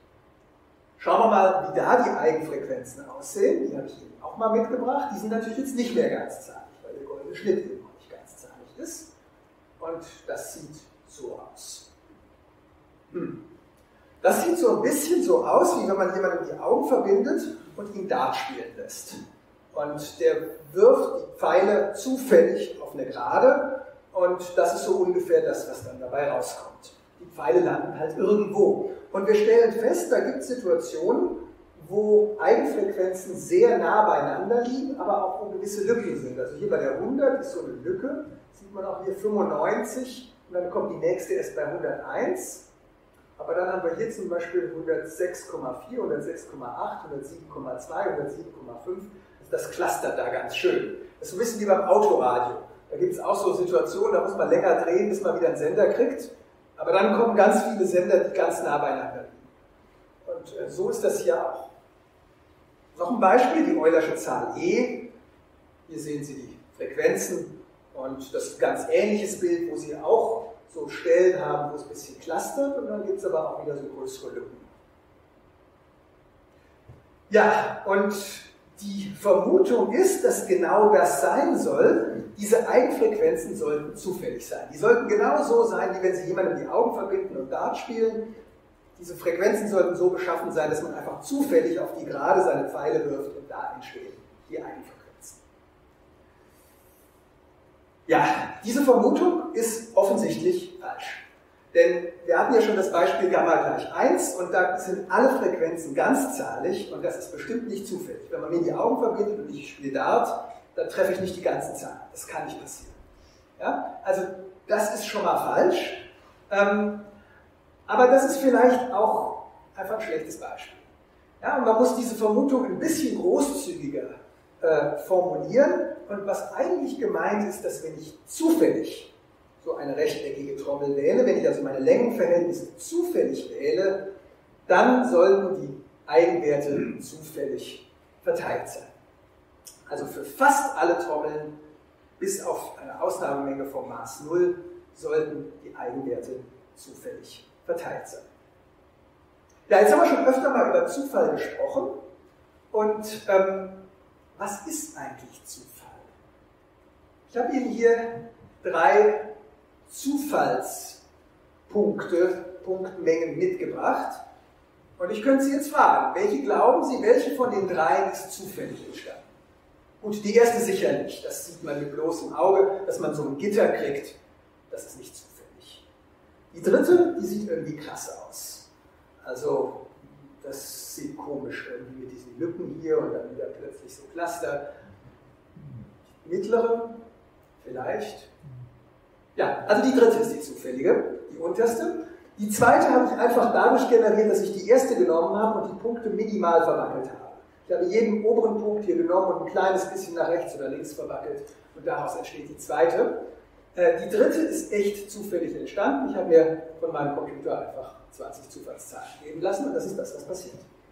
Schauen wir mal, wie da die Eigenfrequenzen aussehen. Die habe ich Ihnen auch mal mitgebracht. Die sind natürlich jetzt nicht mehr ganzzahlig, weil der goldene Schnitt eben noch nicht ganzzahlig ist. Und das sieht so aus. Hm. Das sieht so ein bisschen so aus, wie wenn man jemandem die Augen verbindet und ihn Dart spielen lässt. Und der wirft die Pfeile zufällig auf eine Gerade und das ist so ungefähr das, was dann dabei rauskommt. Die Pfeile landen halt irgendwo. Und wir stellen fest, da gibt es Situationen, wo Eigenfrequenzen sehr nah beieinander liegen, aber auch wo gewisse Lücken sind. Also hier bei der hundert ist so eine Lücke, sieht man auch hier fünfundneunzig und dann kommt die nächste erst bei hunderteins. Aber dann haben wir hier zum Beispiel hundertsechs Komma vier, hundertsechs Komma acht, hundertsieben Komma zwei, hundertsieben Komma fünf. Das clustert da ganz schön. Das ist so ein bisschen wie beim Autoradio. Da gibt es auch so Situationen, da muss man länger drehen, bis man wieder einen Sender kriegt. Aber dann kommen ganz viele Sender, die ganz nah beieinander liegen. Und äh, so ist das hier auch. Noch ein Beispiel, die Eulersche Zahl E. Hier sehen Sie die Frequenzen. Und das ist ein ganz ähnliches Bild, wo Sie auch so Stellen haben, wo es ein bisschen clustert. Und dann gibt es aber auch wieder so größere Lücken. Ja, und die Vermutung ist, dass genau das sein soll. Diese Eigenfrequenzen sollten zufällig sein. Die sollten genau so sein, wie wenn Sie jemandem die Augen verbinden und Dart spielen. Diese Frequenzen sollten so beschaffen sein, dass man einfach zufällig auf die Gerade seine Pfeile wirft und da entstehen die Eigenfrequenzen. Ja, diese Vermutung ist offensichtlich falsch. Denn wir hatten ja schon das Beispiel Gamma gleich eins und da sind alle Frequenzen ganzzahlig und das ist bestimmt nicht zufällig. Wenn man mir die Augen verbindet und ich spiele Dart, dann treffe ich nicht die ganzen Zahlen. Das kann nicht passieren. Ja? Also das ist schon mal falsch. Ähm, aber das ist vielleicht auch einfach ein schlechtes Beispiel. Ja? Und man muss diese Vermutung ein bisschen großzügiger äh, formulieren. Und was eigentlich gemeint ist, dass wenn ich zufällig so eine rechteckige Trommel wähle, wenn ich also meine Längenverhältnisse zufällig wähle, dann sollten die Eigenwerte zufällig verteilt sein. Also für fast alle Trommeln, bis auf eine Ausnahmemenge vom Maß null, sollten die Eigenwerte zufällig verteilt sein. Ja, jetzt haben wir schon öfter mal über Zufall gesprochen. Und ähm, was ist eigentlich Zufall? Ich habe Ihnen hier drei Zufallspunkte, Punktmengen mitgebracht. Und ich könnte Sie jetzt fragen, welche glauben Sie, welche von den dreien ist zufällig entstanden? Gut, die erste sicher nicht. Das sieht man mit bloßem Auge, dass man so ein Gitter kriegt. Das ist nicht zufällig. Die dritte, die sieht irgendwie krass aus. Also, das sieht komisch irgendwie mit diesen Lücken hier und dann wieder plötzlich so Cluster. Die mittlere, vielleicht. Ja, also die dritte ist die zufällige, die unterste. Die zweite habe ich einfach dadurch generiert, dass ich die erste genommen habe und die Punkte minimal verwackelt habe. Ich habe jeden oberen Punkt hier genommen und ein kleines bisschen nach rechts oder links verwackelt und daraus entsteht die zweite. Die dritte ist echt zufällig entstanden. Ich habe mir von meinem Computer einfach zwanzig Zufallszahlen geben lassen und das ist das, was passiert.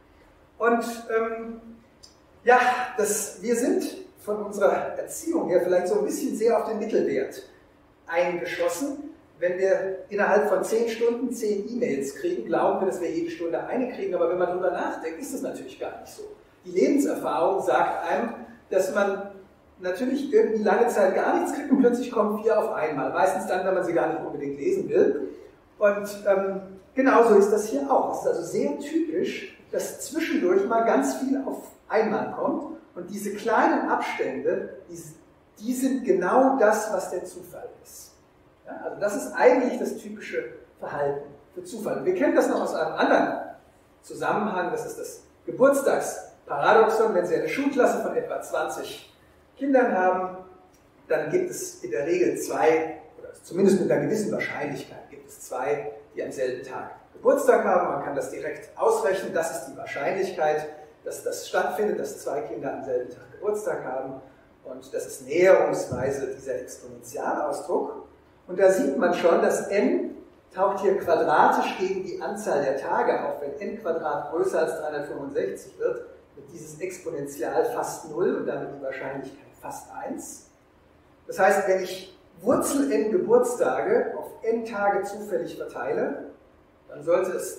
Und ähm, ja, das, wir sind von unserer Erziehung her vielleicht so ein bisschen sehr auf den Mittelwert eingeschossen. Wenn wir innerhalb von zehn Stunden zehn E-Mails kriegen, glauben wir, dass wir jede Stunde eine kriegen, aber wenn man darüber nachdenkt, ist das natürlich gar nicht so. Die Lebenserfahrung sagt einem, dass man natürlich irgendwie lange Zeit gar nichts kriegt und plötzlich kommen vier auf einmal. Meistens dann, wenn man sie gar nicht unbedingt lesen will. Und ähm, genauso ist das hier auch. Es ist also sehr typisch, dass zwischendurch mal ganz viel auf einmal kommt und diese kleinen Abstände, die, die sind genau das, was der Zufall ist. Ja, also das ist eigentlich das typische Verhalten für Zufall. Wir kennen das noch aus einem anderen Zusammenhang, das ist das Geburtstagsparadoxon. Wenn Sie eine Schulklasse von etwa zwanzig Kindern haben, dann gibt es in der Regel zwei, oder zumindest mit einer gewissen Wahrscheinlichkeit gibt es zwei, die am selben Tag Geburtstag haben. Man kann das direkt ausrechnen, das ist die Wahrscheinlichkeit, dass das stattfindet, dass zwei Kinder am selben Tag Geburtstag haben. Und das ist näherungsweise dieser Exponentialausdruck. Und da sieht man schon, dass n taucht hier quadratisch gegen die Anzahl der Tage auf. Wenn n Quadrat größer als dreihundertfünfundsechzig wird, wird dieses Exponential fast null und damit die Wahrscheinlichkeit fast eins. Das heißt, wenn ich Wurzel n Geburtstage auf n Tage zufällig verteile, dann sollte es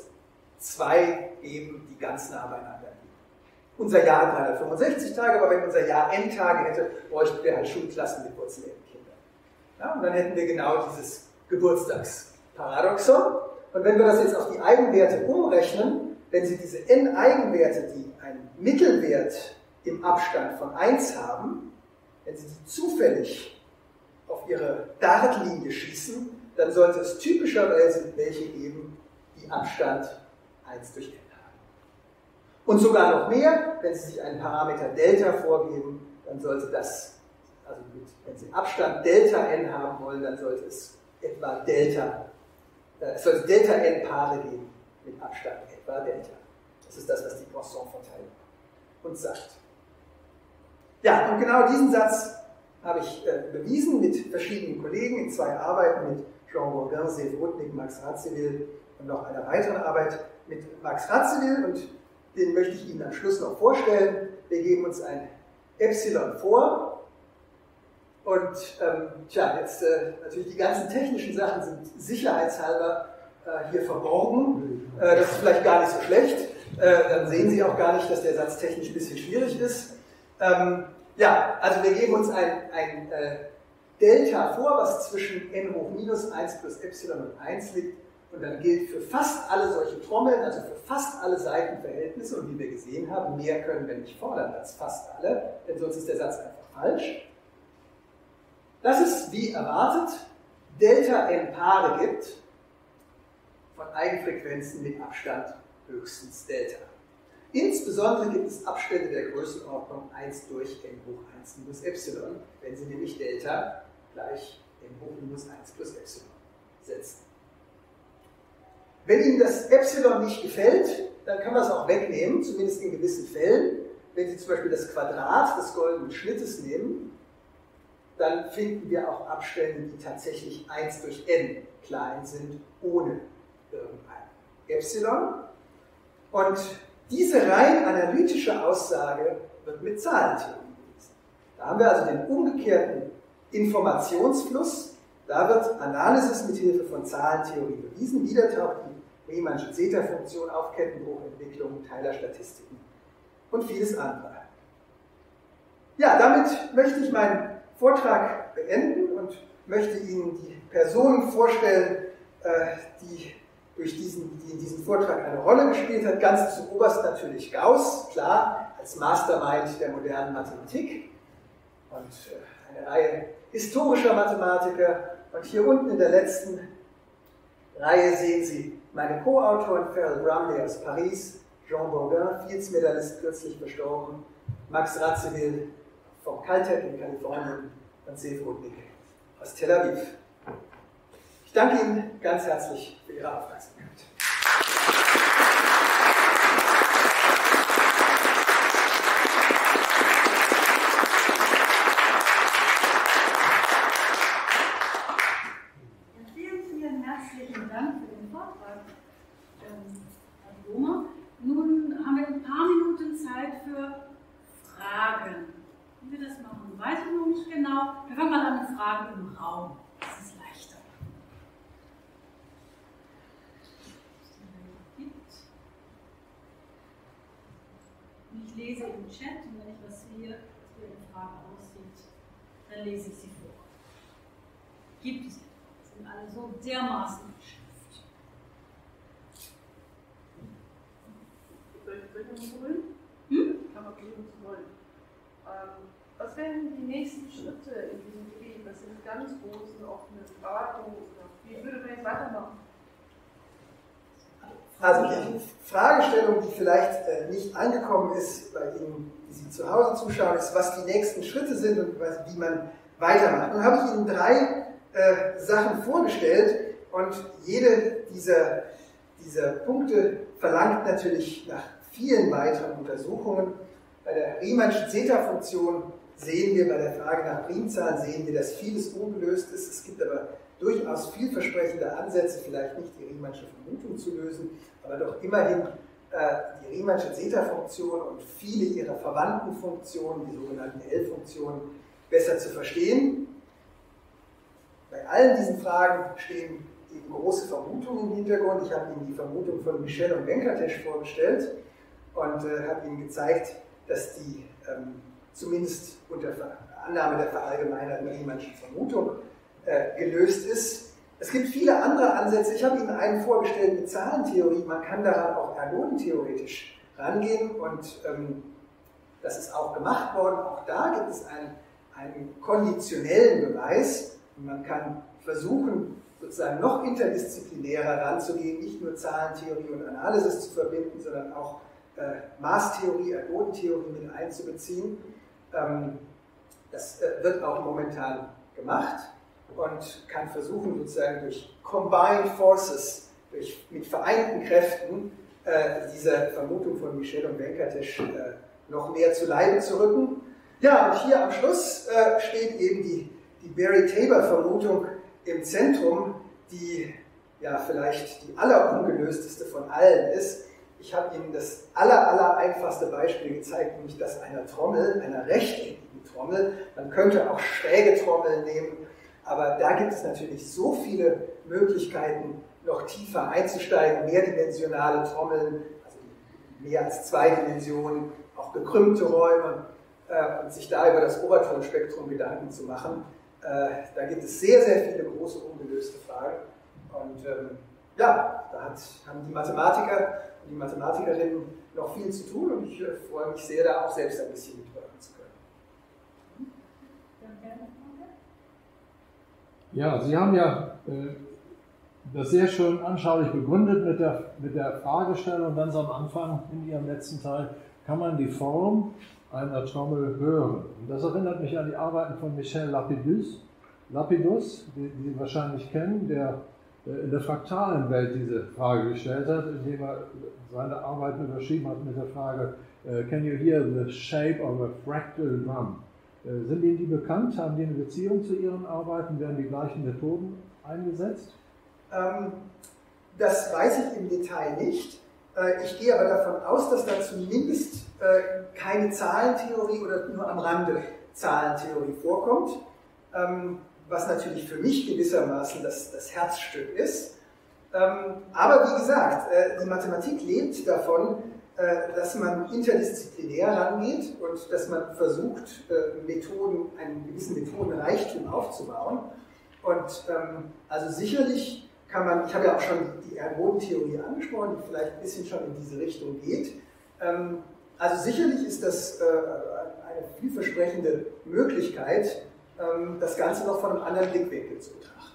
zwei geben, die ganz nah beieinander liegen. Unser Jahr hat dreihundertfünfundsechzig Tage, aber wenn unser Jahr n Tage hätte, bräuchten wir halt Schulklassen mit Wurzel n Kindern. Ja, und dann hätten wir genau dieses Geburtstagsparadoxon. Und wenn wir das jetzt auf die Eigenwerte umrechnen, wenn Sie diese n Eigenwerte, die einen Mittelwert im Abstand von eins haben, wenn Sie die zufällig auf Ihre Dartlinie schießen, dann sollte es typischerweise welche geben, die Abstand eins durch n haben. Und sogar noch mehr, wenn Sie sich einen Parameter Delta vorgeben, dann sollte das, also mit, wenn Sie Abstand Delta n haben wollen, dann sollte es etwa Delta, äh, es sollte Delta n Paare geben mit Abstand etwa Delta. Das ist das, was die Poisson-Verteilung uns sagt. Ja, und genau diesen Satz habe ich äh, bewiesen mit verschiedenen Kollegen in zwei Arbeiten mit Jean Bourgain, Sev Rudnick, Max Radziwiłł und noch einer weiteren Arbeit mit Max Radziwiłł, und den möchte ich Ihnen am Schluss noch vorstellen. Wir geben uns ein Epsilon vor und ähm, tja, jetzt äh, natürlich die ganzen technischen Sachen sind sicherheitshalber äh, hier verborgen. Äh, das ist vielleicht gar nicht so schlecht. Äh, dann sehen Sie auch gar nicht, dass der Satz technisch ein bisschen schwierig ist. Ähm, ja, also wir geben uns ein, ein äh, Delta vor, was zwischen n hoch minus eins plus Epsilon und eins liegt. Und dann gilt für fast alle solche Trommeln, also für fast alle Seitenverhältnisse, und wie wir gesehen haben, mehr können wir nicht fordern als fast alle, denn sonst ist der Satz einfach falsch. Dass es, wie erwartet, Delta n Paare gibt von Eigenfrequenzen mit Abstand höchstens Delta. Insbesondere gibt es Abstände der Größenordnung eins durch n hoch eins minus Epsilon, wenn Sie nämlich Delta gleich n hoch minus eins plus Epsilon setzen. Wenn Ihnen das Epsilon nicht gefällt, dann kann man es auch wegnehmen, zumindest in gewissen Fällen. Wenn Sie zum Beispiel das Quadrat des goldenen Schnittes nehmen, dann finden wir auch Abstände, die tatsächlich eins durch n klein sind, ohne irgendein Epsilon. Und diese rein analytische Aussage wird mit Zahlentheorie bewiesen. Da haben wir also den umgekehrten Informationsfluss. Da wird Analysis mit Hilfe von Zahlentheorie bewiesen. Wieder taucht die Riemannsche Zeta-Funktion auf, Kettenbruchentwicklung, Teilerstatistiken und vieles andere. Ja, damit möchte ich meinen Vortrag beenden und möchte Ihnen die Personen vorstellen, die, durch diesen, die in diesem Vortrag eine Rolle gespielt hat. Ganz zu oberst natürlich Gauss, klar, als Mastermind der modernen Mathematik, und eine Reihe historischer Mathematiker. Und hier unten in der letzten Reihe sehen Sie meine Co-Autoren, Farrell Brumley aus Paris, Jean Bourgain, Fields-Medaillist, kürzlich verstorben, Max Radziwiłł vom Caltech in Kalifornien und Sev Rudnick aus Tel Aviv. Ich danke Ihnen ganz herzlich für Ihre Aufmerksamkeit. Herzlichen Dank für den Vortrag, ähm, Herr Blomer. Nun haben wir ein paar Minuten Zeit für Fragen. Wie wir das machen, weiß ich noch nicht genau. Wir fangen mal an mit Fragen im Raum. Das ist leichter. Ich lese im Chat, und wenn ich was sehe, wie Ihre Frage aussieht, dann lese ich sie vor. Gibt es? Alle so dermaßen geschafft. Hm? Was wären die nächsten Schritte in diesem Gebiet? Das sind ganz großen offenen Fragen. Wie würde man jetzt weitermachen? Also die Fragestellung, die vielleicht äh, nicht angekommen ist bei Ihnen, die Sie zu Hause zuschauen, ist, was die nächsten Schritte sind und wie man weitermacht. Nun habe ich Ihnen drei Äh, Sachen vorgestellt, und jede dieser, dieser Punkte verlangt natürlich nach vielen weiteren Untersuchungen. Bei der Riemannschen Zeta-Funktion sehen wir, bei der Frage nach Primzahlen sehen wir, dass vieles ungelöst ist. Es gibt aber durchaus vielversprechende Ansätze, vielleicht nicht die Riemannsche Vermutung zu lösen, aber doch immerhin äh, die Riemannsche Zeta-Funktion und viele ihrer verwandten Funktionen, die sogenannten L-Funktionen, besser zu verstehen. Bei allen diesen Fragen stehen eben große Vermutungen im Hintergrund. Ich habe Ihnen die Vermutung von Michel und Venkatesh vorgestellt und äh, habe Ihnen gezeigt, dass die ähm, zumindest unter Annahme der verallgemeinerten Riemannschen Vermutung äh, gelöst ist. Es gibt viele andere Ansätze. Ich habe Ihnen einen vorgestellt mit Zahlentheorie. Man kann daran auch ergodentheoretisch rangehen, und ähm, das ist auch gemacht worden. Auch da gibt es einen, einen konditionellen Beweis. Man kann versuchen, sozusagen noch interdisziplinärer ranzugehen, nicht nur Zahlentheorie und Analysis zu verbinden, sondern auch Maßtheorie, Ergodentheorie mit einzubeziehen. Das wird auch momentan gemacht und kann versuchen, sozusagen durch Combined Forces, durch, mit vereinten Kräften, diese Vermutung von Michel und Venkatesh noch mehr zu Leibe zu rücken. Ja, und hier am Schluss steht eben die, die Berry-Tabor-Vermutung im Zentrum, die ja vielleicht die allerungelösteste von allen ist. Ich habe Ihnen das aller, aller einfachste Beispiel gezeigt, nämlich das einer Trommel, einer rechteckigen Trommel. Man könnte auch schräge Trommeln nehmen, aber da gibt es natürlich so viele Möglichkeiten, noch tiefer einzusteigen, mehrdimensionale Trommeln, also mehr als zwei Dimensionen, auch gekrümmte Räume, äh, und sich da über das Obertonspektrum Gedanken zu machen. Äh, da gibt es sehr, sehr viele große ungelöste Fragen. Und ähm, ja, da hat, haben die Mathematiker und die Mathematikerinnen noch viel zu tun und ich äh, freue mich sehr, da auch selbst ein bisschen mitwirken zu können. Ja, Sie haben ja äh, das sehr schön anschaulich begründet mit der, mit der Fragestellung ganz am Anfang in Ihrem letzten Teil, kann man die Form einer Trommel hören? Und das erinnert mich an die Arbeiten von Michel Lapidus, Lapidus die, die Sie wahrscheinlich kennen, der in der fraktalen Welt diese Frage gestellt hat, indem er seine Arbeiten überschrieben hat mit der Frage, can you hear the shape of a fractal drum? Sind Ihnen die bekannt? Haben die eine Beziehung zu Ihren Arbeiten? Werden die gleichen Methoden eingesetzt? Ähm, das weiß ich im Detail nicht. Äh, ich gehe aber davon aus, dass da zumindest äh, keine Zahlentheorie oder nur am Rande Zahlentheorie vorkommt. Ähm, was natürlich für mich gewissermaßen das, das Herzstück ist. Ähm, aber wie gesagt, äh, die Mathematik lebt davon, äh, dass man interdisziplinär rangeht und dass man versucht, äh, Methoden, einen gewissen Methodenreichtum aufzubauen. Und ähm, also sicherlich kann man, ich habe ja auch schon die Ergodentheorie angesprochen, die vielleicht ein bisschen schon in diese Richtung geht. Ähm, also sicherlich ist das äh, eine vielversprechende Möglichkeit, das Ganze noch von einem anderen Blickwinkel zu betrachten.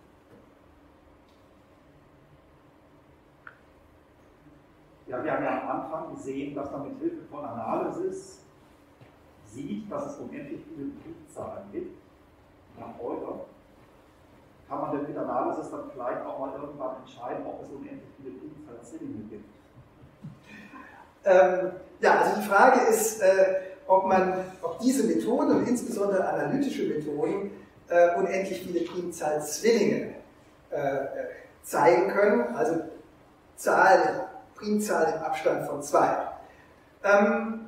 Ja, wir haben ja am Anfang gesehen, dass man mit Hilfe von Analysis sieht, dass es unendlich viele Primzahlen gibt. Nach heute kann man denn mit Analysis dann vielleicht auch mal irgendwann entscheiden, ob es unendlich viele Primzahlzwillinge gibt? Ähm, ja, also die Frage ist, äh, ob man, ob diese Methoden und insbesondere analytische Methoden äh, unendlich viele Primzahlzwillinge äh, zeigen können, also Zahlen, Primzahl im Abstand von zwei. Ähm,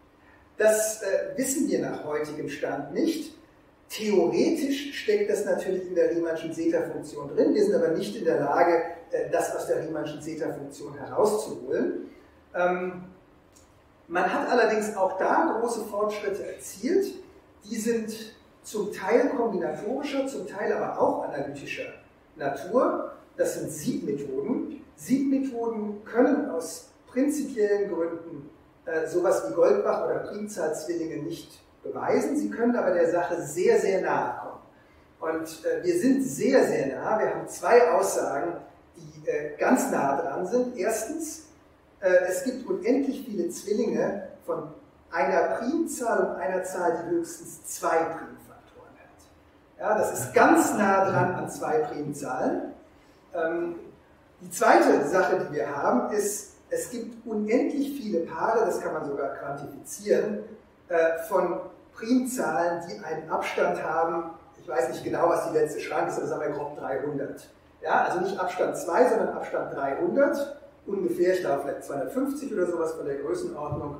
das äh, wissen wir nach heutigem Stand nicht. Theoretisch steckt das natürlich in der Riemannschen Zeta-Funktion drin, wir sind aber nicht in der Lage, äh, das aus der Riemannschen Zeta-Funktion herauszuholen. Ähm, Man hat allerdings auch da große Fortschritte erzielt. Die sind zum Teil kombinatorischer, zum Teil aber auch analytischer Natur. Das sind Siebmethoden. Siebmethoden können aus prinzipiellen Gründen äh, sowas wie Goldbach oder Primzahlzwillinge nicht beweisen. Sie können aber der Sache sehr, sehr nahe kommen. Und äh, wir sind sehr, sehr nah. Wir haben zwei Aussagen, die äh, ganz nah dran sind. Erstens, es gibt unendlich viele Zwillinge von einer Primzahl und einer Zahl, die höchstens zwei Primfaktoren hat. Ja, das ist ganz nah dran an zwei Primzahlen. Ähm, die zweite Sache, die wir haben, ist, es gibt unendlich viele Paare, das kann man sogar quantifizieren, äh, von Primzahlen, die einen Abstand haben, ich weiß nicht genau, was die letzte Schranke ist, aber sagen wir grob dreihundert. Ja, also nicht Abstand zwei, sondern Abstand dreihundert. Ungefähr, ich glaube vielleicht zweihundertfünfzig oder sowas von der Größenordnung.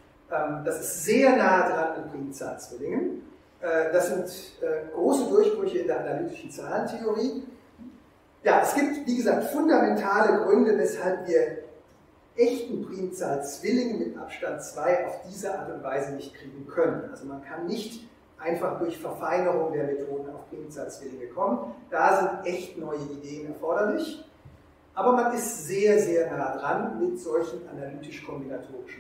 Das ist sehr nah dran an Primzahlzwillingen. Das sind große Durchbrüche in der analytischen Zahlentheorie. Ja, es gibt, wie gesagt, fundamentale Gründe, weshalb wir echten Primzahlzwillinge mit Abstand zwei auf diese Art und Weise nicht kriegen können. Also man kann nicht einfach durch Verfeinerung der Methoden auf Primzahlzwillinge kommen. Da sind echt neue Ideen erforderlich. Aber man ist sehr, sehr nah dran mit solchen analytisch-kombinatorischen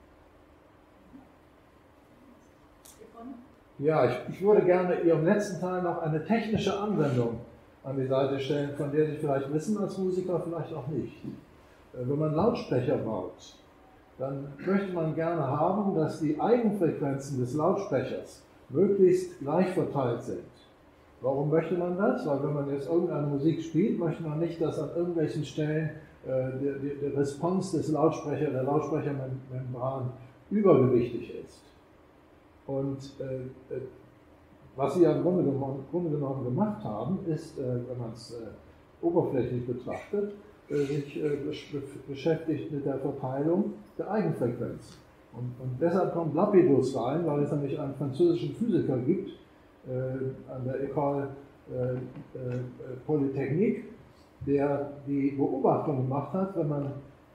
Methoden. Ja, ich, ich würde gerne Ihrem letzten Teil noch eine technische Anwendung an die Seite stellen, von der Sie vielleicht wissen als Musiker, vielleicht auch nicht. Wenn man Lautsprecher baut, dann möchte man gerne haben, dass die Eigenfrequenzen des Lautsprechers möglichst gleich verteilt sind. Warum möchte man das? Weil wenn man jetzt irgendeine Musik spielt, möchte man nicht, dass an irgendwelchen Stellen äh, der, der, der Response des Lautsprechers, der Lautsprechermembran übergewichtig ist. Und äh, was sie ja im Grunde genommen, Grunde genommen gemacht haben, ist, äh, wenn man es äh, oberflächlich betrachtet, äh, sich äh, beschäftigt mit der Verteilung der Eigenfrequenz. Und, und deshalb kommt Lapidus rein, weil es nämlich einen französischen Physiker gibt, äh, an der École äh, äh, Polytechnique, der die Beobachtung gemacht hat, wenn man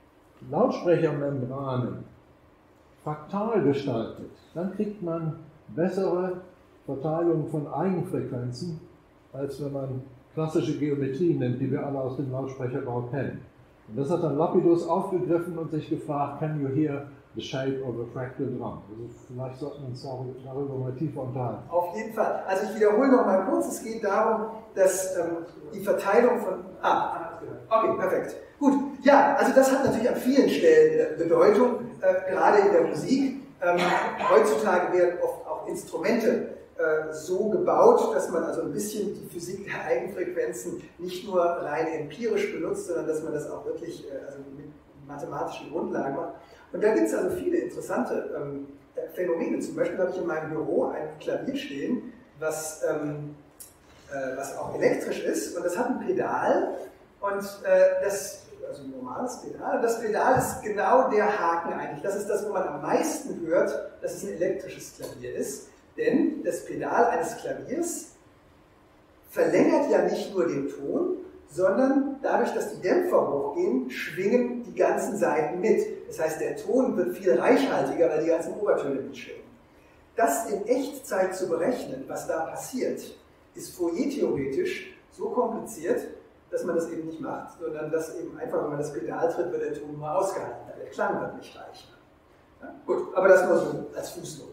Lautsprechermembranen fraktal gestaltet, dann kriegt man bessere Verteilung von Eigenfrequenzen, als wenn man klassische Geometrie nimmt, die wir alle aus dem Lautsprecherbau kennen. Und das hat dann Lapidus aufgegriffen und sich gefragt, can you hear the shape of a fractal drum? Also vielleicht sollten wir uns darüber mal tiefer unterhalten. Auf jeden Fall. Also ich wiederhole noch mal kurz, es geht darum, dass ähm, die Verteilung von... Ah, okay, perfekt. Gut, ja, also das hat natürlich an vielen Stellen Bedeutung, äh, gerade in der Musik. Ähm, heutzutage werden oft auch Instrumente äh, so gebaut, dass man also ein bisschen die Physik der Eigenfrequenzen nicht nur rein empirisch benutzt, sondern dass man das auch wirklich äh, also mit mathematischen Grundlagen macht. Und da gibt es also viele interessante ähm, Phänomene. Zum Beispiel habe ich in meinem Büro ein Klavier stehen, was, ähm, äh, was auch elektrisch ist, und das hat ein Pedal, und äh, das also ein normales Pedal. Und das Pedal ist genau der Haken eigentlich. Das ist das, wo man am meisten hört, dass es ein elektrisches Klavier ist. Denn das Pedal eines Klaviers verlängert ja nicht nur den Ton, sondern dadurch, dass die Dämpfer hochgehen, schwingen die ganzen Saiten mit. Das heißt, der Ton wird viel reichhaltiger, weil die ganzen Obertöne mitschwingen. Das in Echtzeit zu berechnen, was da passiert, ist Fourier-theoretisch so kompliziert, dass man das eben nicht macht, sondern dass eben einfach, wenn man das Pedal tritt, wird der Ton nur ausgehalten, der Klang wird nicht reicher. Ja, gut, aber das nur so als Fußnote.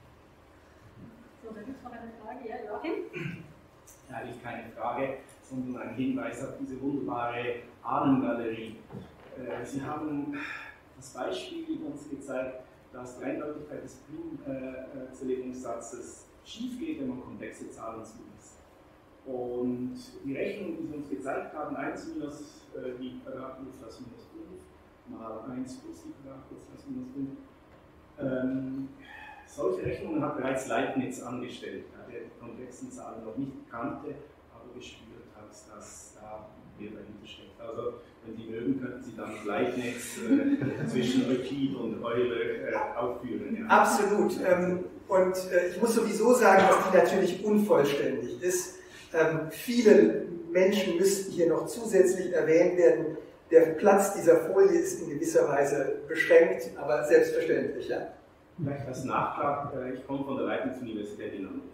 So, da gibt es noch eine Frage, ja, Joachim? Ja, eigentlich keine Frage, sondern ein Hinweis auf diese wunderbare Ahnengalerie. Sie haben das Beispiel uns gezeigt, dass die Eindeutigkeit des Prim-Zerlegungssatzes schief geht, wenn man komplexe Zahlen zulässt. Und die Rechnung, die Sie uns gezeigt haben, eins minus äh, die Quadratwurzel minus fünf mal eins plus die Quadratwurzel minus fünf, ähm, solche Rechnungen hat bereits Leibniz angestellt, ja, der die komplexen Zahlen noch nicht kannte, aber gespürt hat, dass da mehr dahinter steckt. Also, wenn Sie mögen, könnten Sie dann Leibniz äh, zwischen Euklid und Euler äh, aufführen. Ja. Absolut. Ähm, und äh, ich muss sowieso sagen, dass die natürlich unvollständig ist. Ähm, viele Menschen müssten hier noch zusätzlich erwähnt werden. Der Platz dieser Folie ist in gewisser Weise beschränkt, aber selbstverständlich, ja. Vielleicht als Nachtrag, äh, ich komme von der Leibniz-Universität in Hannover.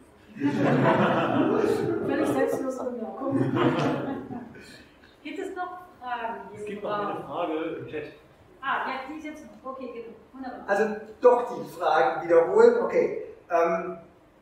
Völlig selbstlos angekommen. Gibt es noch Fragen? Es gibt noch eine Frage im Chat. Ah, ja, die ist jetzt noch. Okay, genau. Wunderbar. Also doch die Fragen wiederholen. Okay. Ähm,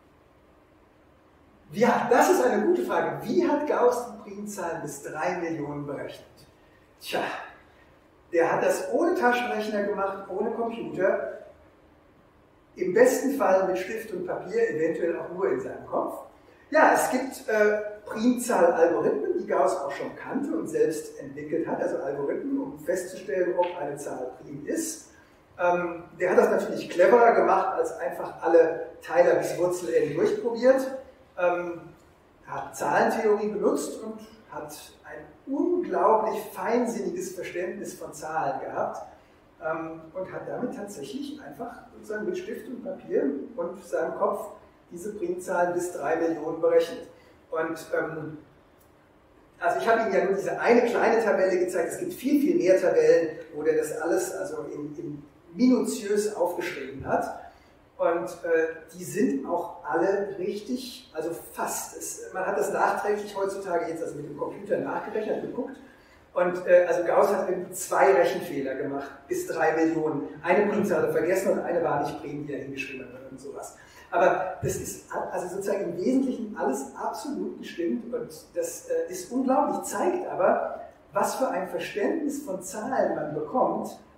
Ja, das ist eine gute Frage. Wie hat Gauss die Primzahlen bis drei Millionen berechnet? Tja, der hat das ohne Taschenrechner gemacht, ohne Computer, im besten Fall mit Stift und Papier, eventuell auch nur in seinem Kopf. Ja, es gibt äh, Primzahl-Algorithmen, die Gauss auch schon kannte und selbst entwickelt hat, also Algorithmen, um festzustellen, ob eine Zahl prim ist. Ähm, der hat das natürlich cleverer gemacht, als einfach alle Teiler bis Wurzel n durchprobiert. Ähm, hat Zahlentheorie benutzt und hat ein unglaublich feinsinniges Verständnis von Zahlen gehabt ähm, und hat damit tatsächlich einfach sozusagen mit Stift und Papier und seinem Kopf diese Primzahlen bis drei Millionen berechnet. Und ähm, also ich habe Ihnen ja nur diese eine kleine Tabelle gezeigt, es gibt viel, viel mehr Tabellen, wo der das alles also in, in minutiös aufgeschrieben hat. Und äh, die sind auch alle richtig, also fast. Es, man hat das nachträglich heutzutage jetzt also mit dem Computer nachgerechnet, geguckt. Und äh, also Gauss hat irgendwie zwei Rechenfehler gemacht, bis drei Millionen. Eine Primzahl vergessen und eine war nicht prim, die er hingeschrieben hat und sowas. Aber das ist also sozusagen im Wesentlichen alles absolut gestimmt und das äh, ist unglaublich, zeigt aber, was für ein Verständnis von Zahlen man bekommt,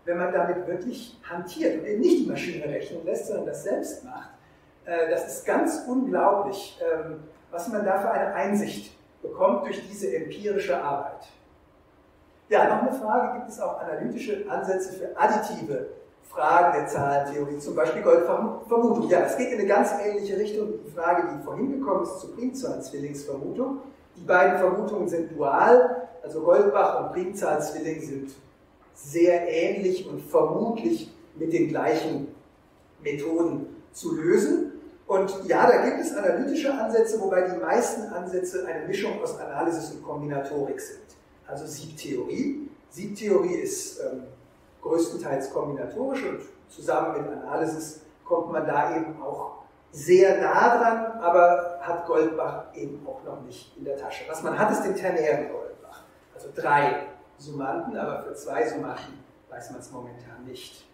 wenn man damit wirklich hantiert und eben nicht die Maschine rechnen lässt, sondern das selbst macht. Das ist ganz unglaublich, was man da für eine Einsicht bekommt durch diese empirische Arbeit. Ja, noch eine Frage: Gibt es auch analytische Ansätze für additive Fragen der Zahlentheorie, zum Beispiel Goldbach-Vermutung? Ja, es geht in eine ganz ähnliche Richtung wie die Frage, die vorhin gekommen ist, zur Primzahlzwillingsvermutung. Die beiden Vermutungen sind dual, also Goldbach und Primzahlzwilling sind sehr ähnlich und vermutlich mit den gleichen Methoden zu lösen. Und ja, da gibt es analytische Ansätze, wobei die meisten Ansätze eine Mischung aus Analysis und Kombinatorik sind. Also Siebtheorie. Siebtheorie ist ähm, größtenteils kombinatorisch und zusammen mit Analysis kommt man da eben auch sehr nah dran, aber hat Goldbach eben auch noch nicht in der Tasche. Was man hat, ist den ternären Goldbach. Also drei Summanden, aber für zwei Summanden weiß man es momentan nicht.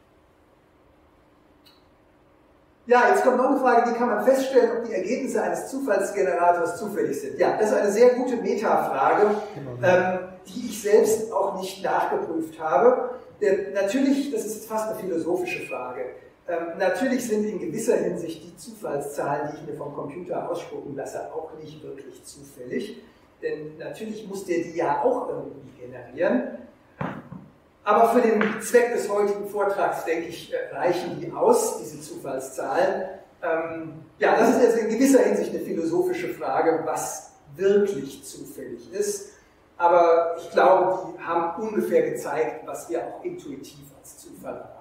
Ja, jetzt kommt noch eine Frage: Wie kann man feststellen, ob die Ergebnisse eines Zufallsgenerators zufällig sind? Ja, das ist eine sehr gute Metafrage, ähm, die ich selbst auch nicht nachgeprüft habe. Denn natürlich, das ist fast eine philosophische Frage, ähm, natürlich sind in gewisser Hinsicht die Zufallszahlen, die ich mir vom Computer ausspucken lasse, auch nicht wirklich zufällig. Denn natürlich muss der die ja auch irgendwie generieren. Aber für den Zweck des heutigen Vortrags, denke ich, reichen die aus, diese Zufallszahlen. Ähm, ja, das ist jetzt in gewisser Hinsicht eine philosophische Frage, was wirklich zufällig ist. Aber ich glaube, die haben ungefähr gezeigt, was wir auch intuitiv als Zufall haben.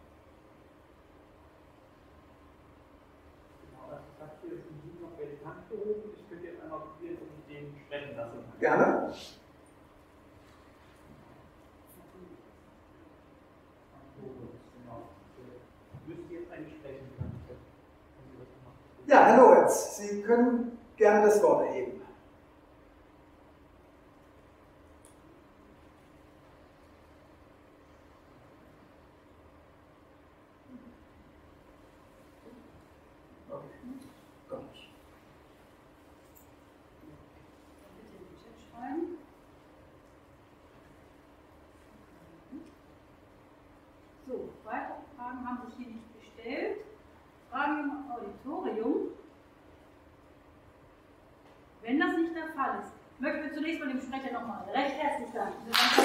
Ich könnte jetzt einmal probieren, ob ich den sprechen lasse. Gerne. Ja, Herr Lorenz, Sie können gerne das Wort erheben. So, weitere Fragen haben sich hier nicht gestellt. Fragen im Auditorium? Wenn das nicht der Fall ist, möchten wir zunächst mal dem Sprecher nochmal recht herzlich danken.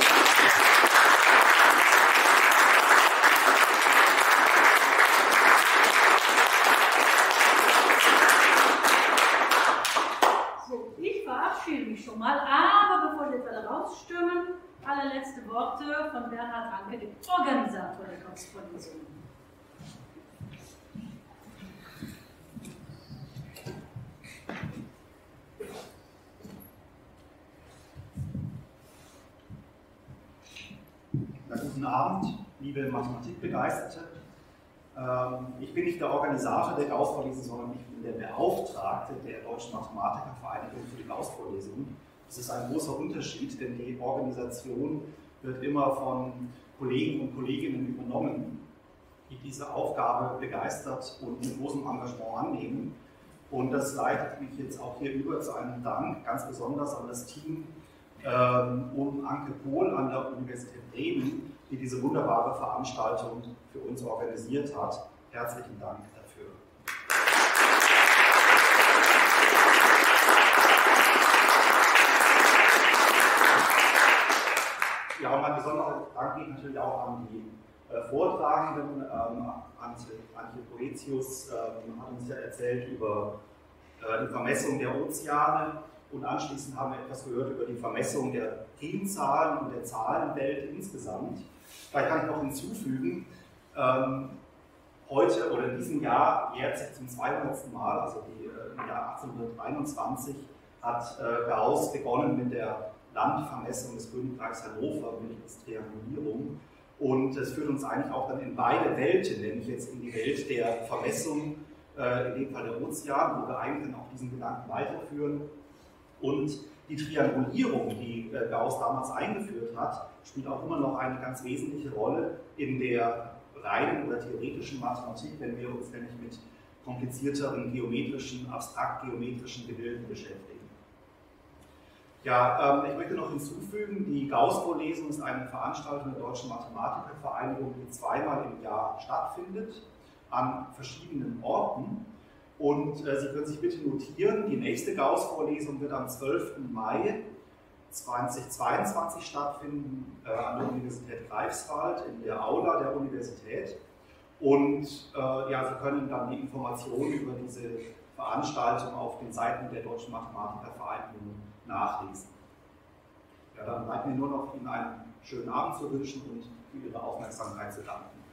So, ich verabschiede mich schon mal, aber bevor wir jetzt alle rausstürmen, allerletzte Worte von Bernhard Hanke, dem Organisator der Gauss-Vorlesung. Ja, guten Abend, liebe Mathematikbegeisterte. Ähm, ich bin nicht der Organisator der Gauss-Vorlesung, sondern ich bin der Beauftragte der Deutschen Mathematikervereinigung für die Gauss-Vorlesung. Das ist ein großer Unterschied, denn die Organisation wird immer von Kollegen und Kolleginnen übernommen, die diese Aufgabe begeistert und mit großem Engagement annehmen. Und das leitet mich jetzt auch hier über zu einem Dank, ganz besonders an das Team ähm, um Anke Pohl an der Universität Bremen, die diese wunderbare Veranstaltung für uns organisiert hat. Herzlichen Dank dafür. Ja, und mein besonderer Dank geht natürlich auch an die äh, Vortragenden. Ähm, Antje Boetius ähm, hat uns ja erzählt über äh, die Vermessung der Ozeane und anschließend haben wir etwas gehört über die Vermessung der Primzahlen und der Zahlenwelt insgesamt. Vielleicht kann ich noch hinzufügen, ähm, heute oder in diesem Jahr jährt sich zum zweihundertsten Mal, also die, äh, im Jahr achtzehnhunderteinundzwanzig, hat äh, Gauss begonnen mit der Landvermessung des Königreichs Hannover mittels Triangulierung. Und es führt uns eigentlich auch dann in beide Welten, nämlich jetzt in die Welt der Vermessung, äh, in dem Fall der Ozean, wo wir eigentlich dann auch diesen Gedanken weiterführen. Und die Triangulierung, die äh, Gauss damals eingeführt hat, spielt auch immer noch eine ganz wesentliche Rolle in der reinen oder theoretischen Mathematik, wenn wir uns nämlich mit komplizierteren geometrischen, abstrakt geometrischen Gebilden beschäftigen. Ja, ähm, ich möchte noch hinzufügen, die Gauss-Vorlesung ist eine Veranstaltung der Deutschen Mathematikervereinigung, die zweimal im Jahr stattfindet, an verschiedenen Orten. Und äh, Sie können sich bitte notieren, die nächste Gauss-Vorlesung wird am zwölften Mai zweitausendzweiundzwanzig stattfinden äh, an der Universität Greifswald in der Aula der Universität. Und äh, ja, Sie können dann die Informationen über diese Veranstaltung auf den Seiten der Deutschen Mathematikervereinigung nachlesen. Ja, dann bleibt mir nur noch Ihnen einen schönen Abend zu wünschen und für Ihre Aufmerksamkeit zu danken.